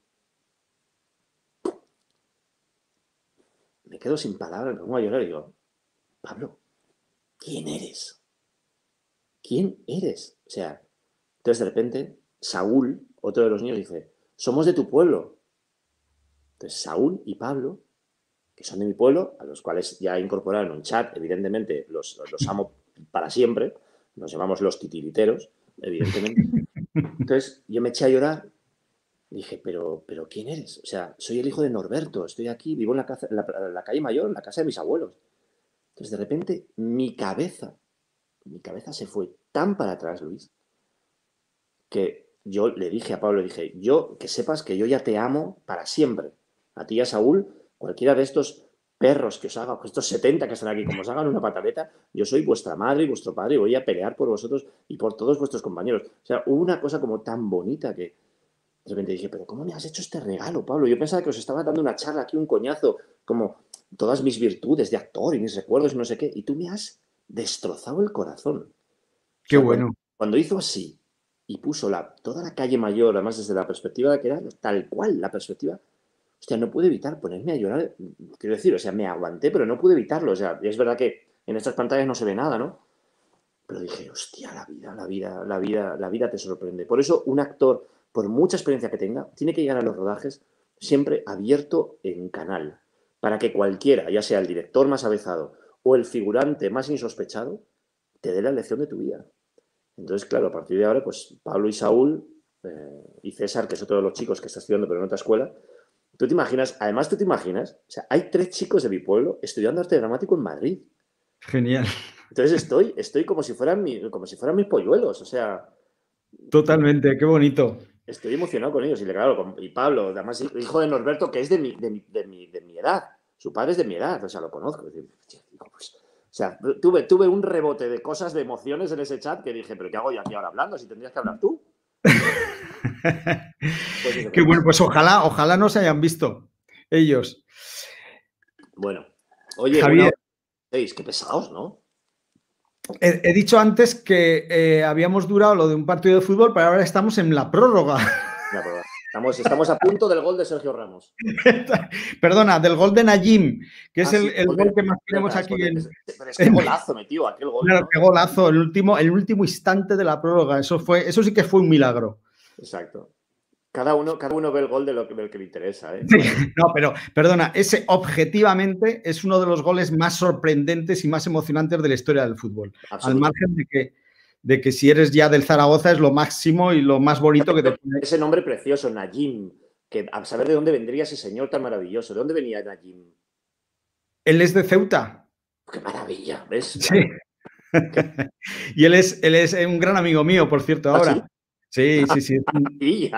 Me quedo sin palabras, me pongo a llorar y digo, Pablo, ¿quién eres? ¿Quién eres? O sea, entonces de repente, Saúl, otro de los niños, dice, somos de tu pueblo. Entonces Saúl y Pablo, que son de mi pueblo, a los cuales ya incorporaron un chat, evidentemente los, los amo para siempre, nos llamamos los titiriteros, evidentemente. Entonces yo me eché a llorar. Dije, pero, pero ¿quién eres? O sea, soy el hijo de Norberto, estoy aquí, vivo en la, casa, en la, en la calle Mayor, en la casa de mis abuelos. Entonces, de repente, mi cabeza, mi cabeza se fue tan para atrás, Luis, que yo le dije a Pablo, le dije, yo, que sepas que yo ya te amo para siempre. A ti y a Saúl, cualquiera de estos perros que os haga, estos setenta que están aquí, como os hagan una pataleta, yo soy vuestra madre y vuestro padre y voy a pelear por vosotros y por todos vuestros compañeros. O sea, hubo una cosa como tan bonita que de repente dije, pero ¿cómo me has hecho este regalo, Pablo? Yo pensaba que os estaba dando una charla aquí, un coñazo, como todas mis virtudes de actor y mis recuerdos y no sé qué, y tú me has destrozado el corazón. Qué O sea, bueno. Cuando, cuando hizo así y puso la, toda la calle Mayor, además desde la perspectiva de que era tal cual la perspectiva, hostia, no pude evitar ponerme a llorar. Quiero decir, o sea, me aguanté, pero no pude evitarlo. O sea, es verdad que en estas pantallas no se ve nada, ¿no? Pero dije, hostia, la vida, la vida, la vida, la vida te sorprende. Por eso un actor, por mucha experiencia que tenga, tiene que llegar a los rodajes siempre abierto en canal, para que cualquiera, ya sea el director más avezado o el figurante más insospechado, te dé la lección de tu vida. Entonces, claro, a partir de ahora, pues Pablo y Saúl eh, y César, que es otro de los chicos que está estudiando pero en otra escuela, tú te imaginas, además tú te imaginas, o sea, hay tres chicos de mi pueblo estudiando arte dramático en Madrid. Genial. Entonces estoy, estoy como si fueran mi, como si fueran mis polluelos, o sea. Totalmente, qué bonito. Estoy emocionado con ellos. Y claro, y Pablo, además hijo de Norberto, que es de mi, de mi, de mi, de mi edad. Su padre es de mi edad, o sea, lo conozco. Pues, o sea, tuve, tuve un rebote de cosas, de emociones en ese chat que dije, pero ¿qué hago yo aquí ahora hablando? Si tendrías que hablar tú. Pues eso, qué bueno, pues ojalá, ojalá no se hayan visto ellos. Bueno, oye, Javier, una seis, qué pesados, ¿no? He, he dicho antes que eh, habíamos durado lo de un partido de fútbol, pero ahora estamos en la prórroga. La prórroga. Estamos, estamos a punto del gol de Sergio Ramos. Perdona, del gol de Najim, que es ah, el, sí, el gol, gol de, que más tenemos verdad, aquí. De, En, pero es que golazo metió aquel gol. Claro, ¿no? qué golazo, el último, el último instante de la prórroga. Eso, fue, eso sí que fue un milagro. Exacto. Cada uno, cada uno ve el gol de lo, del que le interesa. ¿eh? Sí, no, pero perdona, ese objetivamente es uno de los goles más sorprendentes y más emocionantes de la historia del fútbol. Al margen de que, de que si eres ya del Zaragoza es lo máximo y lo más bonito que te pone. Ese nombre precioso, Najim, que a saber de dónde vendría ese señor tan maravilloso. ¿De dónde venía Najim? Él es de Ceuta. ¡Qué maravilla! ¿Ves? Sí. Y él es, él es un gran amigo mío, por cierto, ahora. ¿Ah, sí, sí, sí. sí. Es, un,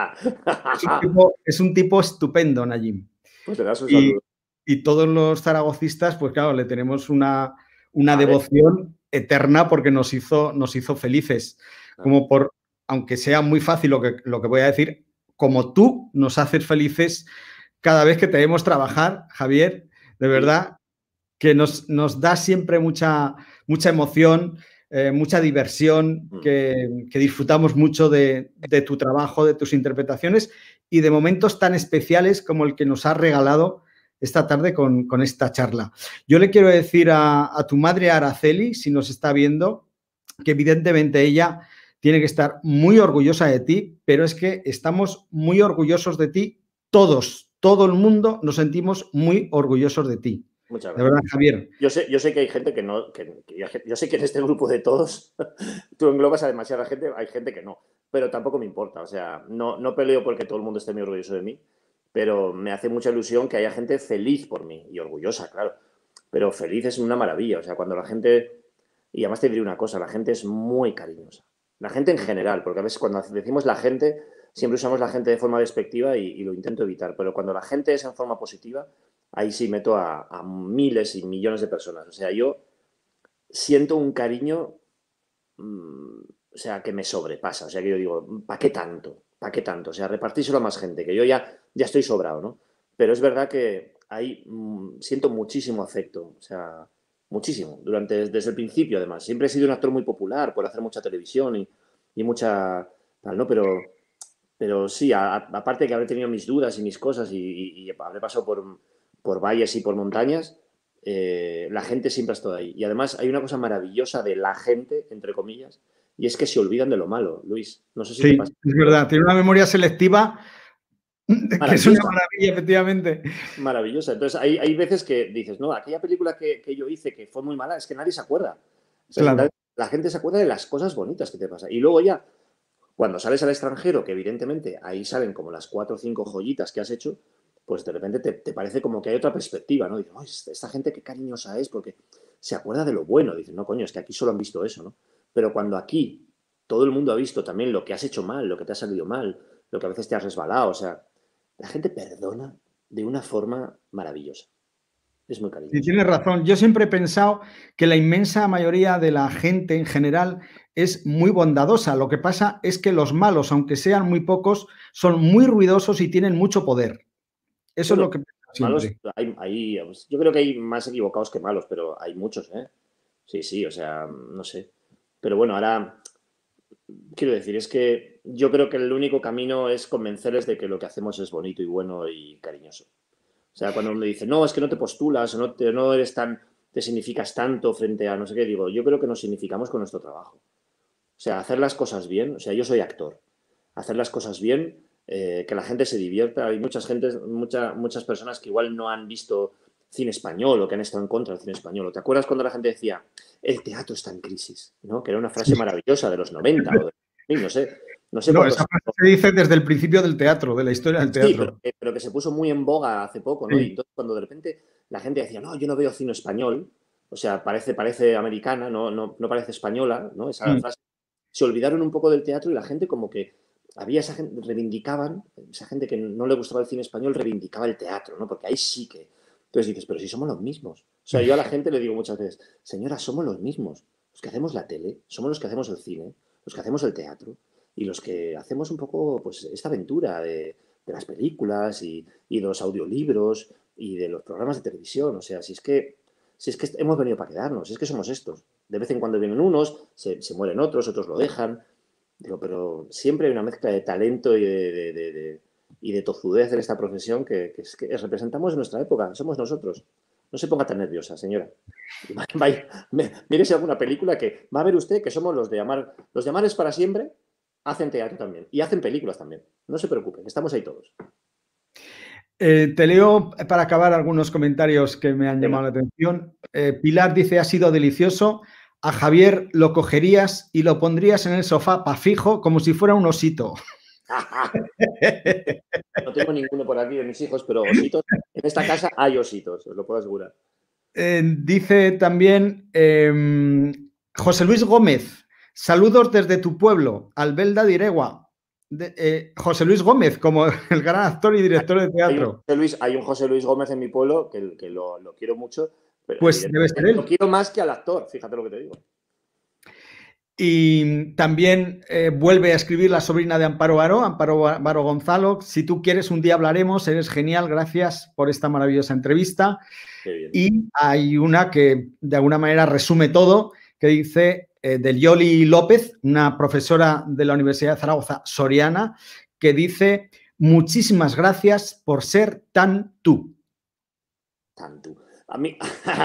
es, un tipo, es un tipo estupendo, Najim. Pues te das un y, saludo. Y todos los zaragocistas, pues claro, le tenemos una, una devoción eterna porque nos hizo, nos hizo felices. Como por, aunque sea muy fácil lo que, lo que voy a decir, como tú nos haces felices cada vez que te vemos trabajar, Javier, de verdad, que nos, nos da siempre mucha, mucha emoción, eh, mucha diversión, que, que disfrutamos mucho de, de tu trabajo, de tus interpretaciones y de momentos tan especiales como el que nos has regalado esta tarde con, con esta charla. Yo le quiero decir a, a tu madre Araceli, si nos está viendo, que evidentemente ella tiene que estar muy orgullosa de ti, pero es que estamos muy orgullosos de ti todos, todo el mundo nos sentimos muy orgullosos de ti. Muchas gracias. De verdad, Javier. Yo sé, yo sé que hay gente que no, que, que yo, yo sé que en este grupo de todos tú englobas a demasiada gente, hay gente que no, pero tampoco me importa, o sea, no, no peleo porque todo el mundo esté muy orgulloso de mí, pero me hace mucha ilusión que haya gente feliz por mí y orgullosa, claro, pero feliz es una maravilla, o sea, cuando la gente, y además te diré una cosa, la gente es muy cariñosa, la gente en general, porque a veces cuando decimos la gente, siempre usamos la gente de forma despectiva y, y lo intento evitar, pero cuando la gente es en forma positiva, ahí sí meto a, a miles y millones de personas. O sea, yo siento un cariño, mmm, o sea, que me sobrepasa. O sea, que yo digo, ¿para qué tanto? ¿Para qué tanto? O sea, repartírselo a más gente, que yo ya, ya estoy sobrado, ¿no? Pero es verdad que ahí mmm, siento muchísimo afecto, o sea, muchísimo. Durante, desde el principio, además. Siempre he sido un actor muy popular por hacer mucha televisión y, y mucha... tal, ¿no? Pero, pero sí, a, a, aparte que habré tenido mis dudas y mis cosas y, y, y habré pasado por... por valles y por montañas, eh, la gente siempre ha estado ahí. Y además hay una cosa maravillosa de la gente, entre comillas, y es que se olvidan de lo malo, Luis. No sé si sí, te pasa. Es verdad, tiene una memoria selectiva que es una maravilla, efectivamente. Maravillosa. Entonces hay, hay veces que dices, no, aquella película que, que yo hice que fue muy mala, es que nadie se acuerda. O sea, claro. la gente se acuerda de las cosas bonitas que te pasan. Y luego ya, cuando sales al extranjero, que evidentemente ahí salen como las cuatro o cinco joyitas que has hecho, pues de repente te, te parece como que hay otra perspectiva, ¿no? Y dices, oh, esta gente qué cariñosa es porque se acuerda de lo bueno. Dices, no, coño, es que aquí solo han visto eso, ¿no? Pero cuando aquí todo el mundo ha visto también lo que has hecho mal, lo que te ha salido mal, lo que a veces te has resbalado, o sea, la gente perdona de una forma maravillosa. Es muy cariñoso. Sí, tienes razón. Yo siempre he pensado que la inmensa mayoría de la gente en general es muy bondadosa. Lo que pasa es que los malos, aunque sean muy pocos, son muy ruidosos y tienen mucho poder. Eso Bueno, es lo que pienso siempre. Malos, hay, hay, yo creo que hay más equivocados que malos, pero hay muchos, ¿eh? Sí, sí, o sea, no sé. Pero bueno, ahora, quiero decir, es que yo creo que el único camino es convencerles de que lo que hacemos es bonito y bueno y cariñoso. O sea, cuando me dicen, no, es que no te postulas o no, te, no eres tan, te significas tanto frente a no sé qué, digo, yo creo que nos significamos con nuestro trabajo. O sea, hacer las cosas bien, o sea, yo soy actor. Hacer las cosas bien, eh, que la gente se divierta. Hay muchas, gente, mucha, muchas personas que igual no han visto cine español o que han estado en contra del cine español. ¿Te acuerdas cuando la gente decía, el teatro está en crisis? ¿No? Que era una frase maravillosa de los noventa o de, no sé, no sé No, cuántos. esa frase se dice desde el principio del teatro, de la historia del Sí, pero, teatro. pero que se puso muy en boga hace poco, ¿no? Y Sí. entonces cuando de repente la gente decía, no, yo no veo cine español, o sea, parece, parece americana, no, no, no parece española, ¿no? Esa Mm. frase. Se olvidaron un poco del teatro y la gente como que había esa gente, reivindicaban, esa gente que no le gustaba el cine español reivindicaba el teatro, ¿no? Porque ahí sí que... Entonces dices, pero si somos los mismos. O sea, yo a la gente le digo muchas veces, señora, somos los mismos. Los que hacemos la tele, somos los que hacemos el cine, los que hacemos el teatro y los que hacemos un poco, pues, esta aventura de, de las películas y, y de los audiolibros y de los programas de televisión. O sea, si es que, si es que hemos venido para quedarnos, si es que somos estos. De vez en cuando vienen unos, se, se mueren otros, otros lo dejan. Digo, pero siempre hay una mezcla de talento y de, de, de, de, y de tozudez en esta profesión que, que, es, que representamos nuestra época, somos nosotros. No se ponga tan nerviosa, señora. Vaya, mírese alguna película que va a ver usted que somos los de Amar. Los de Amar es para siempre, hacen teatro también y hacen películas también. No se preocupen, estamos ahí todos. Eh, te leo para acabar algunos comentarios que me han Venga. llamado la atención. Eh, Pilar dice, ha sido delicioso. A Javier lo cogerías y lo pondrías en el sofá pa' fijo como si fuera un osito. No tengo ninguno por aquí de mis hijos, pero ositos. En esta casa hay ositos, os lo puedo asegurar. Eh, dice también eh, José Luis Gómez, saludos desde tu pueblo, Albelda de Iregua. De, eh, José Luis Gómez, como el gran actor y director de teatro. Hay un José Luis, hay un José Luis Gómez en mi pueblo que, que lo, lo quiero mucho, pero pues debe ser él. Lo quiero más que al actor, fíjate lo que te digo. Y también eh, vuelve a escribir la sobrina de Amparo Baró, Amparo Baró Gonzalo. Si tú quieres, un día hablaremos. Eres genial. Gracias por esta maravillosa entrevista. Qué bien. Y hay una que de alguna manera resume todo, que dice eh, de Yoli López, una profesora de la Universidad de Zaragoza, soriana, que dice, muchísimas gracias por ser tan tú. Tan tú. A mí,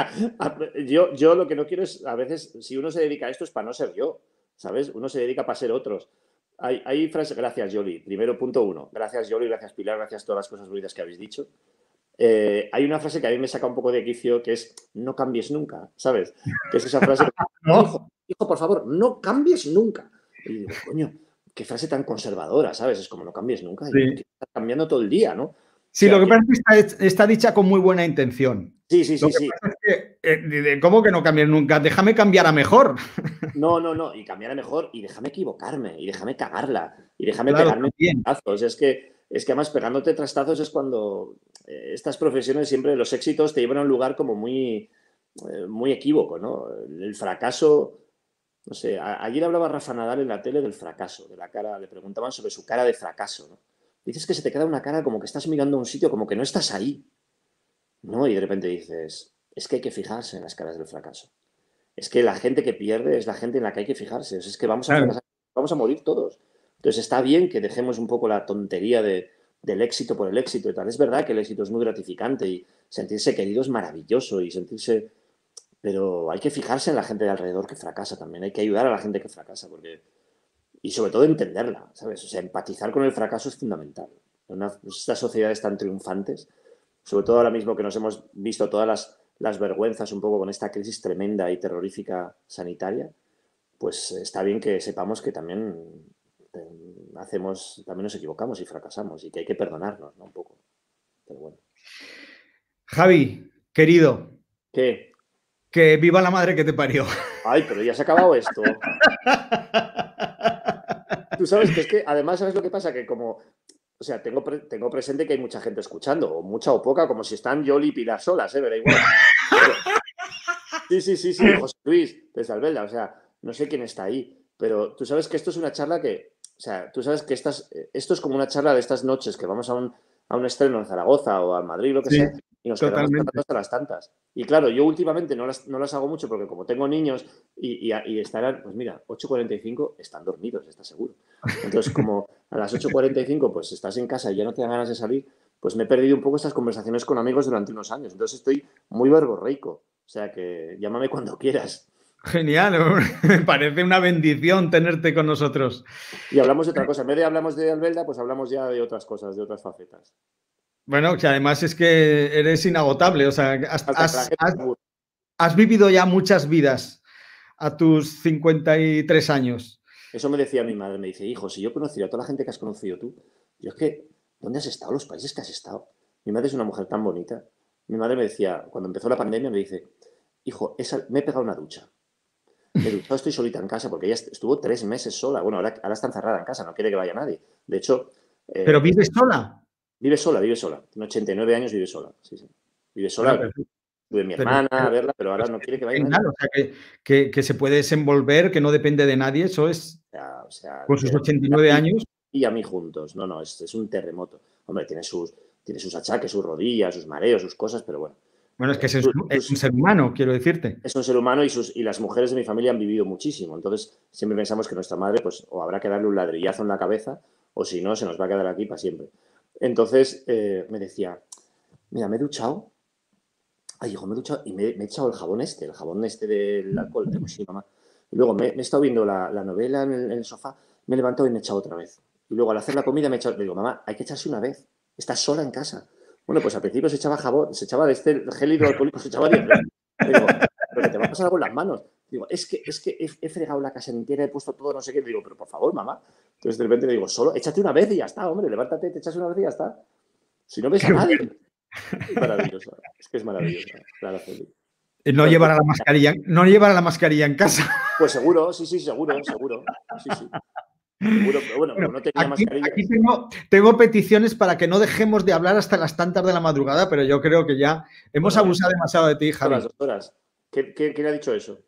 yo, yo lo que no quiero es, a veces, si uno se dedica a esto es para no ser yo, ¿sabes? Uno se dedica para ser otros. Hay, hay frases, gracias Yoli, primero punto uno, gracias Yoli, gracias Pilar, gracias todas las cosas bonitas que habéis dicho. Eh, hay una frase que a mí me saca un poco de quicio que es, no cambies nunca, ¿sabes? Que es esa frase, ¿No? hijo, hijo, por favor, no cambies nunca. Y digo, coño, qué frase tan conservadora, ¿sabes? Es como, no cambies nunca, Sí. estás cambiando todo el día, ¿no? Sí, o sea, lo que que... pasa es que está, está dicha con muy buena intención. Sí, sí, lo sí, que sí. pasa es que, eh, ¿cómo que no cambies nunca? Déjame cambiar a mejor. No, no, no, y cambiar a mejor y déjame equivocarme y déjame cagarla y déjame Claro, pegarme también. trastazos. Es que, es que además pegándote trastazos es cuando eh, estas profesiones siempre los éxitos te llevan a un lugar como muy, eh, muy equívoco, ¿no? El fracaso, no sé, a, ayer hablaba Rafa Nadal en la tele del fracaso, de la cara, le preguntaban sobre su cara de fracaso, ¿no? Dices que se te queda una cara como que estás mirando a un sitio, como que no estás ahí, ¿no? Y de repente dices, es que hay que fijarse en las caras del fracaso. Es que la gente que pierde es la gente en la que hay que fijarse. Es que vamos a Claro. fracasar, vamos a morir todos. Entonces está bien que dejemos un poco la tontería de, del éxito por el éxito y tal. Es verdad que el éxito es muy gratificante y sentirse querido es maravilloso y sentirse... Pero hay que fijarse en la gente de alrededor que fracasa también. Hay que ayudar a la gente que fracasa porque... Y sobre todo entenderla, ¿sabes? O sea, empatizar con el fracaso es fundamental. En una, estas sociedades tan triunfantes, sobre todo ahora mismo que nos hemos visto todas las, las vergüenzas un poco con esta crisis tremenda y terrorífica sanitaria, pues está bien que sepamos que también eh, hacemos, también nos equivocamos y fracasamos y que hay que perdonarnos, ¿no? Un poco. Pero bueno. Javi, querido, ¿Qué? que viva la madre que te parió. Ay, pero ya se ha acabado esto. Tú sabes que es que, además, ¿sabes lo que pasa? Que como, o sea, tengo, pre tengo presente que hay mucha gente escuchando, o mucha o poca, como si están Yoli y Pilar solas, ¿eh? Me da igual. Pero, sí, sí, sí, sí, José Luis, desde Albelda, o sea, no sé quién está ahí, pero tú sabes que esto es una charla que, o sea, tú sabes que estas, esto es como una charla de estas noches que vamos a un, a un estreno en Zaragoza o a Madrid, lo que Sí, sea, y nos quedamos totalmente. charlando hasta las tantas. Y claro, yo últimamente no las, no las hago mucho porque como tengo niños y, y, y estarán, pues mira, ocho cuarenta y cinco están dormidos, ¿estás seguro? Entonces, como a las ocho cuarenta y cinco pues estás en casa y ya no te dan ganas de salir, pues me he perdido un poco estas conversaciones con amigos durante unos años. Entonces estoy muy verborreico. O sea que llámame cuando quieras. Genial, me parece una bendición tenerte con nosotros. Y hablamos de otra cosa. En vez de hablamos de Albelda, pues hablamos ya de otras cosas, de otras facetas. Bueno, que además es que eres inagotable, o sea, has, Hasta que la has, gente has, se aburre. has vivido ya muchas vidas a tus cincuenta y tres años. Eso me decía mi madre. Me dice, hijo, si yo conociera a toda la gente que has conocido tú, yo es que, ¿dónde has estado? Los países que has estado. Mi madre es una mujer tan bonita. Mi madre me decía, cuando empezó la pandemia, me dice, hijo, esa, me he pegado una ducha. Me he duchado, estoy solita en casa, porque ella estuvo tres meses sola. Bueno, ahora, ahora está encerrada en casa, no quiere que vaya nadie. De hecho, ¿Pero eh, vives sola? vive sola, vive sola. Tiene ochenta y nueve años, vive sola. Sí, sí. Vive Bueno, sola. pero, Tuve mi pero, hermana a pero verla, pero ahora no quiere que vaya nadie. genial, o sea, que, que, que se puede desenvolver, que no depende de nadie, eso es, O sea, o sea con sus que ochenta y a nueve mí años. y a mí juntos. No, no, es, es un terremoto. Hombre, tiene sus, tiene sus achaques, sus rodillas, sus mareos, sus cosas, pero bueno. Bueno, es que Eh, es, sus, es un sus, ser humano, quiero decirte. es un ser humano y, sus, y las mujeres de mi familia han vivido muchísimo. Entonces, siempre pensamos que nuestra madre, pues, o habrá que darle un ladrillazo en la cabeza, o si no, se nos va a quedar aquí para siempre. Entonces, eh, me decía, mira, me he duchado. Ay, hijo, me he duchado y me, me he echado el jabón este, el jabón este del alcohol. Digo, sí, mamá. Y luego me, me he estado viendo la, la novela en el, en el, sofá, me he levantado y me he echado otra vez. Y luego al hacer la comida me he echado, le digo, mamá, hay que echarse una vez. Estás sola en casa. Bueno, pues al principio se echaba jabón, se echaba de este gel hidroalcohólico, se echaba diez veces. Le digo, pero que te va a pasar algo en las manos. Digo, es que, es que he, he fregado la casa entera, he puesto todo, no sé qué. Le digo, pero por favor, mamá. Entonces de repente le digo, solo échate una vez y ya está, hombre, levántate, te echas una vez y ya está. Si no ves a Qué nadie. bueno. Es maravillosa, es que es maravillosa, Clara Feliz. No Bueno, pues, llevar a la mascarilla, no llevar a la mascarilla en casa. pues seguro, sí, sí, seguro, seguro. Sí, sí. Seguro, pero bueno, Bueno, como no tenía aquí, mascarillas. aquí tengo, tengo peticiones para que no dejemos de hablar hasta las tantas de la madrugada, pero yo creo que ya hemos Bueno, ya abusado demasiado de ti, son las Javi. dos horas. ¿Qué, qué, quién ha dicho eso?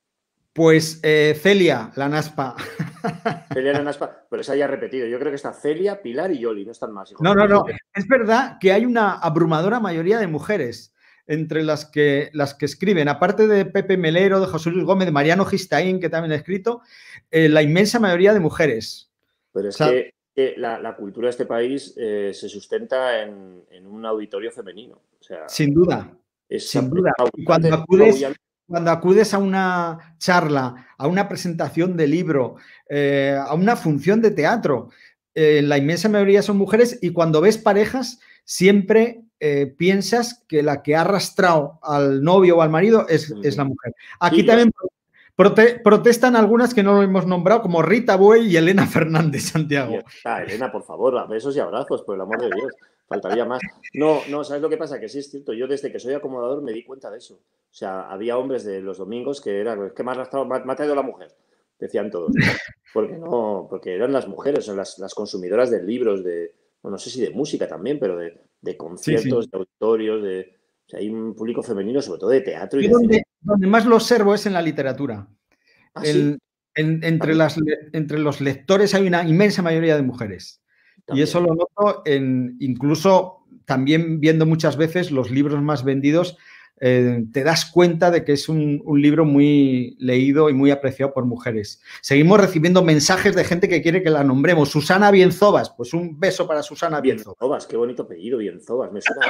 Pues eh, Celia, la Naspa. Celia Naspa, pero esa ya ha repetido. Yo creo que está Celia, Pilar y Yoli, no están más, hijo No, mío. no, no. Es verdad que hay una abrumadora mayoría de mujeres entre las que, las que escriben, aparte de Pepe Melero, de José Luis Gómez, de Mariano Gistaín, que también ha escrito, eh, la inmensa mayoría de mujeres. Pero O es sea, que, que la, la, cultura de este país eh, se sustenta en, en, un auditorio femenino. O sea, sin duda, es, sin es duda. Y cuando apabullante, acudes, apabullante. cuando acudes a una charla, a una presentación de libro, eh, a una función de teatro, eh, la inmensa mayoría son mujeres y cuando ves parejas, siempre eh, piensas que la que ha arrastrado al novio o al marido es, es la mujer. Aquí Sí, yo, también prote protestan algunas que no lo hemos nombrado, como Rita Buey y Elena Fernández y Santiago. está, Elena, por favor, besos y abrazos, por el amor de Dios. Faltaría más. No, no, ¿sabes lo que pasa? Que sí es cierto. Yo desde que soy acomodador me di cuenta de eso. O sea, había hombres de los domingos que eran, ¿qué me ha arrastrado? Me ha traído la mujer, decían todos. Porque no, porque eran las mujeres, son las, las consumidoras de libros, de, bueno, no sé si de música también, pero de, de Sí, sí. conciertos, de auditorios, de. O sea, hay un público femenino, sobre todo de teatro y Yo de cine. donde, donde más lo observo es en la literatura. Ah, sí, El, en, entre, también. las, entre los lectores hay una inmensa mayoría de mujeres. Y eso También. lo noto en, incluso también viendo muchas veces los libros más vendidos, eh, te das cuenta de que es un, un, libro muy leído y muy apreciado por mujeres. Seguimos recibiendo mensajes de gente que quiere que la nombremos. Susana Bienzobas, pues un beso para Susana Bienzobas. Bienzobas, qué bonito apellido, Bienzobas, me suena.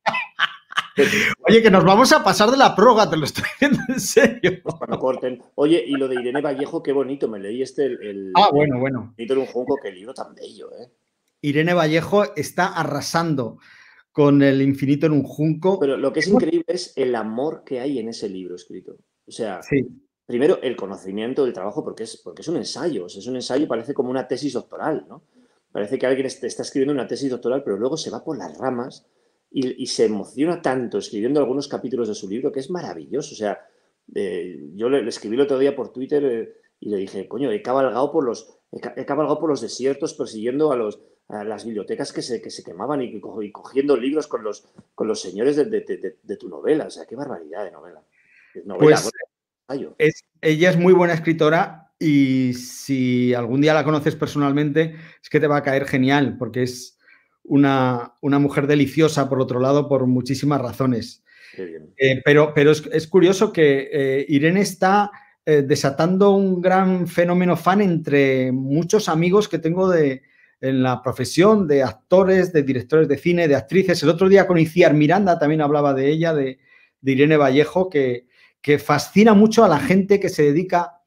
Oye, que nos vamos a pasar de la prórroga, te lo estoy diciendo en serio. Pues cuando corten. Oye, y lo de Irene Vallejo, qué bonito, me leí este, el, el, Ah, bueno, bueno. el en un junco, qué libro tan bello, ¿eh? Irene Vallejo está arrasando con El infinito en un junco. Pero lo que es increíble es el amor que hay en ese libro escrito. O sea, sí. primero, el conocimiento del trabajo, porque es, porque es un ensayo. O sea, es un ensayo, parece como una tesis doctoral, ¿no? Parece que alguien está escribiendo una tesis doctoral, pero luego se va por las ramas y, y se emociona tanto escribiendo algunos capítulos de su libro que es maravilloso. O sea, eh, yo le, le escribí el otro día por Twitter eh, y le dije, coño, he cabalgado por los, he, he cabalgado por los desiertos persiguiendo a, los, a las bibliotecas que se, que se quemaban y, y cogiendo libros con los, con los señores de, de, de, de tu novela. O sea, qué barbaridad de novela. Novela, Pues bueno, es, ella es muy buena escritora y si algún día la conoces personalmente es que te va a caer genial porque es una, una mujer deliciosa, por otro lado, por muchísimas razones. Qué bien. Eh, pero pero es, es, curioso que eh, Irene está eh, desatando un gran fenómeno fan entre muchos amigos que tengo de, en la profesión, de actores, de directores de cine, de actrices. El otro día con Iciar Miranda también hablaba de ella, de, de Irene Vallejo, que, que fascina mucho a la gente que se dedica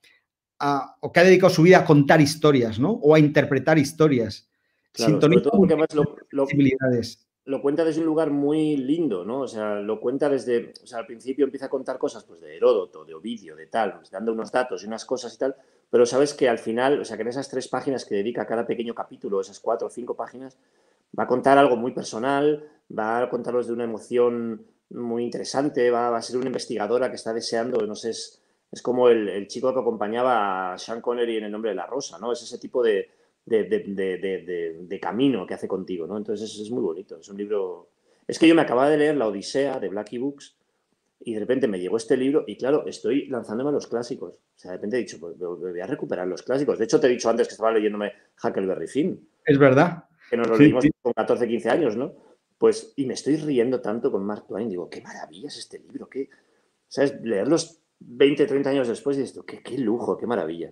a, o que ha dedicado su vida a contar historias, ¿no? O a interpretar historias. Claro, sobre Sintoniza todo porque además lo, lo, posibilidades. lo cuenta desde un lugar muy lindo, ¿no? O sea, lo cuenta desde, o sea, al principio empieza a contar cosas pues de Heródoto, de Ovidio, de tal, pues, dando unos datos y unas cosas y tal, pero sabes que al final, o sea, que en esas tres páginas que dedica a cada pequeño capítulo, esas cuatro o cinco páginas, va a contar algo muy personal, va a contarlos de una emoción muy interesante, va, va a ser una investigadora que está deseando, no sé, es, es como el, el chico que acompañaba a Sean Connery en El nombre de la rosa, ¿no? Es ese tipo de, de, de, de, de, de camino que hace contigo, ¿no? Entonces es, es muy bonito, es un libro... Es que yo me acababa de leer La Odisea de Blackie Books y de repente me llegó este libro y claro, estoy lanzándome a los clásicos. O sea, de repente he dicho, pues voy a recuperar los clásicos. De hecho, te he dicho antes que estaba leyéndome Huckleberry Finn. Es verdad. Que nos lo Sí, leímos sí. con catorce, quince años, ¿no? Pues, y me estoy riendo tanto con Mark Twain. Digo, qué maravilla es este libro, qué... ¿Sabes? Leerlos veinte, treinta años después y esto, qué, qué lujo, qué maravilla.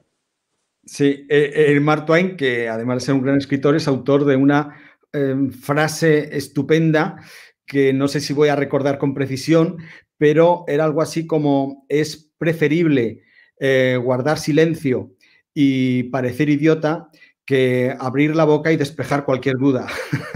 Sí, eh, el Mark Twain, que además de ser un gran escritor, es autor de una eh, frase estupenda que no sé si voy a recordar con precisión, pero era algo así como es preferible eh, guardar silencio y parecer idiota que abrir la boca y despejar cualquier duda.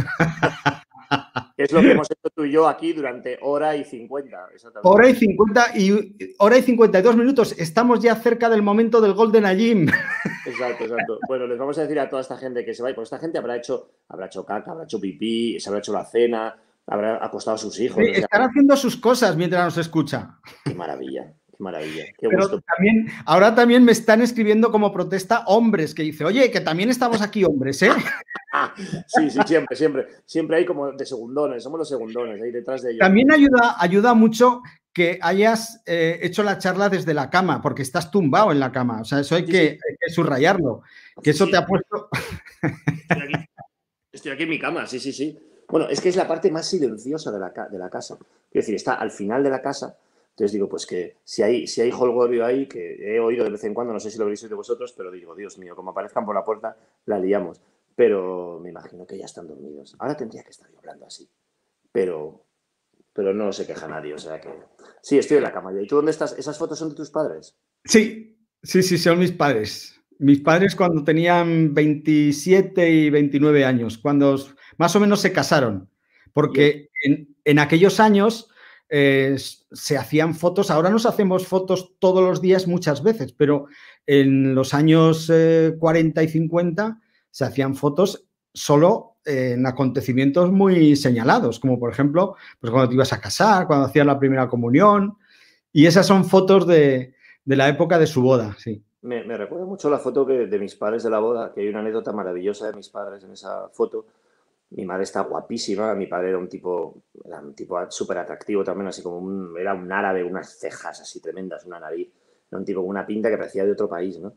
Es lo que hemos hecho tú y yo aquí durante hora y cincuenta. Hora y cincuenta y hora y cincuenta y dos minutos. Estamos ya cerca del momento del gol de Najim. Exacto, exacto. Bueno, les vamos a decir a toda esta gente que se vaya, porque esta gente habrá hecho, habrá hecho caca, habrá hecho pipí, se habrá hecho la cena, habrá acostado a sus hijos. Sí, O sea, están haciendo sus cosas mientras nos escucha. qué maravilla, qué maravilla, qué Pero gusto. también, ahora también me están escribiendo como protesta hombres, que dice, oye, que también estamos aquí hombres, ¿eh? Ah, sí, sí, siempre, siempre. Siempre hay como de segundones, somos los segundones, ahí detrás de ellos. También ayuda, ayuda mucho que hayas eh, hecho la charla desde la cama, porque estás tumbado en la cama. O sea, eso hay, Sí, que, sí. hay que subrayarlo. Que Sí, eso sí. te ha puesto... Estoy aquí, estoy aquí en mi cama, sí, sí, sí. Bueno, es que es la parte más silenciosa de la, de la casa. Quiero decir, está al final de la casa. Entonces digo, pues que si hay, si hay jolgorio ahí, que he oído de vez en cuando, no sé si lo habréis oído vosotros, pero digo, Dios mío, como aparezcan por la puerta, la liamos. Pero me imagino que ya están dormidos. Ahora tendría que estar yo hablando así. Pero, pero no se queja nadie, o sea que... Sí, estoy en la cama ya. ¿Y tú dónde estás? ¿Esas fotos son de tus padres? Sí, sí, sí, son mis padres. Mis padres cuando tenían veintisiete y veintinueve años, cuando más o menos se casaron, porque en, en aquellos años eh, se hacían fotos, ahora nos hacemos fotos todos los días muchas veces, pero en los años eh, cuarenta y cincuenta se hacían fotos solo eh, en acontecimientos muy señalados, como por ejemplo, pues cuando te ibas a casar, cuando hacías la primera comunión, y esas son fotos de, de la época de su boda, sí. Me, me recuerda mucho la foto que, de mis padres de la boda, que hay una anécdota maravillosa de mis padres en esa foto. Mi madre está guapísima, mi padre era un tipo, era un tipo súper atractivo también, así como un, era un árabe, unas cejas así tremendas, una nariz, era un tipo con una pinta que parecía de otro país, ¿no?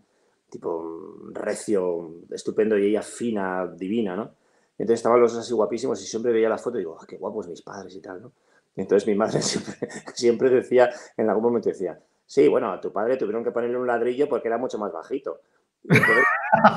Tipo recio, estupendo y ella fina, divina, ¿no? Entonces estaban los dos así guapísimos y siempre veía la foto y digo, oh, qué guapos mis padres y tal, ¿no? Y entonces mi madre siempre, siempre decía, en algún momento decía, sí, bueno, a tu padre tuvieron que ponerle un ladrillo porque era mucho más bajito. Y entonces,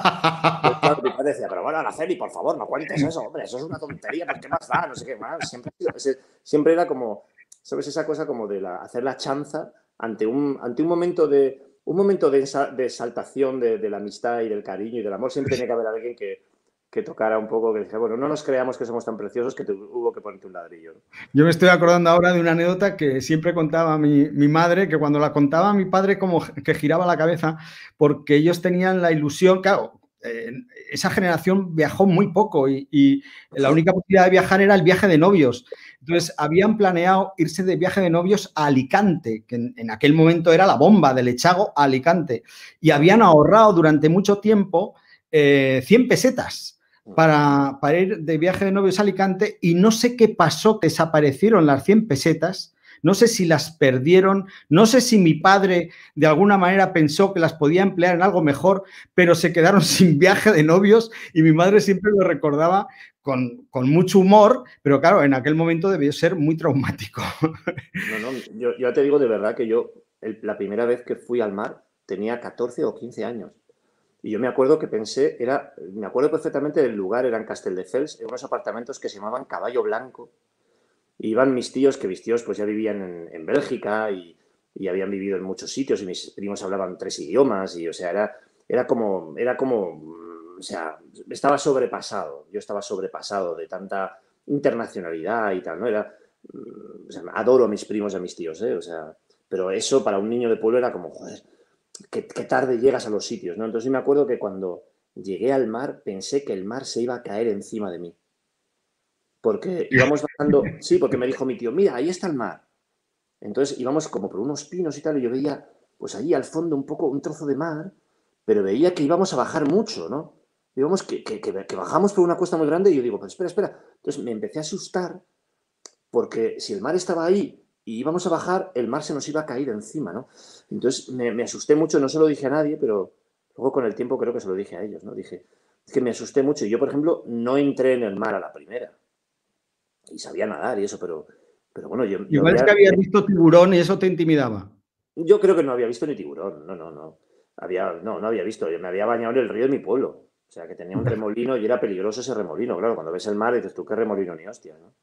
pues, claro, mi padre decía, pero bueno, Araceli, por favor, no cuentes eso, hombre, eso es una tontería, pues qué más da, no sé qué más. Siempre, siempre era como, ¿sabes? Esa cosa como de la, hacer la chanza ante un, ante un momento de, un momento de, de exaltación de, de la amistad y del cariño y del amor. Siempre tiene que haber alguien que, que tocara un poco, que dije, bueno, no nos creamos que somos tan preciosos que te, hubo que ponerte un ladrillo. Yo me estoy acordando ahora de una anécdota que siempre contaba mi, mi madre, que cuando la contaba mi padre como que giraba la cabeza, porque ellos tenían la ilusión, claro, eh, esa generación viajó muy poco y, y la única posibilidad de viajar era el viaje de novios. Entonces, habían planeado irse de viaje de novios a Alicante, que en, en aquel momento era la bomba, del Echago a Alicante, y habían ahorrado durante mucho tiempo eh, cien pesetas. Para, para ir de viaje de novios a Alicante y no sé qué pasó, que desaparecieron las cien pesetas, no sé si las perdieron, no sé si mi padre de alguna manera pensó que las podía emplear en algo mejor, pero se quedaron sin viaje de novios y mi madre siempre lo recordaba con, con mucho humor, pero claro, en aquel momento debió ser muy traumático. No, no, yo, yo te digo de verdad que yo el, la primera vez que fui al mar tenía catorce o quince años. Y yo me acuerdo que pensé, era, me acuerdo perfectamente del lugar, era en Castelldefels, en unos apartamentos que se llamaban Caballo Blanco. Y iban mis tíos, que mis tíos pues ya vivían en, en Bélgica y, y habían vivido en muchos sitios y mis primos hablaban tres idiomas y, o sea, era, era como, era como, o sea, estaba sobrepasado, yo estaba sobrepasado de tanta internacionalidad y tal, ¿no? Era, o sea, adoro a mis primos y a mis tíos, ¿eh? O sea, pero eso para un niño de pueblo era como, joder, Qué, qué tarde llegas a los sitios, ¿no? Entonces yo me acuerdo que cuando llegué al mar pensé que el mar se iba a caer encima de mí. Porque íbamos bajando, sí, porque me dijo mi tío, mira, ahí está el mar. Entonces íbamos como por unos pinos y tal, y yo veía, pues allí al fondo un poco, un trozo de mar, pero veía que íbamos a bajar mucho, ¿no? Íbamos que, que, que, que bajamos por una cuesta muy grande y yo digo, pues espera, espera. Entonces me empecé a asustar porque si el mar estaba ahí y íbamos a bajar, el mar se nos iba a caer encima, ¿no? Entonces me, me asusté mucho, no se lo dije a nadie, pero luego con el tiempo creo que se lo dije a ellos, ¿no? Dije, es que me asusté mucho y yo, por ejemplo, no entré en el mar a la primera. Y sabía nadar y eso, pero, pero bueno, yo... Igual yo es que habías visto tiburón y eso te intimidaba. Yo creo que no había visto ni tiburón, no, no, no. Había, no, no había visto, yo me había bañado en el río de mi pueblo. O sea, que tenía un remolino y era peligroso ese remolino. Claro, cuando ves el mar dices tú, qué remolino ni hostia, ¿no?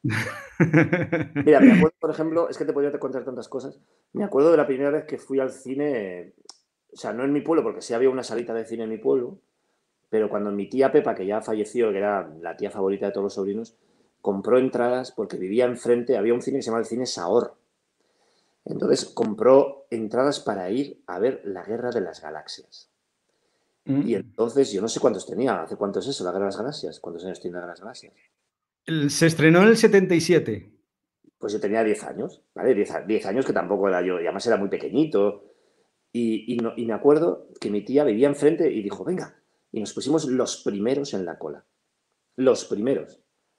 Mira, me acuerdo, por ejemplo, es que te podría contar tantas cosas. Me acuerdo de la primera vez que fui al cine, o sea, no en mi pueblo, porque sí había una salita de cine en mi pueblo, pero cuando mi tía Pepa, que ya falleció, que era la tía favorita de todos los sobrinos, compró entradas porque vivía enfrente, había un cine que se llama el Cine Sahor. Entonces compró entradas para ir a ver La Guerra de las Galaxias. Mm. Y entonces, yo no sé cuántos tenía, ¿hace cuánto es eso, La Guerra de las Galaxias? ¿Cuántos años tiene La Guerra de las Galaxias? Se estrenó en el setenta y siete. Pues yo tenía diez años, ¿vale? diez años que tampoco era yo, y además era muy pequeñito. Y, y, no, y me acuerdo que mi tía vivía enfrente y dijo, venga, y nos pusimos los primeros en la cola. Los primeros.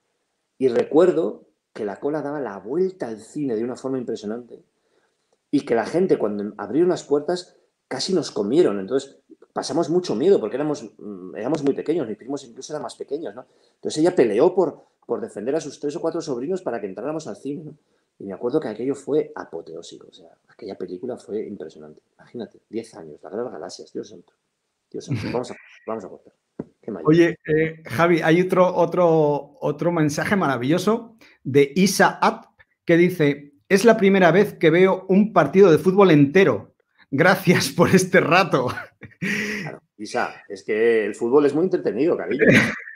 Y recuerdo que la cola daba la vuelta al cine de una forma impresionante y que la gente cuando abrieron las puertas casi nos comieron. Entonces pasamos mucho miedo porque éramos, éramos muy pequeños, mis primos incluso eran más pequeños, ¿no? Entonces ella peleó por, por defender a sus tres o cuatro sobrinos para que entráramos al cine, ¿no? Y me acuerdo que aquello fue apoteósico, o sea, aquella película fue impresionante. Imagínate, diez años, La Guerra de las Galaxias, Dios santo. Dios santo, vamos a, vamos a cortar. Oye, eh, Javi, hay otro, otro, otro mensaje maravilloso de Isa At que dice, es la primera vez que veo un partido de fútbol entero. Gracias por este rato. Claro, Isa, es que el fútbol es muy entretenido, cariño.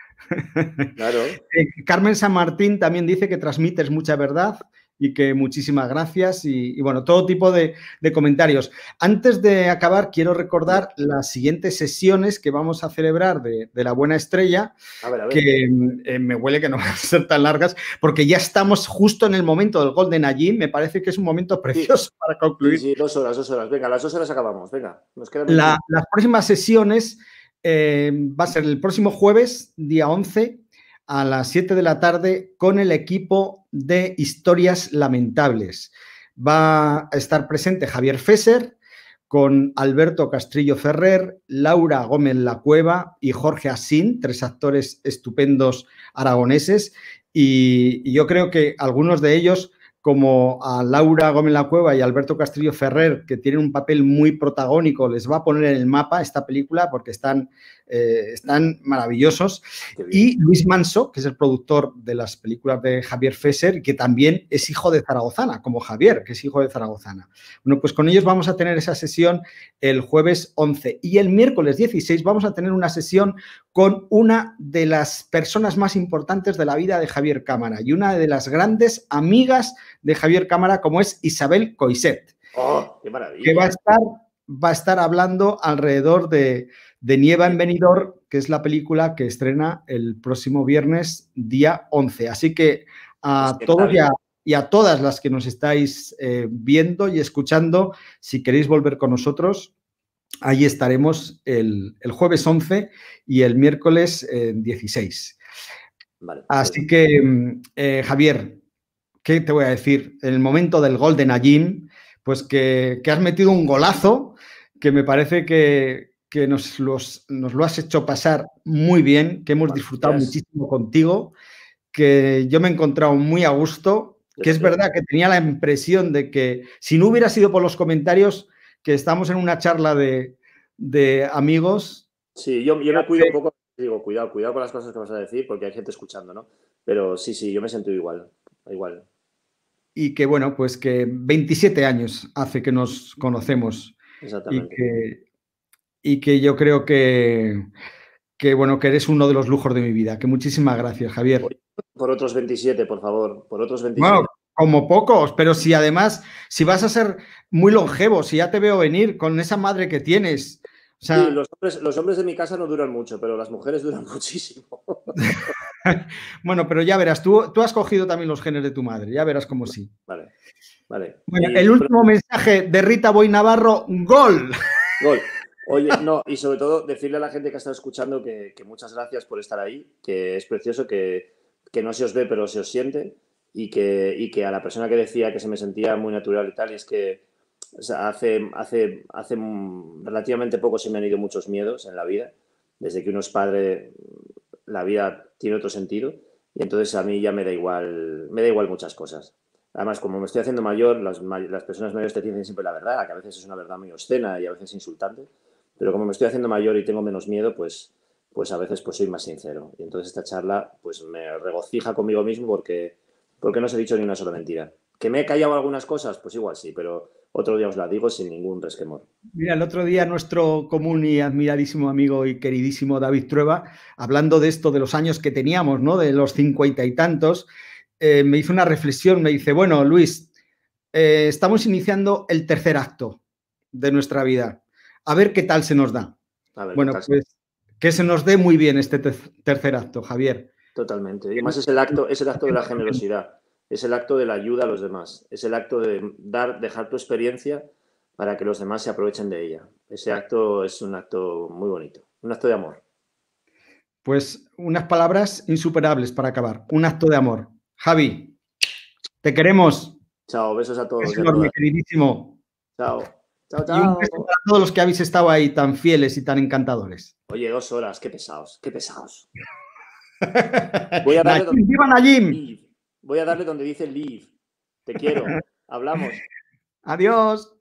Claro. Eh, Carmen San Martín también dice que transmites mucha verdad y que muchísimas gracias y, y bueno, todo tipo de, de comentarios. Antes de acabar, quiero recordar las siguientes sesiones que vamos a celebrar de, de La Buena Estrella, a ver, a ver. que eh, me huele que no van a ser tan largas, porque ya estamos justo en el momento del Golden allí, me parece que es un momento precioso sí. para concluir. Sí, sí, dos horas, dos horas. Venga, a las dos horas acabamos, venga. Nos quedan La, las próximas sesiones eh, va a ser el próximo jueves, día once, a las siete de la tarde con el equipo de Historias Lamentables. Va a estar presente Javier Fesser con Alberto Castrillo Ferrer, Laura Gómez La Cueva y Jorge Asín, tres actores estupendos aragoneses. Y, y yo creo que algunos de ellos, como a Laura Gómez La Cueva y Alberto Castrillo Ferrer, que tienen un papel muy protagónico, les va a poner en el mapa esta película porque están, eh, están maravillosos. Y Luis Manso, que es el productor de las películas de Javier Fesser, que también es hijo de zaragozana, como Javier, que es hijo de zaragozana. Bueno, pues con ellos vamos a tener esa sesión el jueves once. Y el miércoles dieciséis vamos a tener una sesión con una de las personas más importantes de la vida de Javier Cámara y una de las grandes amigas de Javier Cámara, como es Isabel Coixet. ¡Oh, qué maravilla! Que va a estar, va a estar hablando alrededor de, de Nieva en Benidorm, que es la película que estrena el próximo viernes, día once. Así que a Pues todos y a, y a todas las que nos estáis eh, viendo y escuchando, si queréis volver con nosotros, ahí estaremos el, el jueves once y el miércoles eh, dieciséis. Vale, Así que, eh, Javier, ¿qué te voy a decir? En el momento del gol de Najim, pues que, que has metido un golazo que me parece que, que nos, los, nos lo has hecho pasar muy bien, que hemos disfrutado muchísimo contigo, que yo me he encontrado muy a gusto, que es verdad que tenía la impresión de que si no hubiera sido por los comentarios, que estamos en una charla de, de amigos. Sí, yo, yo me cuido un poco, digo, cuidado, cuidado con las cosas que vas a decir, porque hay gente escuchando, ¿no? Pero sí, sí, yo me siento igual, igual. Y que, bueno, pues que veintisiete años hace que nos conocemos. Exactamente. Y que, y que yo creo que, que, bueno, que eres uno de los lujos de mi vida. Que muchísimas gracias, Javier. Por otros veintisiete, por favor, por otros veintisiete. Bueno, como pocos, pero si además, si vas a ser muy longevo, si ya te veo venir con esa madre que tienes. O sea, sí, los hombres, los hombres de mi casa no duran mucho, pero las mujeres duran muchísimo. Bueno, pero ya verás, tú, tú has cogido también los genes de tu madre, ya verás cómo sí. Vale, vale. Bueno, y, el último pero... mensaje de Rita Boy Navarro, ¡gol! Gol. Oye, no, y sobre todo decirle a la gente que ha estado escuchando que, que muchas gracias por estar ahí, que es precioso, que, que no se os ve pero se os siente, y que, y que a la persona que decía que se me sentía muy natural y tal, y es que o sea, hace, hace, hace relativamente poco se me han ido muchos miedos en la vida, desde que uno es padre la vida tiene otro sentido, y entonces a mí ya me da igual, me da igual muchas cosas. Además, como me estoy haciendo mayor, las, las personas mayores te dicen siempre la verdad, que a veces es una verdad muy obscena y a veces insultante, pero como me estoy haciendo mayor y tengo menos miedo, pues, pues a veces pues soy más sincero. Y entonces esta charla pues me regocija conmigo mismo porque, porque no os he dicho ni una sola mentira. ¿Que me he callado algunas cosas? Pues igual sí, pero otro día os la digo sin ningún resquemor. Mira, el otro día nuestro común y admiradísimo amigo y queridísimo David Trueba, hablando de esto, de los años que teníamos, ¿no? De los cincuenta y tantos, eh, me hizo una reflexión, me dice, bueno, Luis, eh, estamos iniciando el tercer acto de nuestra vida. A ver qué tal se nos da. A ver, bueno, pues que se nos dé muy bien este te tercer acto, Javier. Totalmente. Y además es el acto, es el acto de la generosidad, es el acto de la ayuda a los demás, es el acto de dar, dejar tu experiencia para que los demás se aprovechen de ella. Ese acto es un acto muy bonito, un acto de amor. Pues unas palabras insuperables para acabar. Un acto de amor. Javi, te queremos. Chao, besos a todos. Es enorme, queridísimo. Chao. Chao, chao. Y un beso para todos los que habéis estado ahí tan fieles y tan encantadores. Oye, dos horas, qué pesados, qué pesados. Voy a darle donde... ¡Viva Najim! Voy a darle donde dice leave. Te quiero. Hablamos. Adiós.